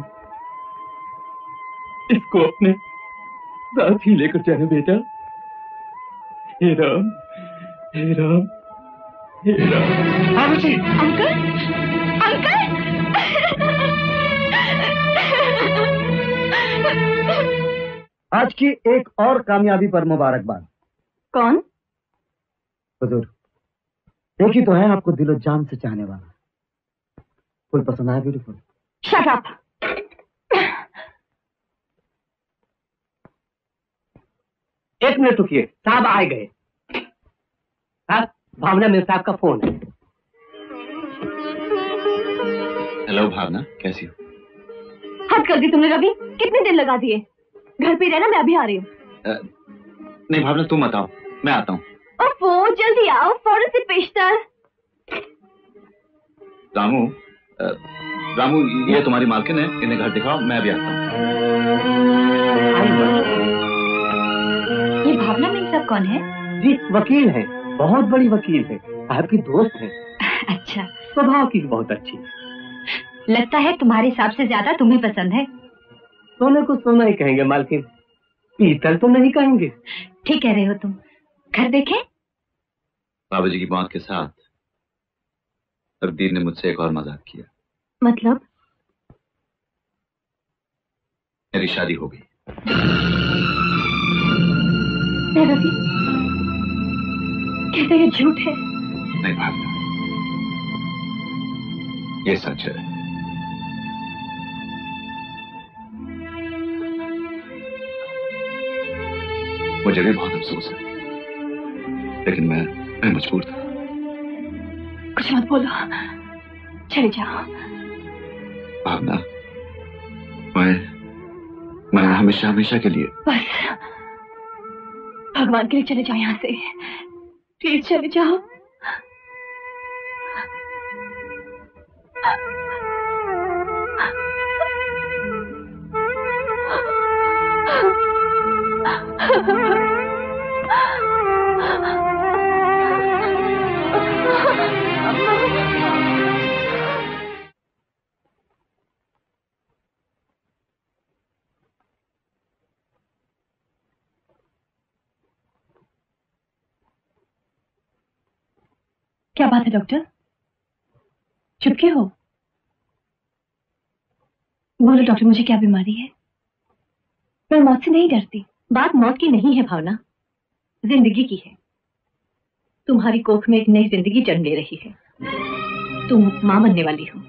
इसको अपने साथ ही लेकर जाना बेटा। हे राम, हे राम, हे राम। बाबूजी। Uncle, uncle. आज की एक और कामयाबी पर मुबारकबाद। कौन? हुजूर, एक ही तो है आपको दिलो जान से चाहने वाला। फुल पसंद आया? ब्यूटीफुल। Shut up. एक मिनट रुकिए, साहब आ गए। साहब, भावना मिल साहब का फोन है। हेलो भावना, कैसी हो? हद कर दी तुमने रवि, कितने दिन लगा दिए? घर पे रहना, मैं अभी आ रही हूँ। नहीं भावना, तुम बताओ, मैं आता हूँ। ओफो, जल्दी आओ, फौरन से पेशतर। रामू, रामू, ये तुम्हारी मालकिन है, इन्हें घर दिखाओ, मैं अभी आता हूँ। ये भावना मिल साहब कौन है? जी वकील है, बहुत बड़ी वकील है, आपकी दोस्त है। अच्छा, स्वभाव की भी बहुत अच्छी। लगता है तुम्हारे हिसाब से ज्यादा तुम्हें पसंद है। सोने को सोना ही कहेंगे मालकिन, पीतल तो नहीं कहेंगे। ठीक कह रहे हो तुम। घर देखे? बाबा जी की मौत के साथ तकदीर ने मुझसे एक और मजाक किया। मतलब? मेरी शादी हो गई। रवि, कहते ये झूठ है? नहीं भावना, ये सच है। मुझे भी बहुत अफसोस है, लेकिन मैं मजबूर था। कुछ मत बोलो, चले जाओ। भावना, मैं हमेशा हमेशा के लिए। बस, भगवान के लिए चले जाओ यहाँ से, प्लीज चले जाओ। क्या बात है डॉक्टर, चुप क्यों हो? बोलो डॉक्टर, मुझे क्या बीमारी है? मैं मौत से नहीं डरती। बात मौत की नहीं है भावना, जिंदगी की है। तुम्हारी कोख में एक नई जिंदगी जन्म ले रही है। तुम मां बनने वाली हो।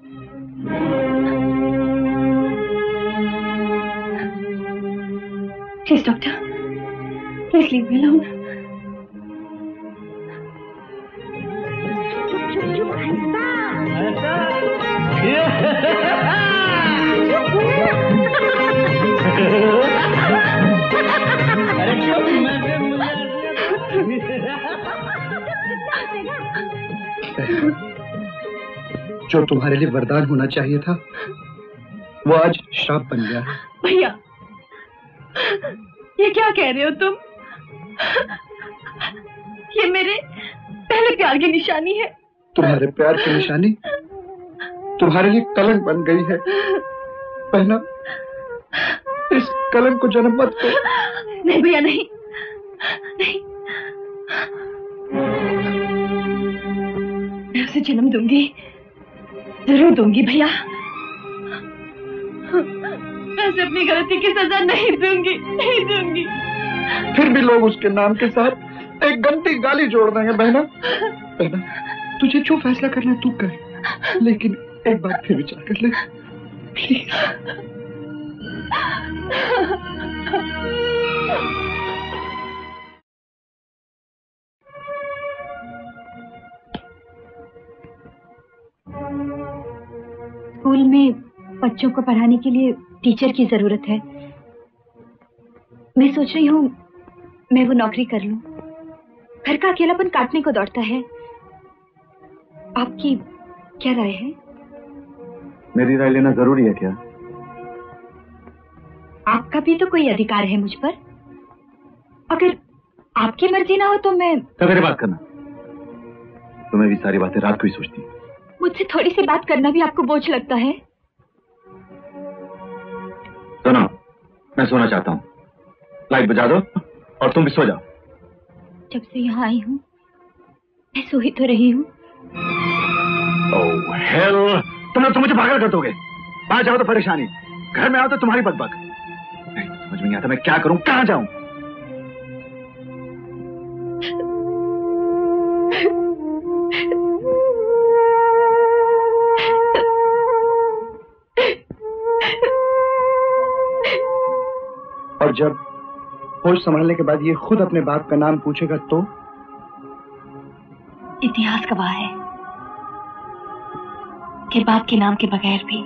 Please doctor, please leave me alone. जो तुम्हारे लिए वरदान होना चाहिए था, वो आज श्राप बन गया। भैया, ये क्या कह रहे हो तुम? ये मेरे पहले प्यार की निशानी है। तुम्हारे प्यार की निशानी तुम्हारे लिए कलंक बन गई है। पहना, इस कलंक को जन्म मत दो। नहीं भैया, नहीं नहीं, मैं उसे जन्म दूंगी, जरूर दूंगी भैया। मैं उसे अपनी गलती की सजा नहीं दूंगी, नहीं दूंगी। फिर भी लोग उसके नाम के साथ एक गंदी गाली जोड़ देंगे। बहना, बहना, तुझे जो फैसला करना है तू कर, लेकिन एक बार फिर विचार कर ले प्लीज। स्कूल में बच्चों को पढ़ाने के लिए टीचर की जरूरत है। मैं सोच रही हूँ मैं वो नौकरी कर लूं। घर का अकेलापन काटने को दौड़ता है। आपकी क्या राय है? मेरी राय लेना जरूरी है क्या? आपका भी तो कोई अधिकार है मुझ पर। अगर आपकी मर्जी ना हो तो मैं। सवेरे बात करना, तुम्हें भी सारी बातें रात को ही सोचती है। मुझसे थोड़ी सी बात करना भी आपको बोझ लगता है? सुनो, मैं सोना चाहता हूँ, लाइट बुझा दो और तुम भी सो जाओ। जब से यहाँ आई हूँ मैं सो ही तो रही हूँ। ओह हेल, तुम तो मुझे पागल कर दोगे। बाहर जाओ तो परेशानी, घर में आओ तो तुम्हारी बकबक। समझ में नहीं आता मैं क्या करूं, कहां जाऊं। और जब होश संभालने के बाद ये खुद अपने बाप का नाम पूछेगा तो? इतिहास गवाह है कि बाप के नाम के बगैर भी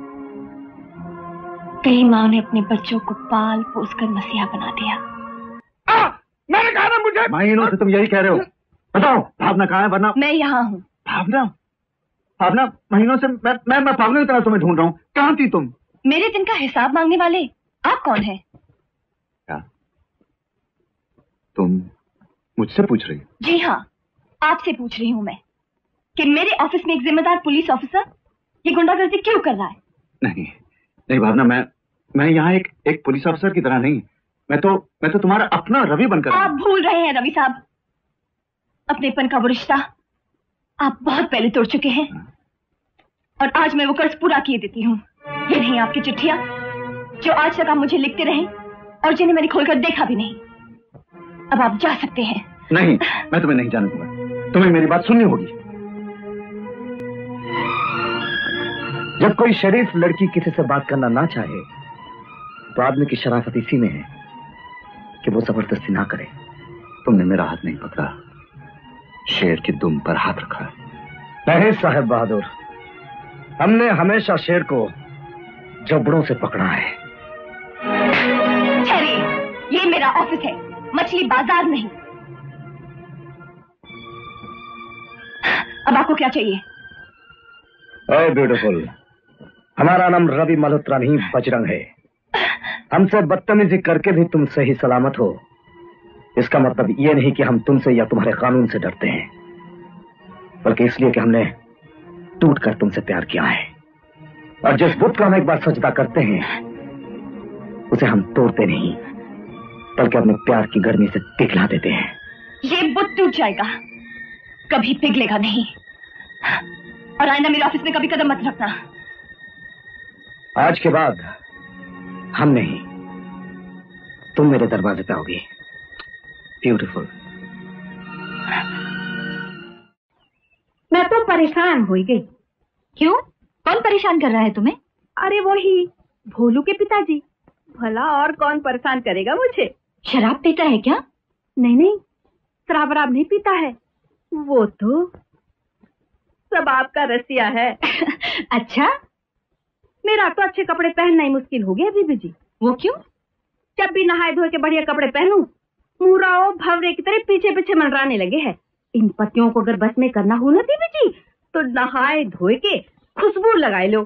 कई माँ ने अपने बच्चों को पाल पोस कर मसीहा बना दिया। मैंने कहा ना मुझे। महीनों से तुम यही कह रहे हो। बताओ भावना कहाँ है? वरना मैं यहाँ हूँ। भावना, भावना, महीनों से मैं पागलों की तरह तुम्हें ढूंढ रहा हूँ। कहाँ थी तुम? मेरे दिन का हिसाब मांगने वाले आप कौन है? क्या तुम मुझसे पूछ रही? जी हाँ, आपसे पूछ रही हूँ मैं कि मेरे ऑफिस में एक जिम्मेदार पुलिस ऑफिसर ये गुंडागर्दी क्यों कर रहा है? नहीं नहीं भावना, मैं यहाँ एक पुलिस ऑफिसर की तरह नहीं, मैं तो तुम्हारा अपना रवि बनकर। आप भूल रहे हैं रवि साहब, अपनेपन का वो रिश्ता आप बहुत पहले तोड़ चुके हैं और आज मैं वो कर्ज पूरा किए देती हूँ। ये नहीं आपकी चिट्ठियां जो आज तक आप मुझे लिखते रहे और जिन्हें मैंने खोलकर देखा भी नहीं। अब आप जा सकते हैं। नहीं, मैं तुम्हें नहीं जाने दूंगा, तुम्हें मेरी बात सुननी होगी। जब कोई शरीफ लड़की किसी से बात करना ना चाहे तो आदमी की शराफत इसी में है कि वो जबरदस्ती ना करे। तुमने मेरा हाथ नहीं पकड़ा, शेर की दुम पर हाथ रखा। नहीं साहब बहादुर, हमने हमेशा शेर को जबड़ों से पकड़ा है। ठहरिए, ये मेरा ऑफिस है, मछली बाजार नहीं। अब आपको क्या चाहिए? ओह ब्यूटीफुल, हमारा नाम रवि मल्होत्रा नहीं बजरंग है। हमसे बदतमीजी करके भी तुम सही सलामत हो, इसका मतलब ये नहीं कि हम तुमसे या तुम्हारे कानून से डरते हैं, बल्कि इसलिए कि हमने टूटकर तुमसे प्यार किया है और जिस बुत को हम एक बार सजदा करते हैं उसे हम तोड़ते नहीं बल्कि अपने प्यार की गर्मी से पिघला देते हैं। ये बुत टूट जाएगा, कभी पिघलेगा नहीं। और आइंदा मेरे ऑफिस में कभी कदम मत रखना। आज के बाद हम नहीं, तुम मेरे दरवाजे पे आओगी। ब्यूटीफुल। मैं तो परेशान हो गई। क्यों? कौन परेशान कर रहा है तुम्हें? अरे वही भोलू के पिताजी। भला और कौन परेशान करेगा मुझे? शराब पीता है क्या? नहीं नहीं, शराब वराब नहीं पीता है, वो तो सब आपका रसिया है। अच्छा, मेरा तो अच्छे कपड़े पहनना ही मुश्किल हो गया बीबी जी। वो क्यों? जब भी नहाए धोए के बढ़िया कपड़े पहनूं, मुराओ भवरे की तरह पीछे पीछे मंडराने लगे हैं। इन पतियों को अगर बस में करना हो ना बीबी जी, तो नहाए धोए के खुशबू लगाए लो।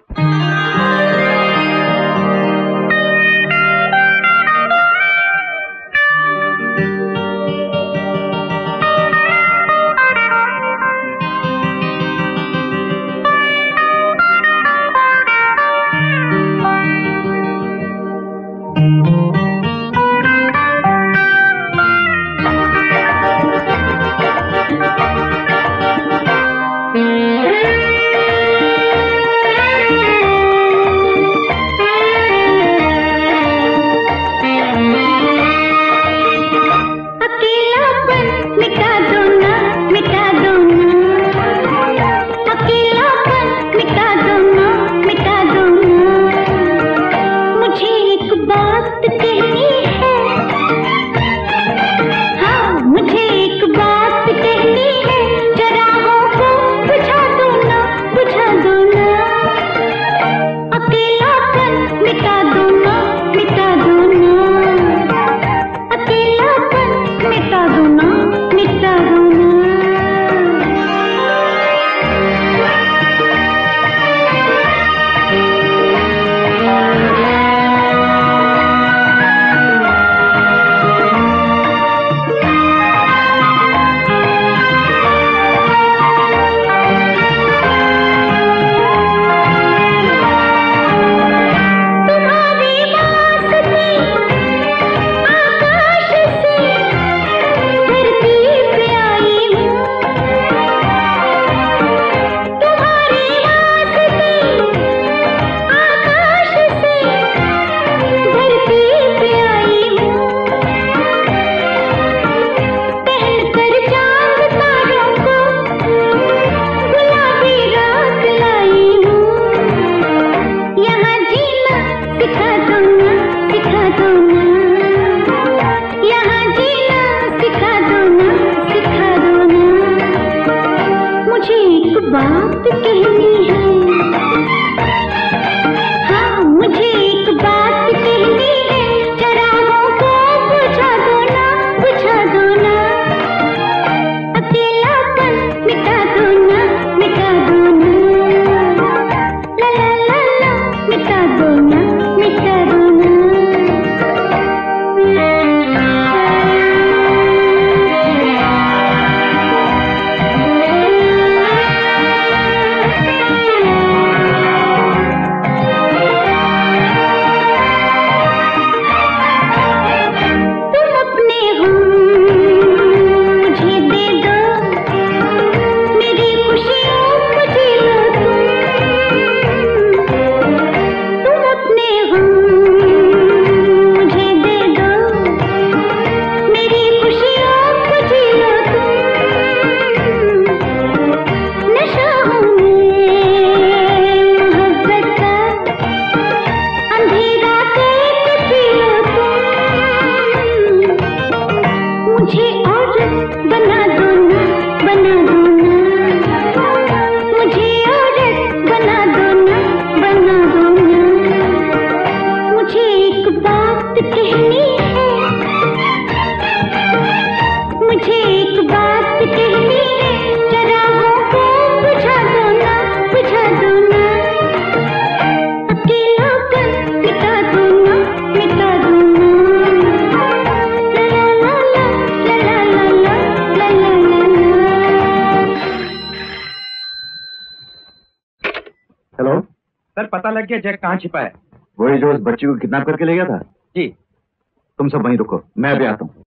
सर पता लग गया जैक कहाँ छिपा है। वही जो उस बच्ची को किडनैप करके ले गया था। जी। तुम सब वहीं रुको, मैं अभी आता हूँ।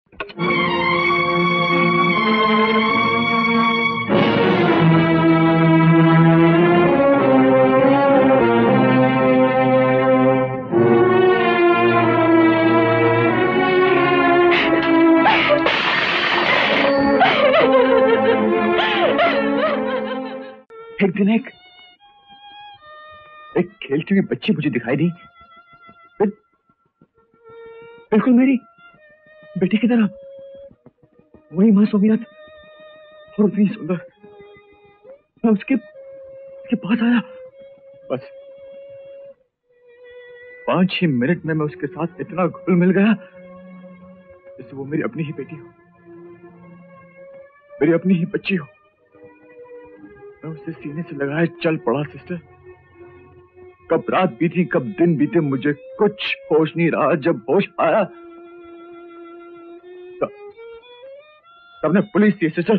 एक दिन एक खेलती हुई बच्ची मुझे दिखाई दी, बिल्कुल मेरी बेटी की तरह, वही मासूमियत और उतनी सुंदर। मैं उसके पास आया, बस 5 ही मिनट में मैं उसके साथ इतना घुल मिल गया जैसे वो मेरी अपनी ही बेटी हो, मेरी अपनी ही बच्ची हो। मैं उसे सीने से लगाए चल पड़ा सिस्टर। कब रात बीती, कब दिन बीते, मुझे कुछ होश नहीं रहा। जब होश आया तब ने पुलिस थी सिस्टर।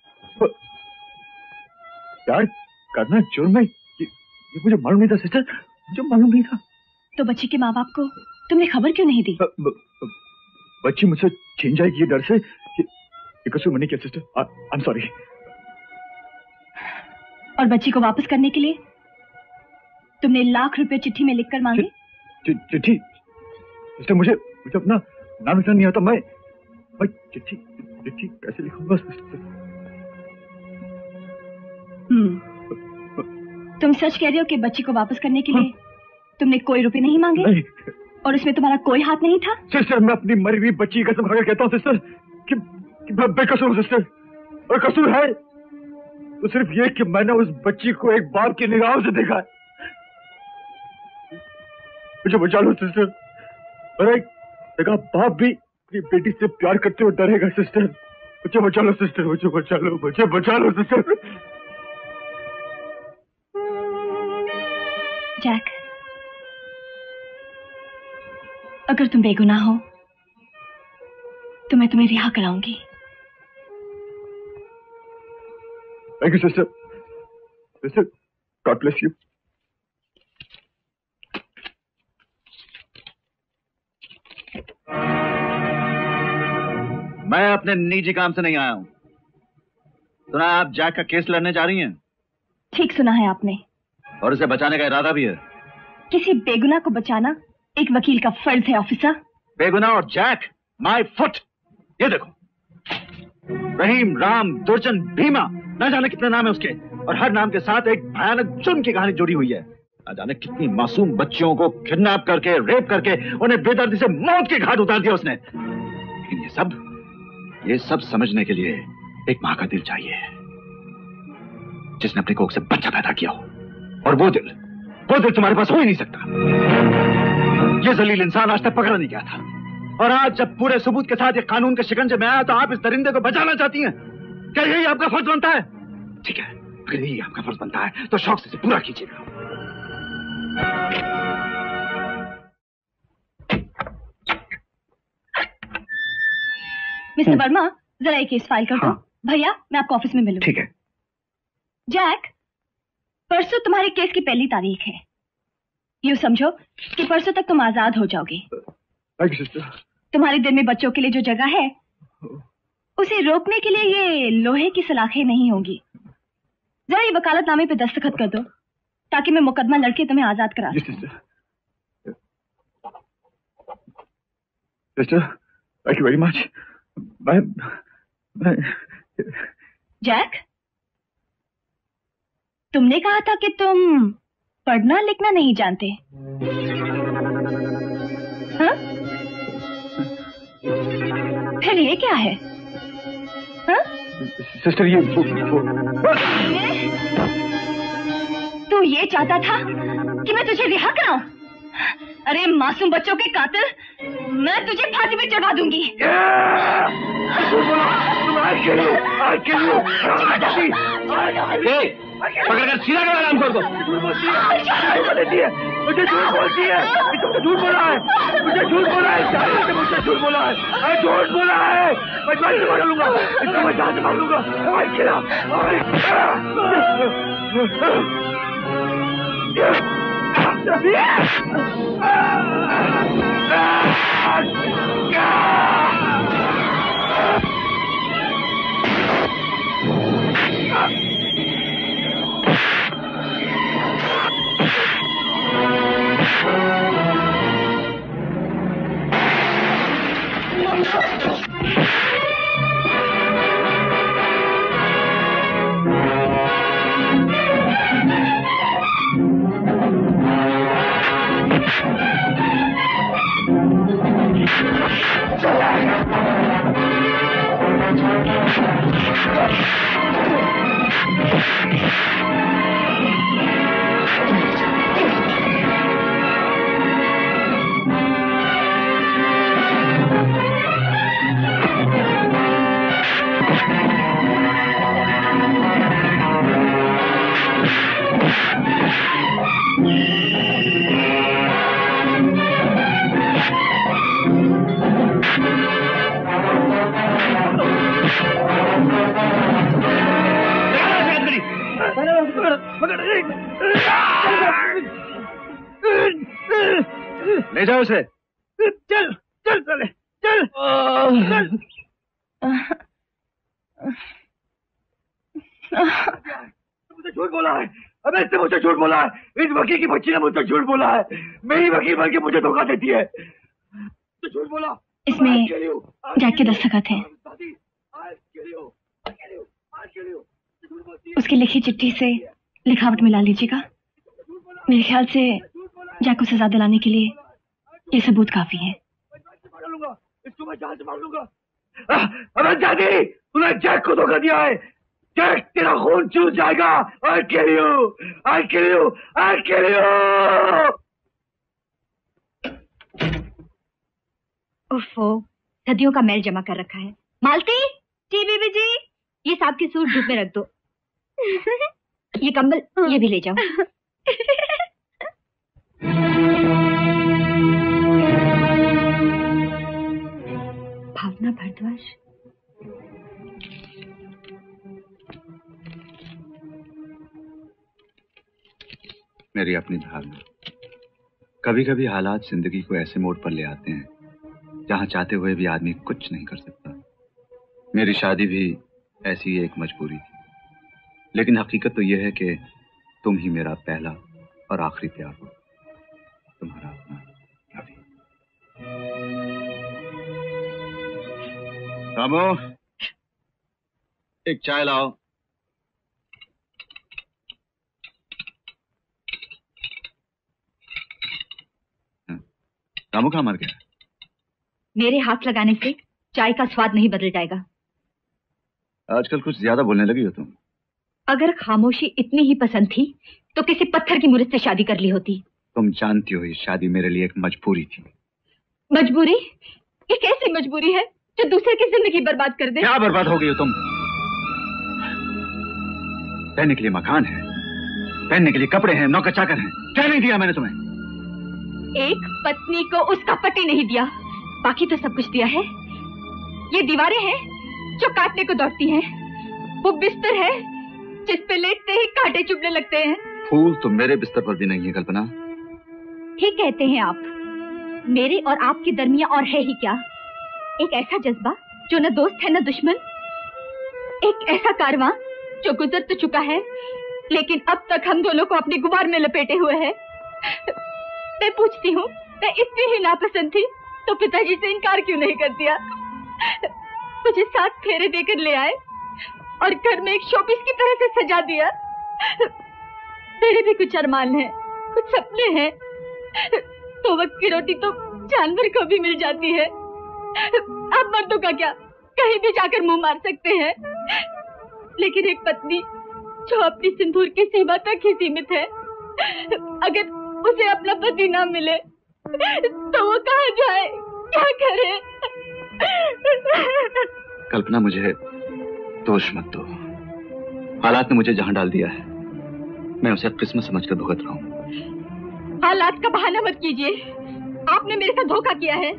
प्यार करना जुर्म है, ये मुझे मालूम नहीं था सिस्टर, मुझे मालूम नहीं था। तो बच्ची के माँ बाप को तुमने खबर क्यों नहीं दी? बच्ची मुझसे छीन जाएगी ये डर से। ये कसूर मैंने किया सिस्टर, आई एम सॉरी। और बच्ची को वापस करने के लिए तुमने लाख रुपए चिट्ठी में लिखकर मांगे? चिट्ठी सिस्टर, मुझे अपना नाम लिखना नहीं आता। मैं चिट्ठी कैसे लिखूंगा सिस्टर? तुम सच कह रहे हो कि बच्ची को वापस करने के लिए तुमने कोई रुपए नहीं मांगे? नहीं। और इसमें तुम्हारा कोई हाथ नहीं था? सिस्टर, मैं अपनी मरी हुई बच्ची की कसम खाकर कहता हूँ सिस्टर कि मैं बेकसूर हूँ सिस्टर। और कसूर है तो सिर्फ ये कि मैंने उस बच्ची को एक बाप की निगाहों से देखा है। मुझे बचा लो सिस्टर। अरे देखा, बाप भी अपनी बेटी से प्यार करते हुए डरेगा सिस्टर। मुझे बचा लो सिस्टर, मुझे बचा लो, मुझे बचा लो सिस्टर। जैक, अगर तुम बेगुनाह हो तो मैं तुम्हें रिहा कराऊंगी। Thank you sister. Sister, god bless you. मैं अपने निजी काम से नहीं आया हूं। सुना आप जैक का केस लड़ने जा रही हैं? ठीक सुना है आपने। और उसे बचाने का इरादा भी है? किसी बेगुनाह को बचाना एक वकील का फर्ज है ऑफिसर। बेगुनाह और जैक, माय फुट। ये देखो, रहीम, राम, दुर्जन, भीमा, न जाने कितने नाम है उसके, और हर नाम के साथ एक भयानक जुर्म की कहानी जुड़ी हुई है। न जाने कितनी मासूम बच्चियों को किडनैप करके, रेप करके, उन्हें बेदर्दी से मौत के घाट उतार दिया उसने। लेकिन ये सब समझने के लिए एक मां का दिल चाहिए, जिसने अपनी कोख से बच्चा पैदा किया हो। और वो दिल तुम्हारे पास हो ही नहीं सकता। ये जलील इंसान आज तक पकड़ा नहीं गया था, और आज जब पूरे सबूत के साथ ये कानून के शिकंजे में आया तो आप इस दरिंदे को बचाना चाहती हैं। क्या यही आपका फर्ज बनता है? ठीक है, अगर यही आपका फर्ज बनता है तो शौक से इसे पूरा कीजिएगा। मिस्टर वर्मा, जरा एक केस फाइल कर दो। भैया, मैं आपको ऑफिस में मिलूंगी। ठीक है। जैक, परसों तुम्हारे केस की पहली तारीख है। यूं समझो कि परसों तक तुम आजाद हो जाओगे। तुम्हारे दिल में बच्चों के लिए जो जगह है उसे रोकने के लिए ये लोहे की सलाखें नहीं होंगी। जरा ये वकालतनामे पे दस्तखत कर दो ताकि मैं मुकदमा लड़के तुम्हें आजाद करा सकूं। Sister, thank you very much. Jack, तुमने कहा था कि तुम पढ़ना लिखना नहीं जानते। हाँ? फिर ये क्या है? हाँ? सिस्टर, ये तू ये चाहता था कि मैं तुझे रिहा कराऊं? अरे मासूम बच्चों के कातिल, मैं तुझे फांसी पे चढ़ा दूंगी। पकड़कर सीधा करो आराम कर दो। मुझे झूठ बोलती है, झूठ बोला है, मुझे झूठ बोला है, मुझे झूठ बोला है, झूठ बोला है। मैं जान से मार लूंगा, इसको मैं जान से मार लूंगा। ले जाओ उसे। चल चल चले चल चल। मुझे झूठ बोला है, अबे इसने मुझे झूठ बोला है। इस वकील की बच्ची ने मुझसे झूठ बोला है। मेरी वकील बन के मुझे धोखा देती है। तो झूठ बोला। इसमें जैक के दस्तखत हैं। उसकी लिखी चिट्ठी से लिखावट मिला लीजिएगा। मेरे ख्याल से जैक को सजा दिलाने के लिए ये सबूत काफी है। इसको मैं जान से मार लूंगा। अबे दादी, तूने जैक को धोखा दिया है। जैक तेरा खून चूस जाएगा। I kill you, I kill you, I kill you। ओफो, सदियों का मैल जमा कर रखा है। मालती, जी बीबी जी, ये सांप की सूट धूप में रख दो। ये कंबल ये भी ले जाओ। भावना भारद्वाज, मेरी अपनी भावना। कभी कभी हालात जिंदगी को ऐसे मोड़ पर ले आते हैं जहां चाहते हुए भी आदमी कुछ नहीं कर सकता। मेरी शादी भी ऐसी एक मजबूरी थी, लेकिन हकीकत तो यह है कि तुम ही मेरा पहला और आखिरी प्यार हो। तुम्हारा अपना रवि। रामो, एक चाय लाओ। रामू कहाँ मर गया? मेरे हाथ लगाने से चाय का स्वाद नहीं बदल जाएगा। आजकल कुछ ज्यादा बोलने लगी हो तुम। अगर खामोशी इतनी ही पसंद थी तो किसी पत्थर की मूर्त से शादी कर ली होती। तुम जानती हो ये शादी मेरे लिए एक मजबूरी थी। मजबूरी? ये कैसी मजबूरी है जो दूसरे की जिंदगी बर्बाद कर दे? क्या बर्बाद हो गई हो तुम? रहने के लिए मकान है, पहनने के लिए कपड़े हैं, नौकर चाकर हैं। क्या नहीं दिया मैंने तुम्हें? एक पत्नी को उसका पति नहीं दिया, बाकी तो सब कुछ दिया है। ये दीवारें हैं जो काटने को दौड़ती हैं, वो बिस्तर है जिस पे लेटते ही कांटे चुभने लगते हैं। फूल तो मेरे बिस्तर पर भी नहीं है कल्पना। ठीक कहते हैं आप। मेरे और आपके दरमियां और है ही क्या? एक ऐसा जज्बा जो न दोस्त है न दुश्मन, एक ऐसा कारवां जो गुजर तो चुका है लेकिन अब तक हम दोनों को अपने गुबार में लपेटे हुए है। मैं पूछती हूँ, मैं इतनी ही नापसंद थी तो पिताजी से इनकार क्यों नहीं कर दिया? मुझे 7 फेरे देकर ले आए और घर में एक शोपीस की तरह से सजा दिया। मेरे भी कुछ अरमान हैं, कुछ सपने हैं। तो वक्त की रोटी तो जानवर को भी मिल जाती है। अब मर्दों का क्या, कहीं भी जाकर मुंह मार सकते हैं, लेकिन एक पत्नी जो अपनी सिंदूर की सीमा तक ही सीमित है, अगर उसे अपना पति ना मिले तो वो कहाँ जाए, क्या करे? कल्पना, मुझे दोष मत दो। हालात ने मुझे जहां डाल दिया है मैं उसे किस्मत समझकर भुगत रहा हूँ। हालात का बहाना मत कीजिए। आपने मेरे साथ धोखा किया है।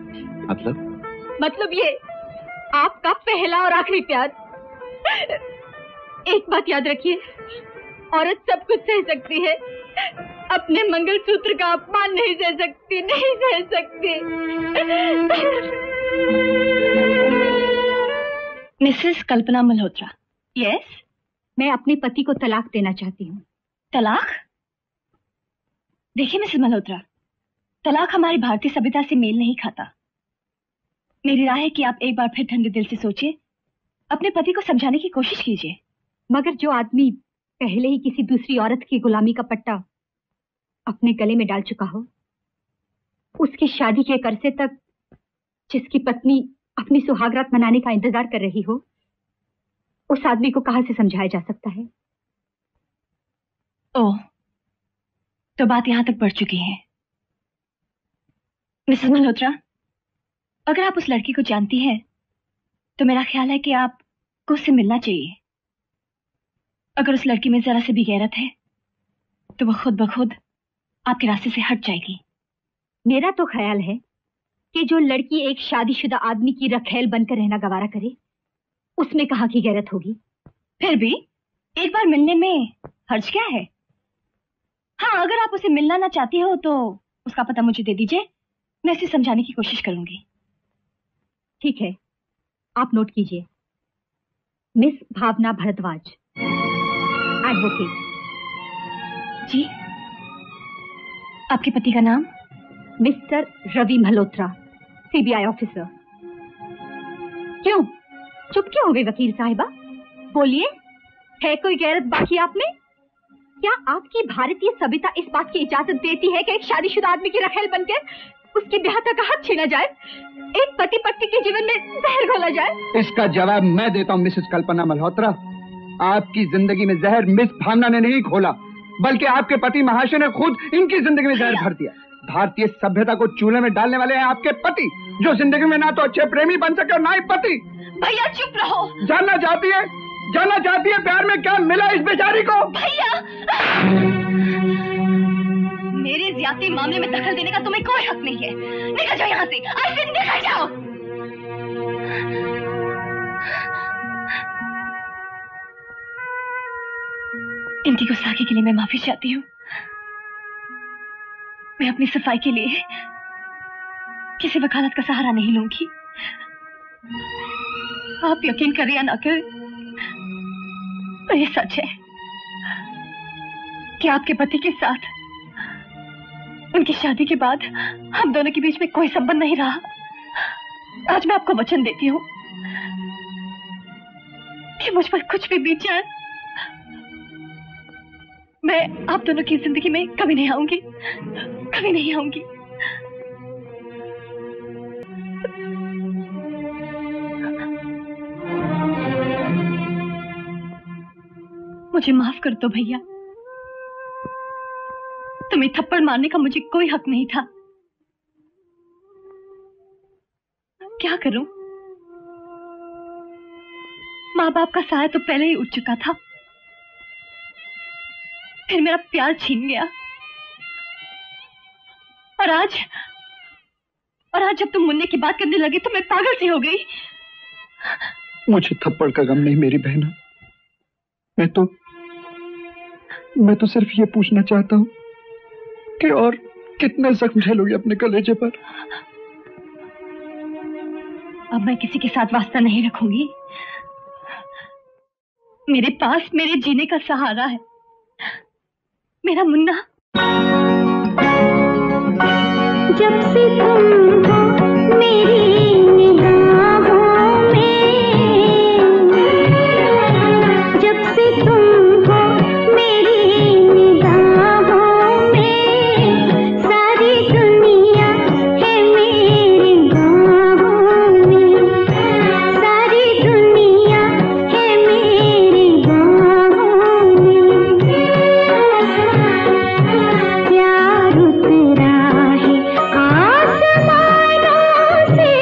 मतलब ये आपका पहला और आखिरी प्यार। एक बात याद रखिए, औरत सब कुछ सह सकती है अपने मंगलसूत्र का अपमान नहीं सह सकती, नहीं सह सकती। मिसेस कल्पना मल्होत्रा। यस, मैं अपने पति को तलाक देना चाहती हूँ। तलाक? देखिए मिसेस मल्होत्रा, तलाक हमारी भारतीय सभ्यता से मेल नहीं खाता। मेरी राय है कि आप एक बार फिर ठंडे दिल से सोचिए, अपने पति को समझाने की कोशिश कीजिए। मगर जो आदमी पहले ही किसी दूसरी औरत की गुलामी का पट्टा अपने गले में डाल चुका हो, उसकी शादी के एक अरसे तक जिसकी पत्नी अपनी सुहागरात मनाने का इंतजार कर रही हो, उस आदमी को कहां से समझाया जा सकता है? ओह, तो बात यहां तक बढ़ चुकी है। मिसेस मल्होत्रा, अगर आप उस लड़की को जानती हैं, तो मेरा ख्याल है कि आपको उससे मिलना चाहिए। अगर उस लड़की में जरा से भी गैरत है, तो वो खुद ब खुद आपके रास्ते से हट जाएगी। मेरा तो ख्याल है कि जो लड़की एक शादीशुदा आदमी की रखेल बनकर रहना गवारा करे, उसमें कहाँ की गैरत होगी? फिर भी एक बार मिलने में हर्ज क्या है? हाँ, अगर आप उसे मिलना ना चाहती हो तो उसका पता मुझे दे दीजिए, मैं उसे समझाने की कोशिश करूंगी। ठीक है, आप नोट कीजिए, मिस भावना भारद्वाज, एडवोकेट। जी, आपके पति का नाम? Mister Ravi Malhotra, CBI officer. क्यों चुप क्यों हो गई वकील साहिबा? बोलिए, है कोई गैरत बाकी आप में? क्या आपकी भारतीय सभ्यता इस बात की इजाजत देती है कि एक शादीशुदा आदमी की रखेल बनकर उसकी ब्याहता का हक छीना जाए, एक पति पत्नी के जीवन में जहर घोला जाए? इसका जवाब मैं देता हूँ मिसेस कल्पना मल्होत्रा। आपकी जिंदगी में जहर मिस भावना ने नहीं घोला, बल्कि आपके पति महाशय ने खुद इनकी जिंदगी में जहर भर दिया। भारतीय सभ्यता को चूल्हे में डालने वाले हैं आपके पति, जो जिंदगी में ना तो अच्छे प्रेमी बन सके और ना ही पति। भैया चुप रहो। जानना चाहती है प्यार में क्या मिला इस बेचारी को? भैया, मेरे ज्यादती मामले में दखल देने का तुम्हें कोई हक नहीं है। निकल जाओ यहाँ से, आज दिन निकल जाओ। इनकी गुस्ताखी के लिए मैं माफी चाहती हूँ। मैं अपनी सफाई के लिए किसी वकालत का सहारा नहीं लूंगी। आप यकीन करें या ना करें, पर ये सच है कि आपके पति के साथ उनकी शादी के बाद हम दोनों के बीच में कोई संबंध नहीं रहा। आज मैं आपको वचन देती हूँ कि मुझ पर कुछ भी बीत जाए, मैं आप दोनों की जिंदगी में कभी नहीं आऊंगी, कभी नहीं आऊंगी। मुझे माफ कर दो भैया, तुम्हें थप्पड़ मारने का मुझे कोई हक नहीं था। क्या करूं? माँ बाप का साया तो पहले ही उठ चुका था, फिर मेरा प्यार छीन गया, और आज जब तुम मुन्ने की बात करने लगे तो मैं पागल सी हो गई। मुझे थप्पड़ का गम नहीं मेरी बहना, मैं तो सिर्फ ये पूछना चाहता हूँ कि और कितने जख्म झेलोगे अपने कलेजे पर? अब मैं किसी के साथ वास्ता नहीं रखूंगी। मेरे पास मेरे जीने का सहारा है, मेरा मुन्ना। जब से तुम हो मेरी निगाहों में, जब से तुम हो मेरी निगाहों में, सारी दुनिया है मेरी बाहों में, सारी दुनिया है मेरी बाहों में। प्यार उतरा है आसमानों से,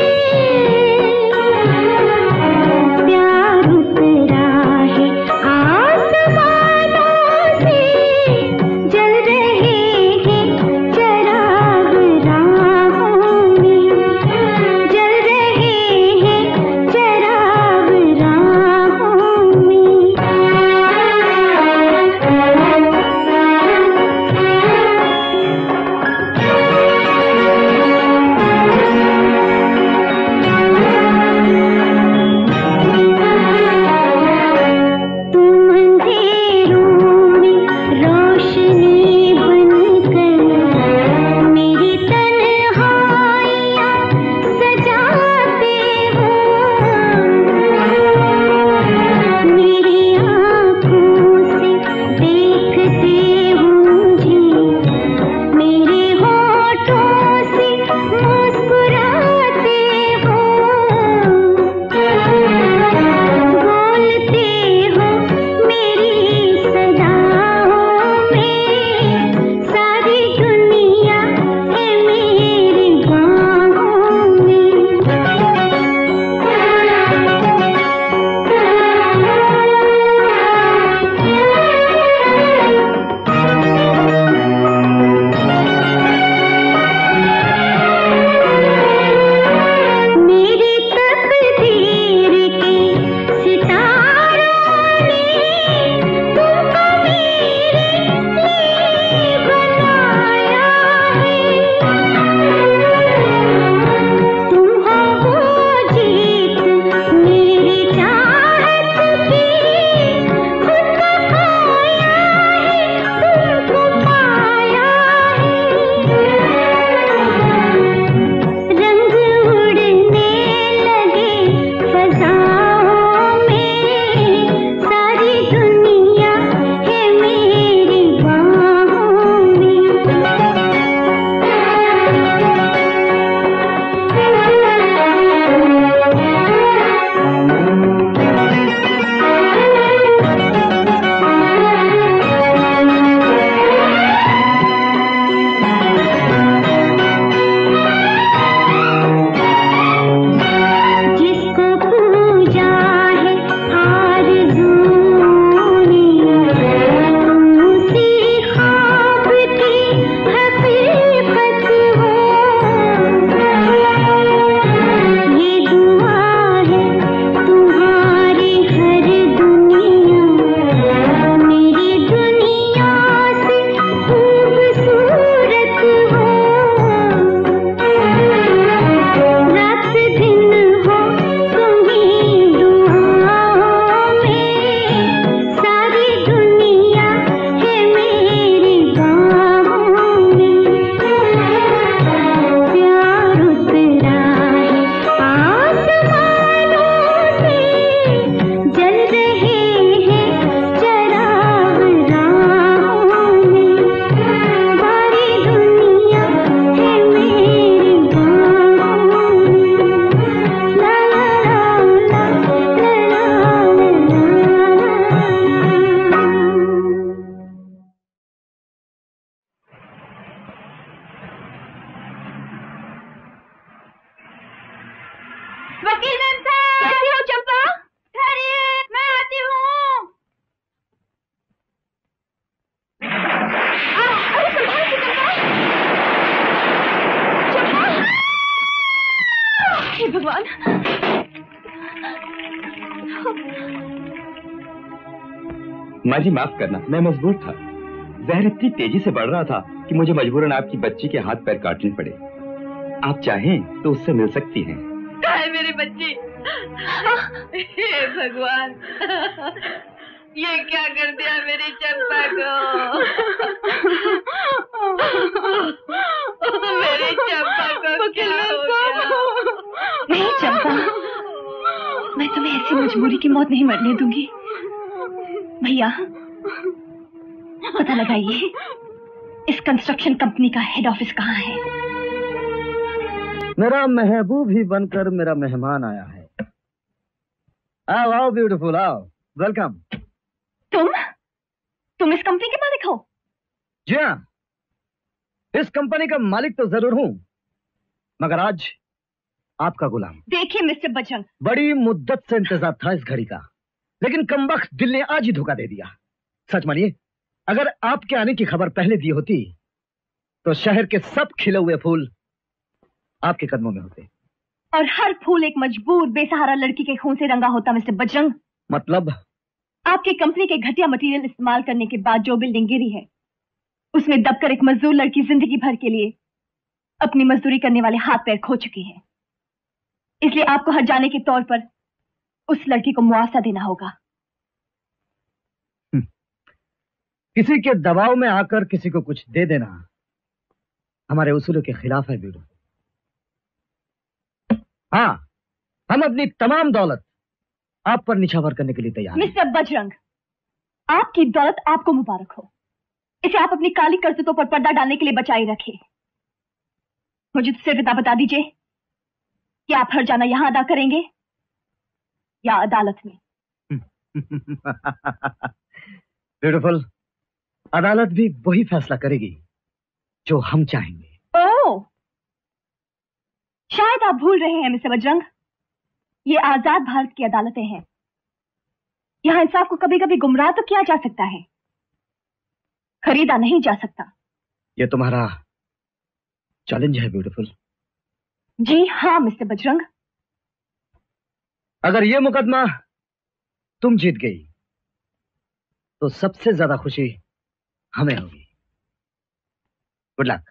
प्यार उतरा है आसमानों माँ जी माफ करना, मैं मजबूर था। जहर इतनी तेजी से बढ़ रहा था कि मुझे मजबूरन आपकी बच्ची के हाथ पैर काटने पड़े। आप चाहें तो उससे मिल सकती हैं। कहाँ है मेरी बच्ची? हे भगवान, ये क्या कर दिया मेरी चंपा को? मेरी चंपा को क्या हो गया? नहीं चंपा, मैं तुम्हें ऐसी मजबूरी की मौत नहीं मरने दूंगी। भैया पता लगाइए इस कंस्ट्रक्शन कंपनी का हेड ऑफिस कहाँ है। मेरा महबूब ही बनकर मेरा मेहमान आया है। आओ आओ ब्यूटीफुल, आओ, वेलकम। तुम इस कंपनी के मालिक हो? जी हाँ, इस कंपनी का मालिक तो जरूर हूं, मगर आज आपका गुलाम। देखिए मिस्टर बजरंग, बड़ी मुद्दत से इंतजार था इस घड़ी का, लेकिन कमबख्त दिल ने आज ही धोखा दे दिया। सच मानिए, अगर आपके आने की खबर पहले दी होती तो शहर के सब खिले हुए फूल आपके कदमों में होते। और हर फूल एक मजबूर बेसहारा लड़की के खून से रंगा होता मिस्टर बजरंग। मतलब? आपकी कंपनी के घटिया मटेरियल इस्तेमाल करने के बाद जो बिल्डिंग गिरी है, उसमें दबकर एक मजदूर लड़की जिंदगी भर के लिए अपनी मजदूरी करने वाले हाथ पैर खो चुकी है। इसलिए आपको हर जाने के तौर पर उस लड़की को मुआवजा देना होगा। किसी के दबाव में आकर किसी को कुछ दे देना हमारे उसूलों के खिलाफ है बीरू। हाँ, हम अपनी तमाम दौलत आप पर निछावर करने के लिए तैयार हैं। मिस्टर बजरंग, आपकी दौलत आपको मुबारक हो। इसे आप अपनी काली करतूतों पर पर्दा डालने के लिए बचाए रखे। मुझे तो सिर्फ इतना बता दीजिए कि आप हर जाना यहां अदा करेंगे या अदालत में। ब्यूटीफुल, अदालत भी वही फैसला करेगी जो हम चाहेंगे। ओह, शायद आप भूल रहे हैं मिस्टर बजरंग, ये आजाद भारत की अदालतें हैं। यहां इंसाफ को कभी कभी गुमराह तो किया जा सकता है, खरीदा नहीं जा सकता। ये तुम्हारा चैलेंज है ब्यूटीफुल। जी हाँ मिस्टर बजरंग। अगर ये मुकदमा तुम जीत गई तो सबसे ज्यादा खुशी हमें होगी। Good luck.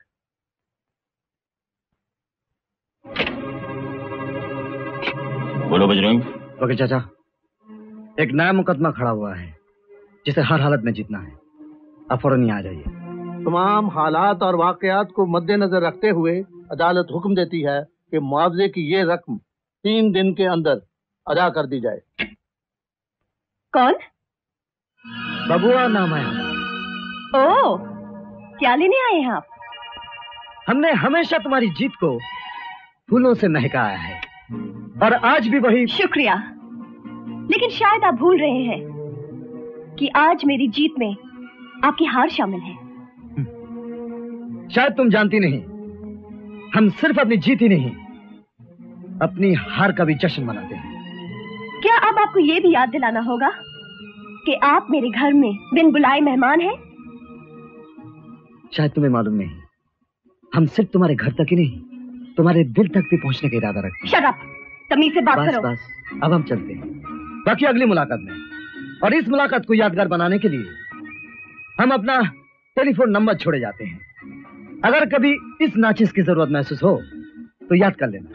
बोलो बजरंग। वकील चाचा, एक नया मुकदमा खड़ा हुआ है जिसे हर हालत में जीतना है। आप फौरन यहाँ आ जाइए। तमाम हालात और वाकयात को मद्देनजर रखते हुए अदालत हुक्म देती है कि मुआवजे की ये रकम 3 दिन के अंदर अदा कर दी जाए। कौन? बबुआ नाम है। ओह, क्या लेने आए हैं आप? हमने हमेशा तुम्हारी जीत को फूलों से महकाया है और आज भी वही। शुक्रिया, लेकिन शायद आप भूल रहे हैं कि आज मेरी जीत में आपकी हार शामिल है। शायद तुम जानती नहीं, हम सिर्फ अपनी जीत ही नहीं, अपनी हार का भी जश्न मनाते हैं। क्या अब आपको ये भी याद दिलाना होगा कि आप मेरे घर में बिन बुलाए मेहमान हैं? शायद तुम्हें मालूम नहीं, हम सिर्फ तुम्हारे घर तक ही नहीं, तुम्हारे दिल तक भी पहुंचने का इरादा रखते हैं। शट अप, तमीज से बात करो। बस, अब हम चलते हैं, बाकी अगली मुलाकात में। और इस मुलाकात को यादगार बनाने के लिए हम अपना टेलीफोन नंबर छोड़े जाते हैं। अगर कभी इस नाचिस की जरूरत महसूस हो तो याद कर लेना,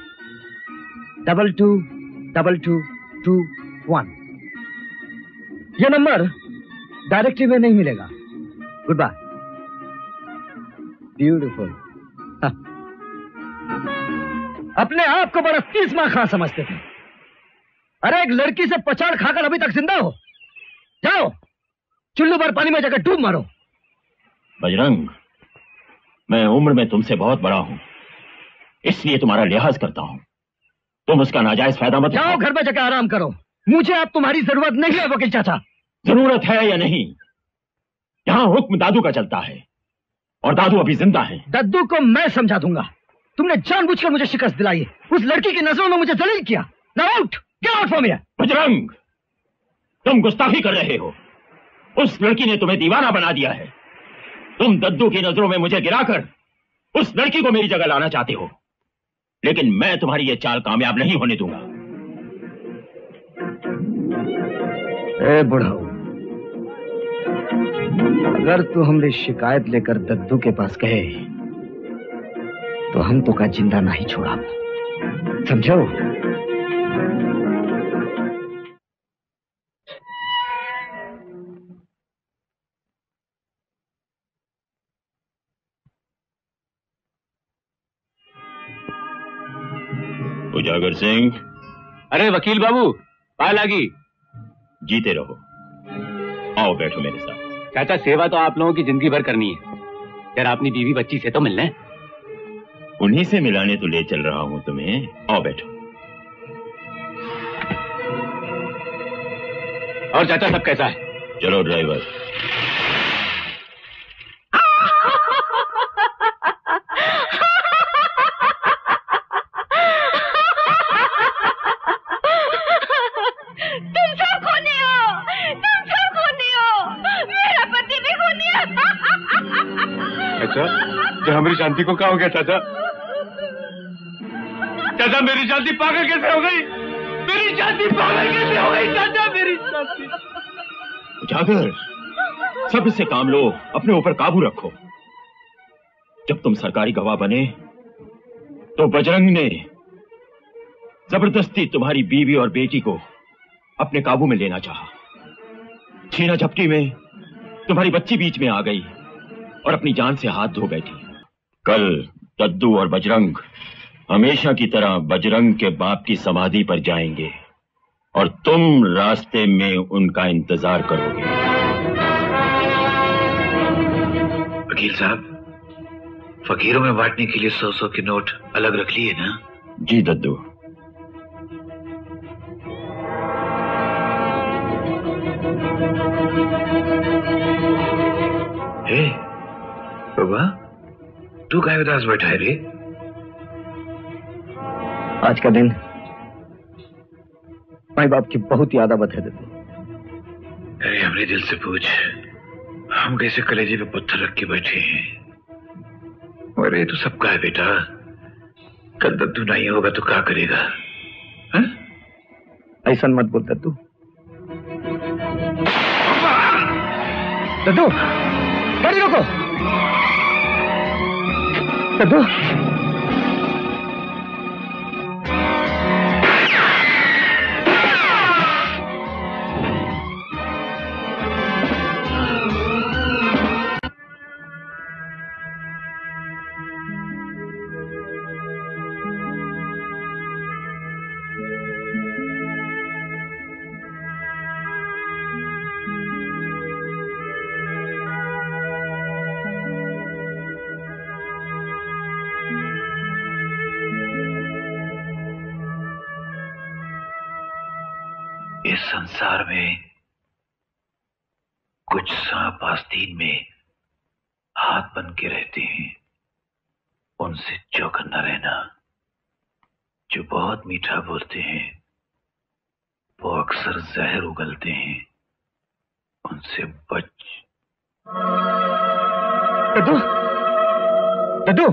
222221। यह नंबर डायरेक्टरी में नहीं मिलेगा। Goodbye beautiful. अपने आप को बड़ा 30 माह खा समझते थे। अरे एक लड़की से पछाड़ खाकर अभी तक जिंदा हो? जाओ चुल्लू भर पानी में जाकर डूब मारो। बजरंग, मैं उम्र में तुमसे बहुत बड़ा हूं, इसलिए तुम्हारा लिहाज करता हूं। तुम उसका नाजायज फायदा मत जाओ घर में जाकर आराम करो। मुझे अब तुम्हारी जरूरत नहीं है वकील चाचा। जरूरत है या नहीं, यहां हुक्म दादू का चलता है और दादू अभी जिंदा है। दद्दू को मैं समझा दूंगा। तुमने जानबूझकर मुझे शिकस्त दिलाई है, उस लड़की की नजरों में मुझे जलील किया। Now out, get out from here. Bajrang, तुम गुस्ताखी कर रहे हो। उस लड़की ने तुम्हें दीवाना बना दिया है। तुम दद्दू की नजरों में मुझे गिराकर उस लड़की को मेरी जगह लाना चाहते हो, लेकिन मैं तुम्हारी ये चाल कामयाब नहीं होने दूंगा। ए बुढ़ाऊ, अगर तू हमरी शिकायत लेकर दद्दू के पास गए तो हम तो का जिंदा नहीं छोड़ा, समझो? उजागर सिंह। अरे वकील बाबू, पाल लागी। जीते रहो। आओ बैठो मेरे साथ। चाचा, सेवा तो आप लोगों की जिंदगी भर करनी है, जरा अपनी बीवी बच्ची से तो मिलना है। उन्हीं से मिलाने तो ले चल रहा हूं तुम्हें। आओ बैठो। और चाचा सब कैसा है? चलो ड्राइवर। तुम सब खूनी हो, तुम सब खूनी हो, मेरा पति भी खूनी है। चाचा, जो हमारी शांति को क्या हो गया चाचा? चाचा, मेरी शांति पागल कैसे हो गई? मेरी शांति पागल कैसे हो गई चाचा? मेरी शांति। उजागर, सब से काम लो, अपने ऊपर काबू रखो। जब तुम सरकारी गवाह बने तो बजरंग ने जबरदस्ती तुम्हारी बीवी और बेटी को अपने काबू में लेना चाहा। छीना झपटी में तुम्हारी बच्ची बीच में आ गई और अपनी जान से हाथ धो बैठी। कल दद्दू और बजरंग हमेशा की तरह बजरंग के बाप की समाधि पर जाएंगे और तुम रास्ते में उनका इंतजार करोगे। वकील साहब, फकीरों में बांटने के लिए 100-100 के नोट अलग रख लिए ना? जी दद्दू। हे बाबा, तू काहे उदास बैठा है रे? आज का दिन माई बाप की बहुत याद आवत है दद्दू। अरे हमने दिल से पूछ, हम कैसे कलेजे पे पत्थर रख के बैठे हैं। अरे तू सबका है बेटा, कल दद्दू नहीं होगा तो क्या करेगा? ऐसा मत बोल दद्दू। दद्दू, गाड़ी रोको। दद्दू, इस संसार में कुछ सांप आस्तीन में हाथ बन के रहते हैं, उनसे चौकन न रहना। जो बहुत मीठा बोलते हैं वो अक्सर जहर उगलते हैं, उनसे बच। दद्दू, दद्दू,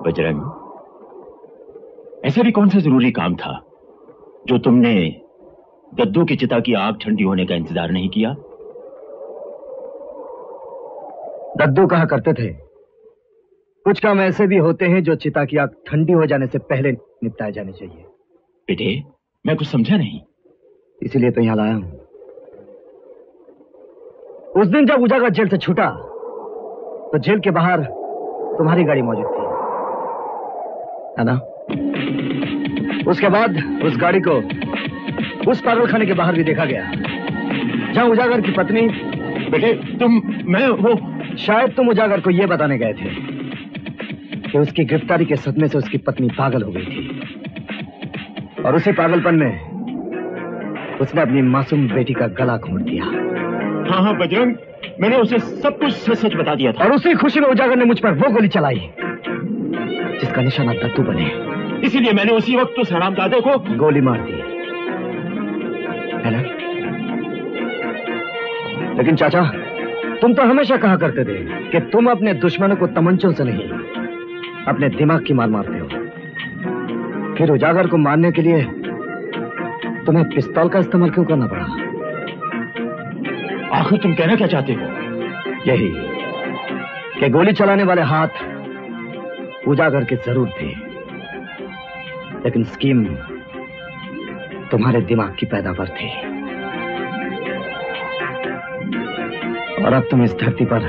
बजरंग, ऐसा भी कौन सा जरूरी काम था जो तुमने दद्दू की चिता की आग ठंडी होने का इंतजार नहीं किया? दद्दू कहा करते थे, कुछ काम ऐसे भी होते हैं जो चिता की आग ठंडी हो जाने से पहले निपटाए जाने चाहिए। बेटे, मैं कुछ समझा नहीं। इसीलिए तो यहां लाया हूं। उस दिन जब उजागर जेल से छूटा तो जेल के बाहर तुम्हारी गाड़ी मौजूद थी, है ना? उसके बाद उस गाड़ी को उस पागलखाने के बाहर भी देखा गया जहां उजागर की पत्नी। बेटे मैं वो शायद तुम उजागर को यह बताने गए थे कि उसकी गिरफ्तारी के सदमे से उसकी पत्नी पागल हो गई थी और उसी पागलपन में उसने अपनी मासूम बेटी का गला घोंट दिया। हाँ हाँ बजरंग, मैंने उसे सब कुछ सच बता दिया था। और उसी खुशी में उजागर ने मुझ पर वो गोली चलाई जिसका निशाना दद्दू बने। इसीलिए मैंने उसी वक्त उस हरामजादे को गोली मार दी, है ना? लेकिन चाचा, तुम तो हमेशा कहा करते थे कि तुम अपने दुश्मनों को तमंचों से नहीं, अपने दिमाग की मार मारते हो। फिर उजागर को मारने के लिए तुम्हें पिस्तौल का इस्तेमाल क्यों करना पड़ा? आखिर तुम कहना क्या चाहते हो? यही कि गोली चलाने वाले हाथ उजागर के जरूर थे, लेकिन स्कीम तुम्हारे दिमाग की पैदावार थी। और अब तुम इस धरती पर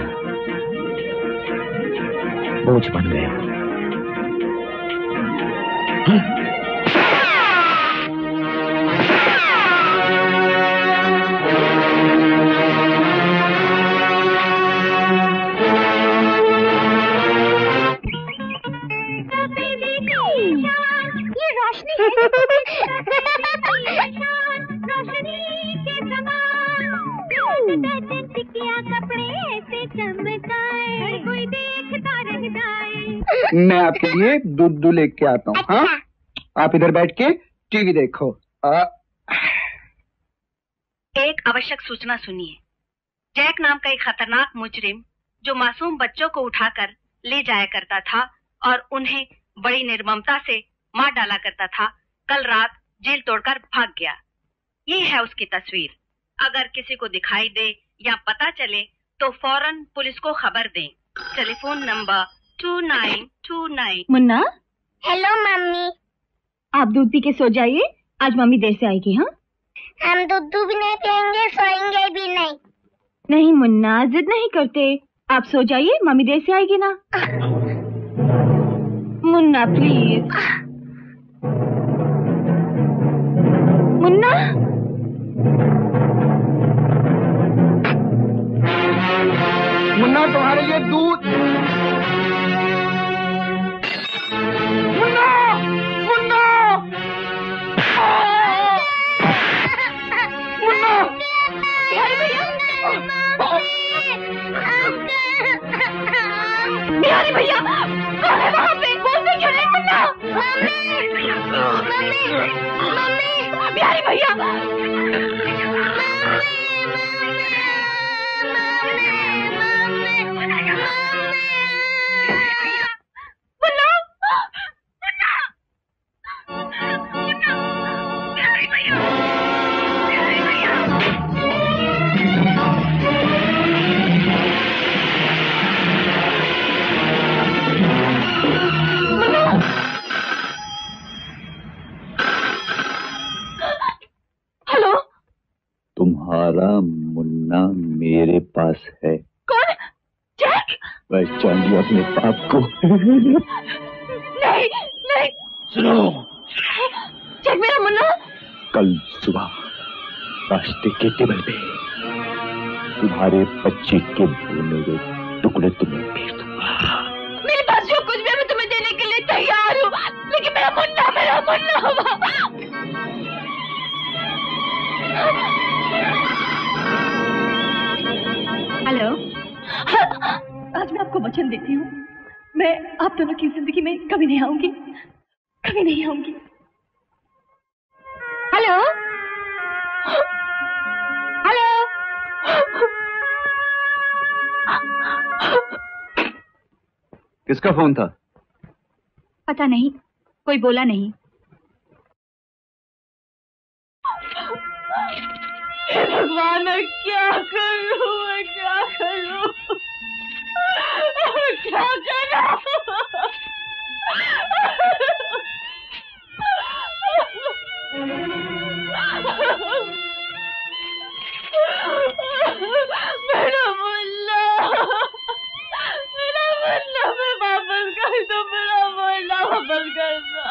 बोझ बन गए हो। मैं आपके लिए दूध लेके आता हूँ। हाँ, आप इधर बैठ के टीवी देखो। एक आवश्यक सूचना सुनिए। जैक नाम का एक खतरनाक मुजरिम जो मासूम बच्चों को उठाकर ले जाया करता था और उन्हें बड़ी निर्ममता से मार डाला करता था, कल रात जेल तोड़कर भाग गया। ये है उसकी तस्वीर। अगर किसी को दिखाई दे या पता चले तो फौरन पुलिस को खबर दें। Telephone number 2929। Munna. Hello mummy. आप दूध पी के सो जाइए, आज मम्मी देर से आएगी। हाँ, हम दूध भी नहीं पियेंगे, सोएंगे भी नहीं। नहीं मुन्ना, जिद नहीं करते, आप सो जाइए, मम्मी देर से आएगी ना। मुन्ना प्लीज। मुन्ना। मुन्ना तुम्हारे लिए दूध। मुन्ना, मुन्ना, मुन्ना। बिहारी भैया, कौन है वहाँ पे? बोलते क्यों नहीं मुन्ना? मम्मी, मम्मी, बिहारी भैया। तुम्हारा मुन्ना मेरे पास है। कौन? जैक? पहचान लिया अपने पाप को? नहीं, नहीं। सुनो, जैक मेरा मुन्ना। कल सुबह रास्ते के टेबल पे तुम्हारे बच्चे के भूने हुए टुकड़े तुम्हें भेज दूंगा। मेरे पास जो कुछ भी है मैं तुम्हें देने के लिए तैयार हूँ, लेकिन मेरा मुन्ना, मेरा मुन्ना। हेलो। आज मैं आपको वचन देती हूँ, मैं आप दोनों की जिंदगी में कभी नहीं आऊंगी, कभी नहीं आऊंगी। Hello, hello. किसका फोन था? पता नहीं, कोई बोला नहीं। भगवान, मैं क्या करूं, मैं क्या करूं, क्या करूं? मेरा मुन्ना, मैं वापस कर दो, मेरा मुन्ना वापस कर दो।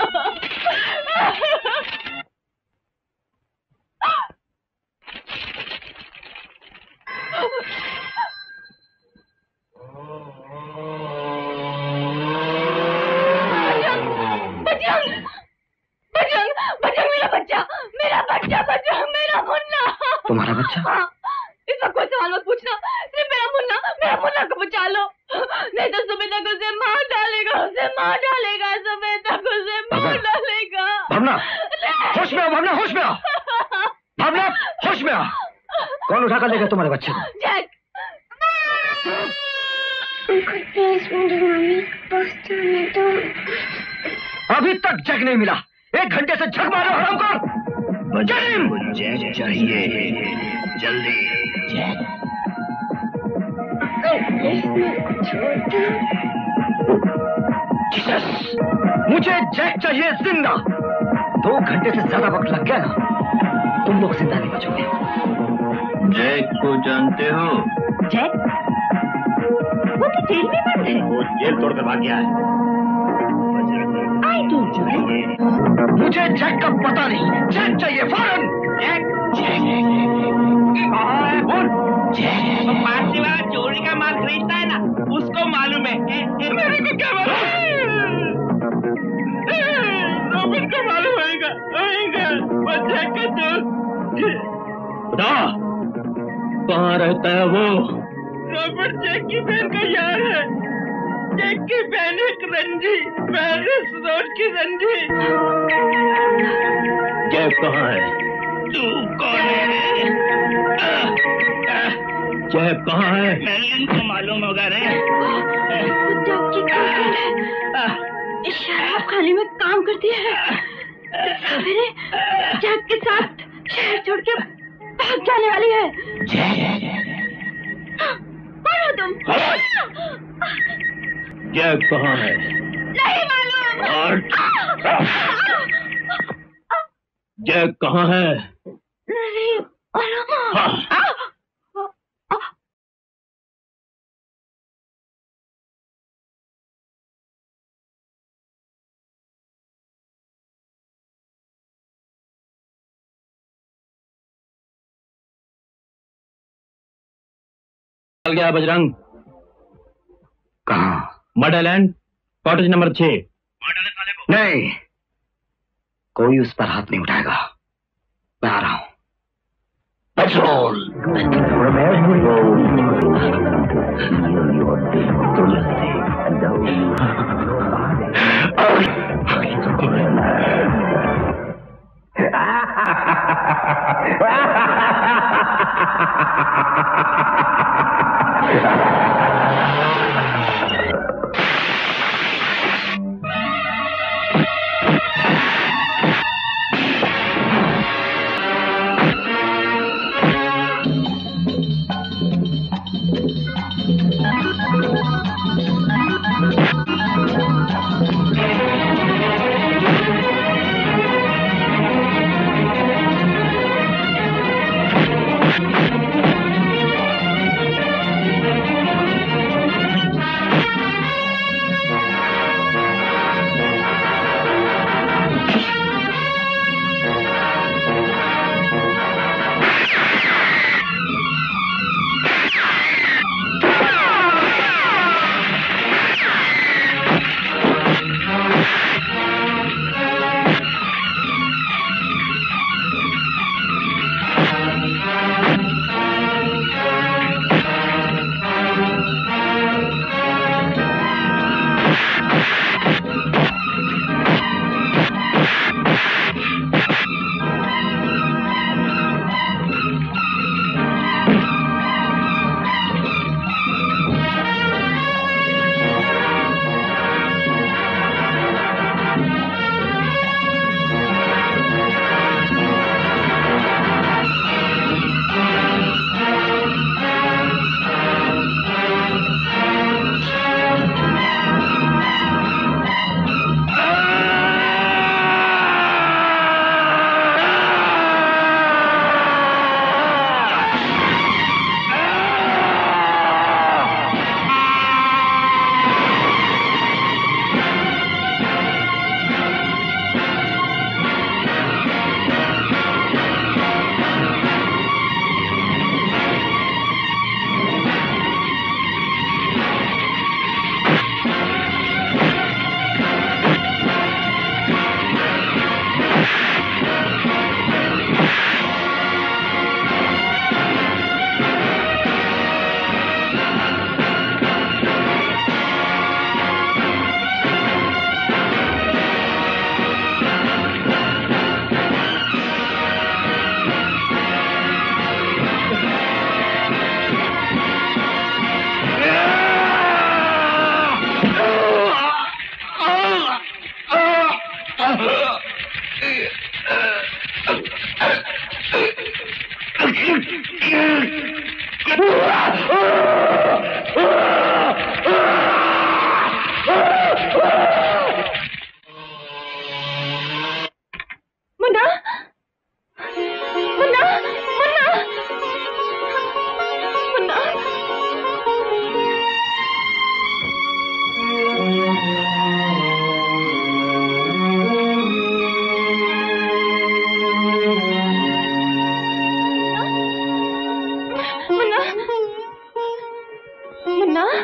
मेरा मुन्ना। तुम्हारा बच्चा? हाँ, इस वक्त कोई सवाल मत पूछना, सिर्फ मेरा मुन्ना को बचा लो, नहीं तो सुमेधा को उसे मार डालेगा, सुमेधा को उसे मार डालेगा। भावना, होश में आओ, भावना, होश में आओ, भावना, होश में आओ। कौन उठा कर लेगा तुम्हारे बच्चे को? जैक। प्लीज मेरी मम्मी को बस जाने दो। अभी तक जैक नहीं मिला, 1 घंटे से झक मारो हरामखोर। जैक चाहिए, जल्दी। जैक। मुझे जैक चाहिए जिंदा। 2 घंटे से ज्यादा वक्त लग गया ना, तुम लोग जिंदा नहीं बचोगे। जैक को जानते हो? जैक? वो तो जेल में बंद है। वो जेल तोड़कर भाग गया है। मुझे जैक का पता नहीं, जैक चाहिए फौरन। जैक, बोल। तो पार्टी वाला चोरी का माल खरीदता है ना, उसको मालूम है। मेरे को क्या मालूम? रॉबर्ट को मालूम होगा, वो जैक का दोस्त। बता, कहाँ रहता है वो? रॉबर्ट जैक की बहन का यार है। जैक की बहन एक रंजी, पेरिस रोड की रंजी। जैक कहाँ है? तू कौन है? जैक कहाँ है? मेलिन को मालूम होगा रे। इस शराब खाने में काम करती है। सवेरे जैक के साथ शहर छोड़ के भाग जाने वाली है। कौन हो तुम? जैक कहाँ है? नहीं मालूम। जैक कहाँ है? नहीं मालूम। चल गया बजरंग। कहाँ? Mudland, cottage number 6। नहीं, कोई उस पर हाथ नहीं उठाएगा। मैं आ रहा हूं। पेट्रोल।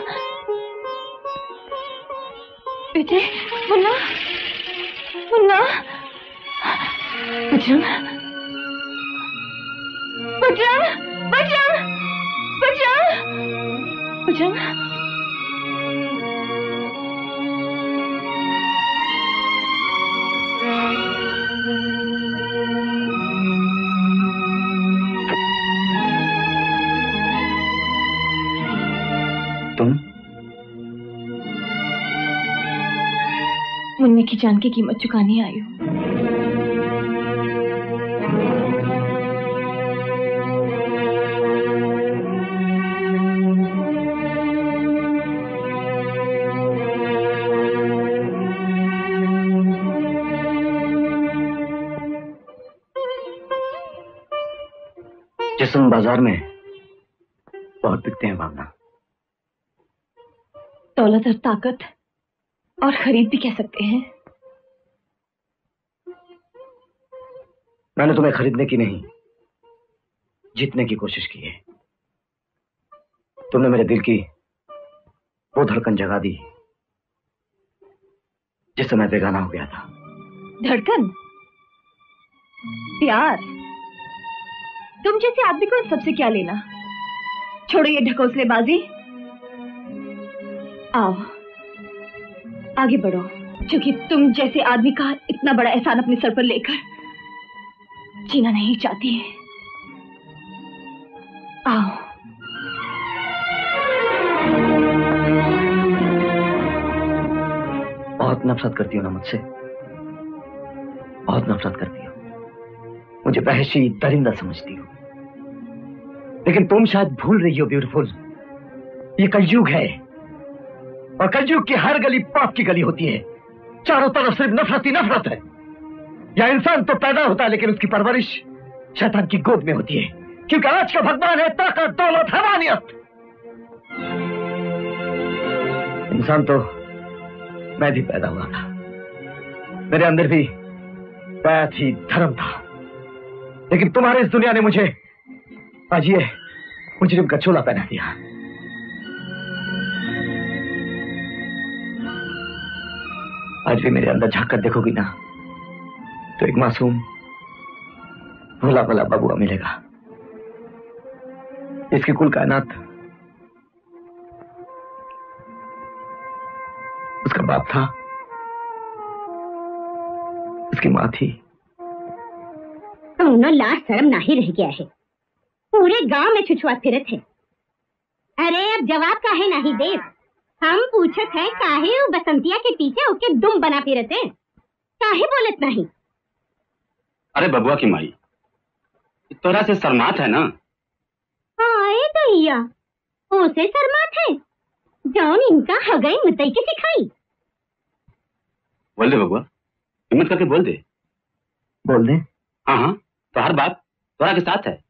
बेटे, मुन्ना, मुन्ना, बजरंग, बजरंग, बजरंग, बजरंग, बजरंग। मुन्ने की जान की कीमत चुकाने आई हूँ। जिस्म बाजार में बहुत बिकते हैं भावना। दौलत और ताकत और खरीद भी कह सकते हैं। मैंने तुम्हें खरीदने की नहीं, जीतने की कोशिश की है। तुमने मेरे दिल की वो धड़कन जगा दी जिससे मैं बेगाना हो गया था। धड़कन, प्यार, तुम जैसे आदमी को इन सबसे क्या लेना? छोड़ो ये ढकोसलेबाजी, आओ आगे बढ़ो, क्योंकि तुम जैसे आदमी का इतना बड़ा एहसान अपने सर पर लेकर जीना नहीं चाहती है। आओ। बहुत नफरत करती हो ना मुझसे, बहुत नफरत करती हो, मुझे वहशी दरिंदा समझती हो। लेकिन तुम शायद भूल रही हो ब्यूटीफुल, ये कलयुग है और कलयुग की हर गली पाप की गली होती है। चारों तरफ सिर्फ नफरत ही नफरत है। या इंसान तो पैदा होता है लेकिन उसकी परवरिश शैतान की गोद में होती है, क्योंकि आज का भगवान है ताकत, दौलत, हैवानियत। इंसान तो मैं भी पैदा हुआ था, मेरे अंदर भी पैत ही धर्म था, लेकिन तुम्हारे इस दुनिया ने मुझे आज ये मुजरिम का चोला पहना दिया। आज भी मेरे अंदर झांक कर देखोगी ना तो एक मासूम भोला भला बबुआ मिलेगा। इसकी कुल कायनात उसका बाप था, उसकी मां थी। कौनो लाज शर्म नाही रह गया है, पूरे गांव में छुछुआत फिरत है। अरे अब जवाब काहे नहीं दे? हम पूछत है काहे वो बसंतिया के पीछे ओके दुम बना फिरत है, काहे बोलत नहीं? अरे बबुआ की माई, तोरा से शर्मात है ना? आए दैया, ओसे शर्मात है जौन इनका हगई मुतई के सिखाई। बोल दे बबुआ, हिम्मत करके बोल दे। बोल दे? हाँ हाँ, तो हर बात तोरा के साथ है।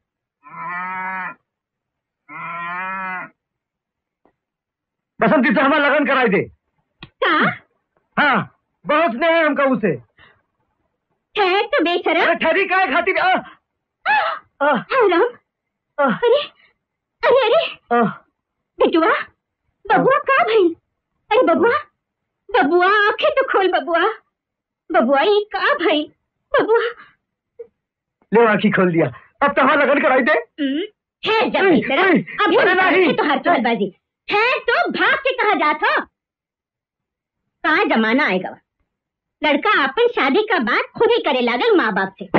बसंती से हमारा लगन कराई दे। का? हाँ, बहुत स्नेह है हमका उसे। ठहर तो बेशरम। ठहरी का खातिर? हराम। अरे अरे अरे बेटुआ, बबुआ का भई? अरे बबुआ, बबुआ आंखें तो खोल बबुआ, बबुआ ये का भई? बबुआ ले आंखें खोल दिया, अब तो हमारा लगन कराई दे। है जब बेशरम, अब नहीं तो हर चौबाजी है तो भाग के कहा जात हो? कहा जमाना आएगा लड़का अपन शादी का बात खुद ही करे लागल माँ बाप से।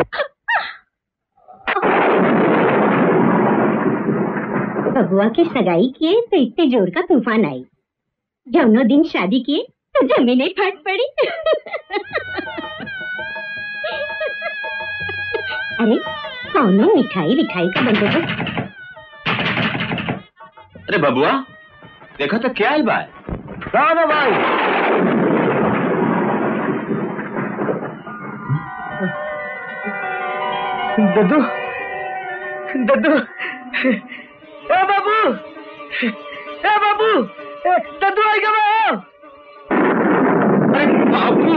बबुआ की सगाई किए तो इतने जोर का तूफान आई, जौनो दिन शादी किए तो जमीनें फट पड़ी। अरे कौनो मिठाई विठाई का बंदोबस्त? अरे बबुआ देखा तो क्या है भाई? कौन है भाई? दद्दू, दद्दू, ए बाबू, ए बाबू, दद्दू आएगा मैं। अरे बाबू,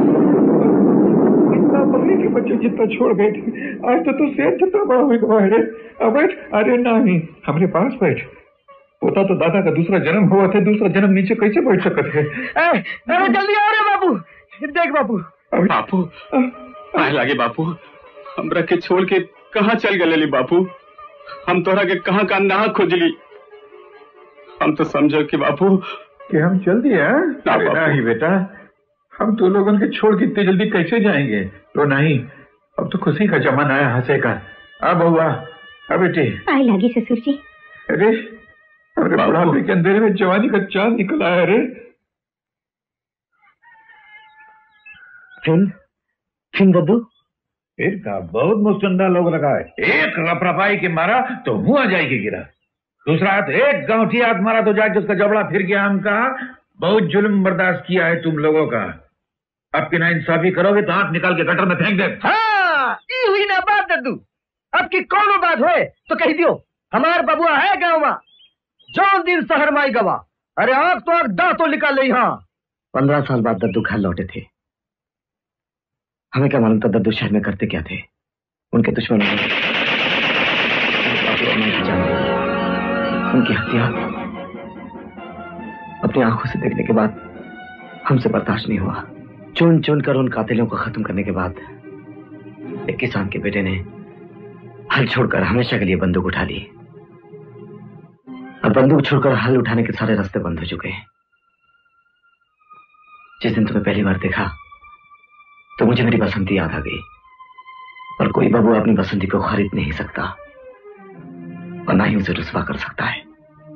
इतना बकरी के बच्चे जितना छोड़ बैठ, आज तो तू सेठ जितना बड़ा हुआ है रे। अब बैठ। अरे नहीं, हमारे पास बैठ। होता तो दादा का दूसरा जन्म हुआ थे, दूसरा जन्म नीचे कैसे बैठ सकते थे? अरे जल्दी आओ रे बाबू, देख बाबू। बापू आए लागे बापू, हमरा के छोड़ के कहाँ चल गए बापू? हम तोरा के कहाँ का ना खोजली। हम तो समझो कि बापू कि हम चल दिए। नहीं बेटा, हम तो लोगों के छोड़ के इतनी जल्दी कैसे जाएंगे? तो नहीं, अब तो खुशी का जमाना है, हंसे का। अब हुआ, अब बेटी आए लागे ससुर जी। अरे अरे बुढ़ापे के अंधेरे में जवानी का चांद निकला है। अरे फिर दद्दू फिर का बहुत मुस्तंदा लोग लगा है। एक रफरफाई के मारा तो मुंह आ जाएगी गिरा, दूसरा हाथ एक गांठी हाथ मारा तो जाके उसका जबड़ा फिर गया। हम कहा बहुत जुल्म बर्दाश्त किया है तुम लोगों का, अब की ना इंसाफी करोगे तो आंख निकाल के गटर में फेंक दे। हाँ, ये हुई ना बात दद्दू। अब की कौन बात होए तो कह दियो, हमार बबुआ है गाँव में, जो दिन शहर माई गवा। अरे आंख तो आंख दांतों निकाल ली। हाँ 15 साल बाद दद्दू घर लौटे थे। हमें क्या मालूम था दद्दू शहर में करते क्या थे। उनके दुश्मनों ने उनकी हत्या अपनी आंखों से देखने के बाद हमसे बर्दाश्त नहीं हुआ। चुन चुन कर उन कातिलों को खत्म करने के बाद एक किसान के बेटे ने हल छोड़कर हमेशा के लिए बंदूक उठा ली। अब बंदूक छोड़कर हल उठाने के सारे रास्ते बंद हो चुके हैं। जिस दिन तुम्हें पहली बार देखा तो मुझे मेरी बसंती याद आ गई, और कोई बबुआ अपनी बसंती को खरीद नहीं सकता और ना ही उसे रुस्वा कर सकता है।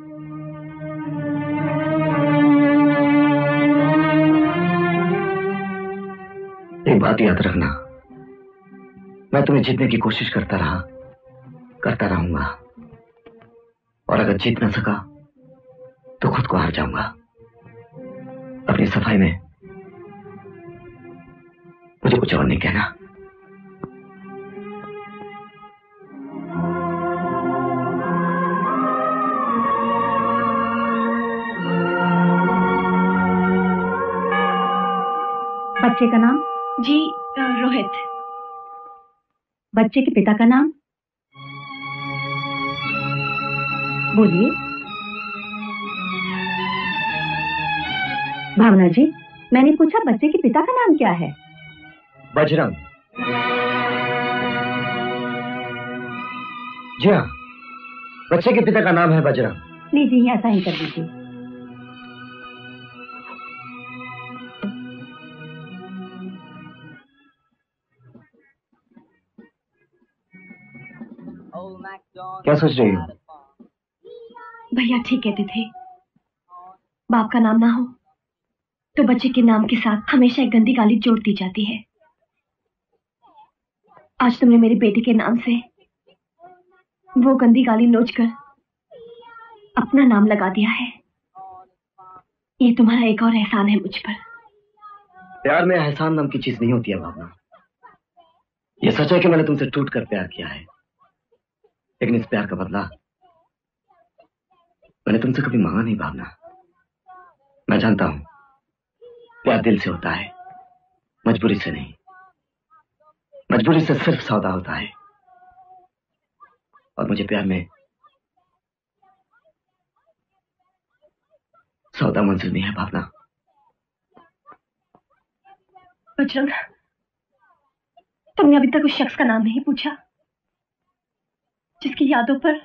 एक बात याद रखना, मैं तुम्हें जीतने की कोशिश करता रहूंगा, और अगर जीत ना सका तो खुद को हार जाऊंगा। अपनी सफाई में मुझे कुछ और नहीं कहना। बच्चे का नाम? जी रोहित। बच्चे के पिता का नाम बोलिए। भावना जी, मैंने पूछा बच्चे के पिता का नाम क्या है? बजरंग। जी हाँ, बच्चे के पिता का नाम है बजरंग। लीजिए, ऐसा ही कर दीजिए। क्या सोच रही हो? भैया ठीक कहते थे, बाप का नाम ना हो तो बच्चे के नाम के साथ हमेशा एक गंदी गाली जोड़ दी जाती है। आज तुमने मेरे बेटे के नाम से वो गंदी गाली नोच कर अपना नाम लगा दिया है। ये तुम्हारा एक और एहसान है मुझ पर। प्यार में एहसान नाम की चीज नहीं होती है भावना। ये सच है कि मैंने तुमसे टूट कर प्यार किया है, लेकिन इस प्यार का बदला मैंने तुमसे कभी मांगा नहीं भावना। मैं जानता हूं प्यार दिल से होता है, मजबूरी से नहीं। मजबूरी से सिर्फ सौदा होता है, और मुझे प्यार में सौदा मंजूर नहीं है भावना। बजरंग, तुमने अभी तक उस शख्स का नाम नहीं पूछा जिसकी यादों पर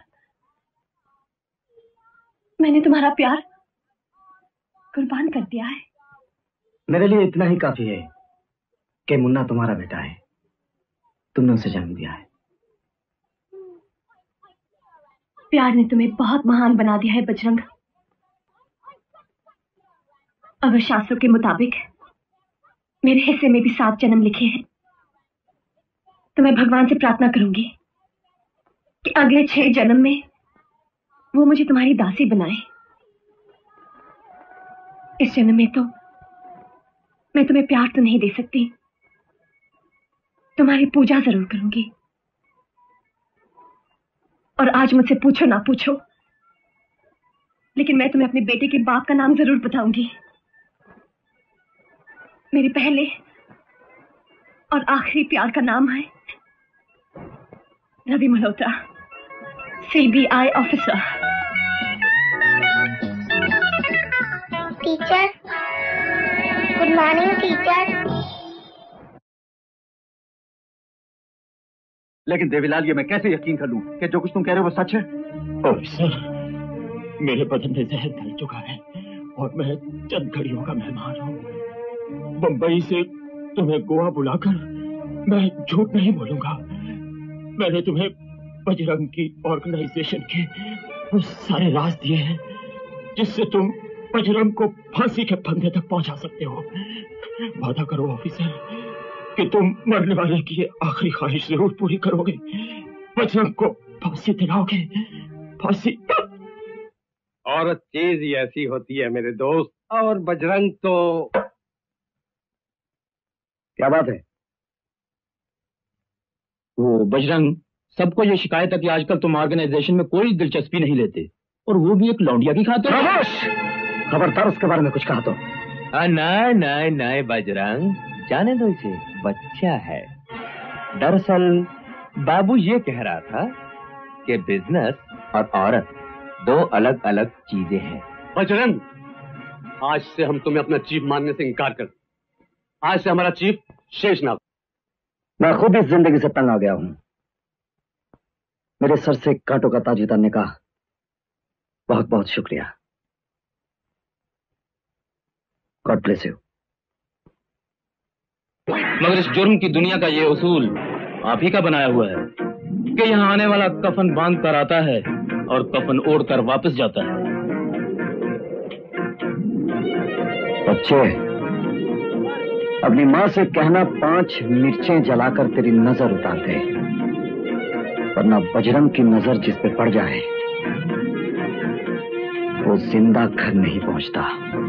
मैंने तुम्हारा प्यार कुर्बान कर दिया है। मेरे लिए इतना ही काफी है कि मुन्ना तुम्हारा बेटा है, तुमने उसे जन्म दिया है। प्यार ने तुम्हें बहुत महान बना दिया है बजरंग। अगर शास्त्रों के मुताबिक मेरे हिस्से में भी 7 जन्म लिखे हैं, तो मैं भगवान से प्रार्थना करूंगी कि अगले 6 जन्म में वो मुझे तुम्हारी दासी बनाए। इस जन्म में तो मैं तुम्हें प्यार तो नहीं दे सकती, तुम्हारी पूजा जरूर करूंगी। और आज मुझसे पूछो ना पूछो, लेकिन मैं तुम्हें अपने बेटे के बाप का नाम जरूर बताऊंगी। मेरे पहले और आखिरी प्यार का नाम है Ravi Malhotra, CBI officer. Teacher. Good morning teacher. लेकिन देवीलाल, ये मैं कैसे यकीन कर लूं कि जो कुछ तुम कह रहे हो वो सच है? ऑफिसर, मेरे बदन में जहर फैल चुका है और मैं चंद घड़ियों का मेहमान हूँ। बंबई से तुम्हें गोवा बुलाकर मैं झूठ नहीं बोलूंगा। मैंने तुम्हें बजरंग की ऑर्गेनाइजेशन के वो सारे राज दिए हैं जिससे तुम बजरंग को फांसी के फंदे तक पहुंचा सकते हो। वादा करो ऑफिसर कि तुम मरने वाले की ये आखिरी ख्वाहिश जरूर पूरी करोगे। बजरंग को फांसी दिलाओगे। फांसी। औरत चीज ही ऐसी होती है मेरे दोस्त। और बजरंग तो क्या बात है? वो बजरंग, सबको ये शिकायत है कि आजकल तुम ऑर्गेनाइजेशन में कोई दिलचस्पी नहीं लेते, और वो भी एक लौंडिया की खातिर। खबरदार उसके बारे में कुछ कहा तो। नहीं बजरंग, जाने दो इसे, बच्चा है। दरअसल बाबू ये कह रहा था कि बिजनेस और औरत दो अलग अलग चीजें हैं। बजरंग, आज से हम तुम्हें अपना चीफ मानने से इनकार कर। आज से हमारा चीफ शेषनाग। मैं खुद इस जिंदगी से तंग आ गया हूं। मेरे सर से कांटों का ताज उतारने का बहुत बहुत शुक्रिया। God bless you. मगर इस जुर्म की दुनिया का ये उसूल आप ही का बनाया हुआ है कि यहाँ आने वाला कफन बांध कर आता है और कफन ओढ़ कर वापस जाता है। बच्चे, अपनी माँ से कहना 5 मिर्चें जलाकर तेरी नजर उतार दे, वरना बजरंग की नजर जिस पे पड़ जाए वो जिंदा घर नहीं पहुंचता।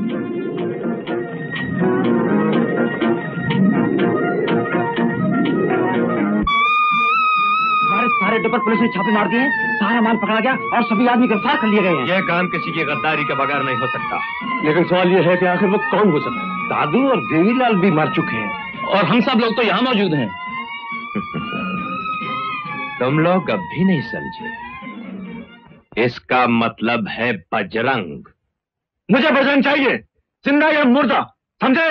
सारे डब्बर पुलिस ने छापे मार दिए, सारा माल पकड़ा गया और सभी आदमी गिरफ्तार कर लिए गए हैं। यह काम किसी की गद्दारी के बगैर नहीं हो सकता। लेकिन सवाल यह है कि आखिर वो कौन हो सकता है? दादू और देवीलाल भी मर चुके हैं और हम सब लोग तो यहाँ मौजूद हैं। तुम लोग अब भी नहीं समझे। इसका मतलब है बजरंग। मुझे बजरंग चाहिए, जिंदा या मुर्दा, समझे?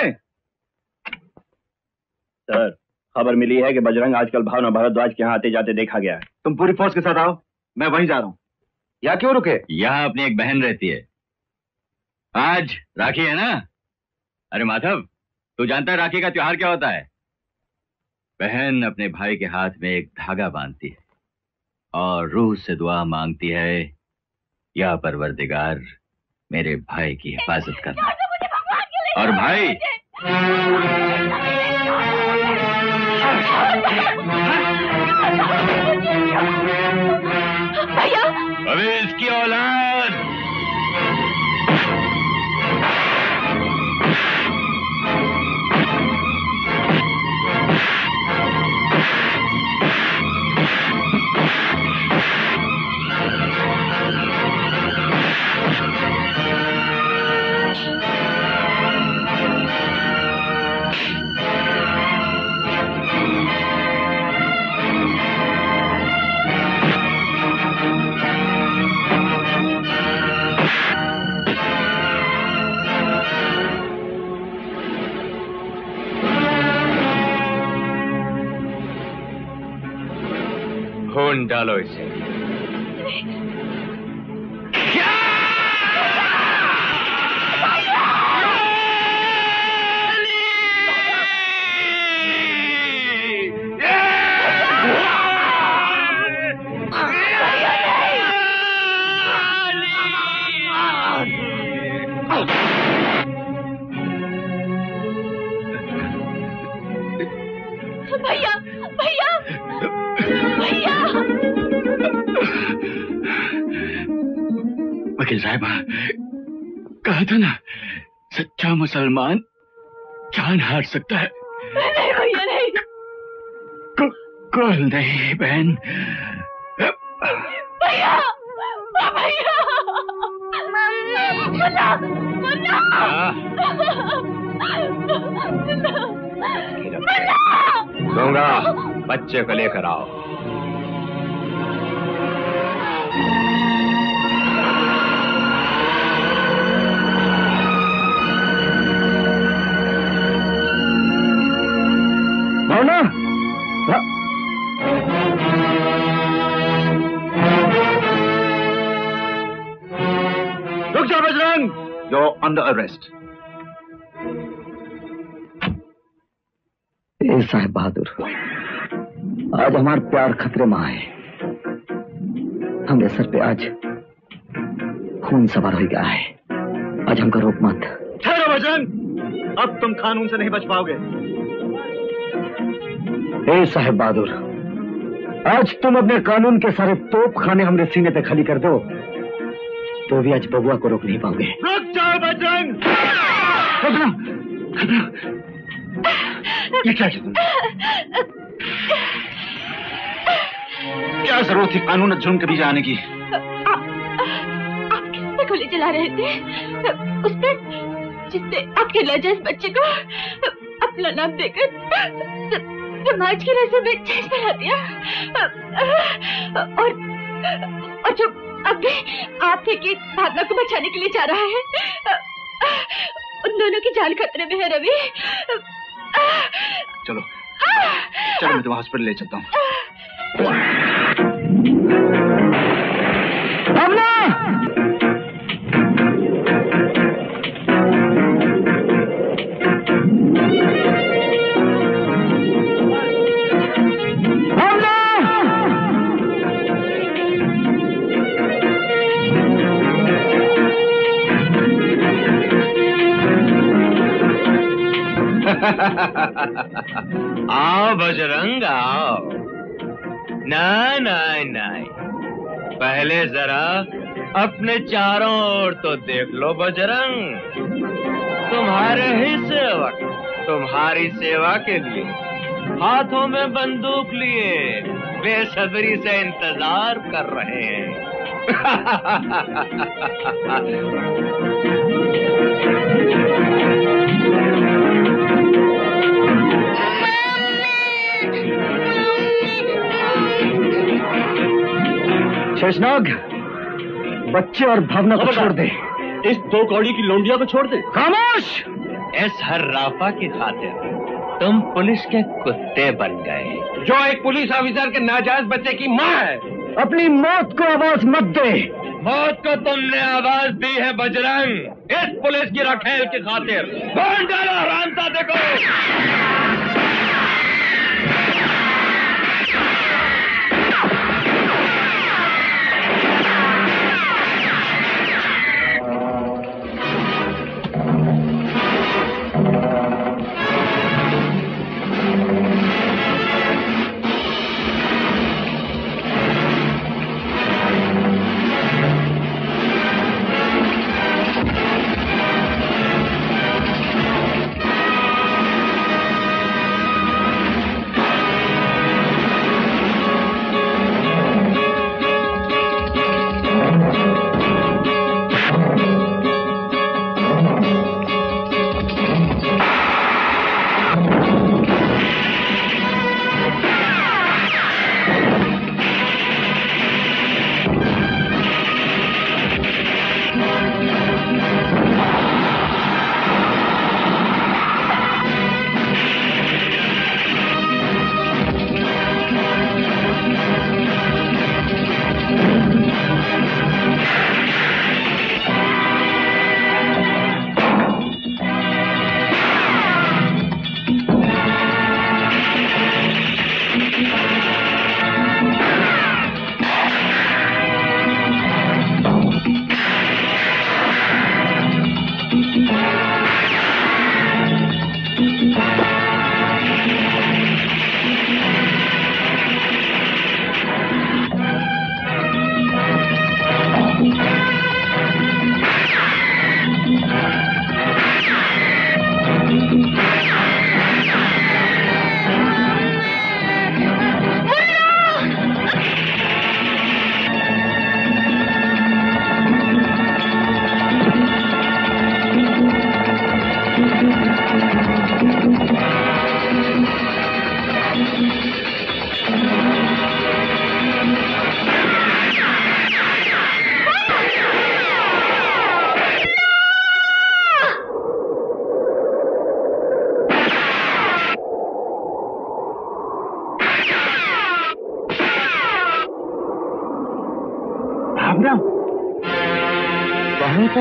सर, खबर मिली है कि बजरंग आजकल भावना भारद्वाज के यहाँ आते जाते देखा गया है। तुम पूरी फोर्स के साथ आओ, मैं वहीं जा रहा हूँ। यहाँ क्यों रुके? यहाँ अपनी एक बहन रहती है। आज राखी है ना? अरे माधव, तू जानता है राखी का त्योहार क्या होता है? बहन अपने भाई के हाथ में एक धागा बांधती है और रूह से दुआ मांगती है, या परवरदिगार मेरे भाई की हिफाजत करना। और भाई भैया, अबे इसकी औलाद खून डालो इसे। भैया, भैया, भैया। वकील साहबा, कहा था ना, सच्चा मुसलमान जान हार सकता है। नहीं भैया, नहीं। कल नहीं बहन। भैया, भैया, मुन्ना, मुन्ना, गंगा, बच्चे को लेकर आओ। Under arrest. साहिब बहादुर, आज हमारा प्यार खतरे में है। हमरे सर पे आज खून सवार हो गया है। आज हमका रोक मत। ठहरो बजरंग, अब तुम कानून से नहीं बच पाओगे। साहिब बहादुर, आज तुम अपने कानून के सारे तोप खाने हमरे सीने पे खाली कर दो तो भी आज बबुआ को रोक नहीं पाओगे। रुक जाओ बजरंग। ये क्या किया? क्या जरूरत थी कानून जुर्म के बीच आने की? आप किस पे गोली चला रहे थे? उस पे जिसने आपके नाजायज बच्चे को अपना नाम देकर समाज की नजर में चेंज बना दिया। और जो अभी आप थे कि भावना को बचाने के लिए जा रहा है, उन दोनों की जान खतरे में है रवि। चलो चलो, मैं तुम्हें हॉस्पिटल ले चलता हूँ। आओ बजरंग आओ। नहीं, पहले जरा अपने चारों ओर तो देख लो बजरंग। तुम्हारे ही सेवक तुम्हारी सेवा के लिए हाथों में बंदूक लिए बेसब्री से इंतजार कर रहे हैं। शेषनाग, बच्चे और भावना को छोड़ दे। इस दो कौड़ी की लौंडिया को छोड़ दे। खामोश! इस हर्राफा की खातिर तुम पुलिस के कुत्ते बन गए, जो एक पुलिस ऑफिसर के नाजायज बच्चे की माँ है। अपनी मौत को आवाज मत दे। मौत को तुमने आवाज दी है बजरंग, इस पुलिस की रखेल की खातिर। कौन डालो हरामजादे को।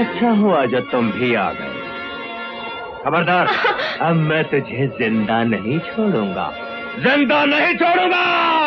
अच्छा हुआ जो तुम भी आ गए। खबरदार, अब मैं तुझे जिंदा नहीं छोड़ूंगा, जिंदा नहीं छोड़ूंगा।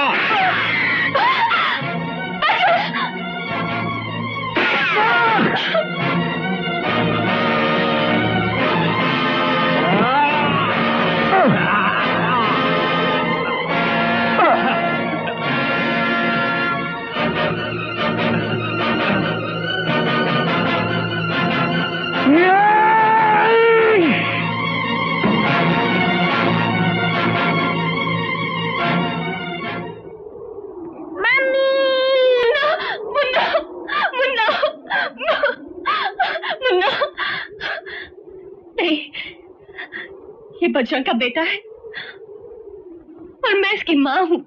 बजरंग का बेटा है और मैं इसकी मां हूं।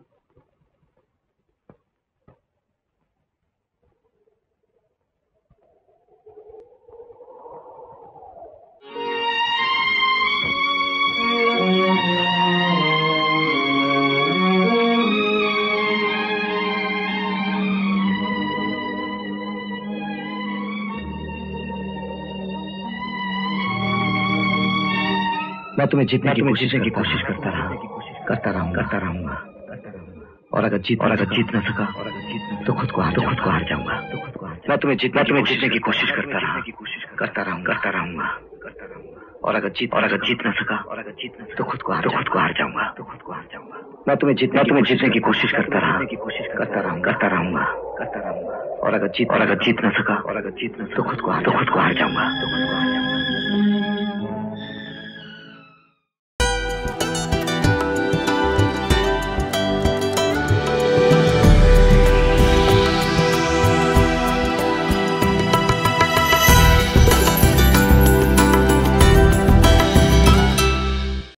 मैं तुम्हें जीतने की कोशिश करता रहूंगा और अगर जीत न सका तो खुद को हार जाऊंगा। मैं तुम्हें जीतने की कोशिश करता रहूंगा और अगर जीत न सका तो खुद को हार जाऊंगा। मैं तुम्हें जीतने की कोशिश करता रहूंगा और अगर जीत न सका तो खुद को हार जाऊंगा।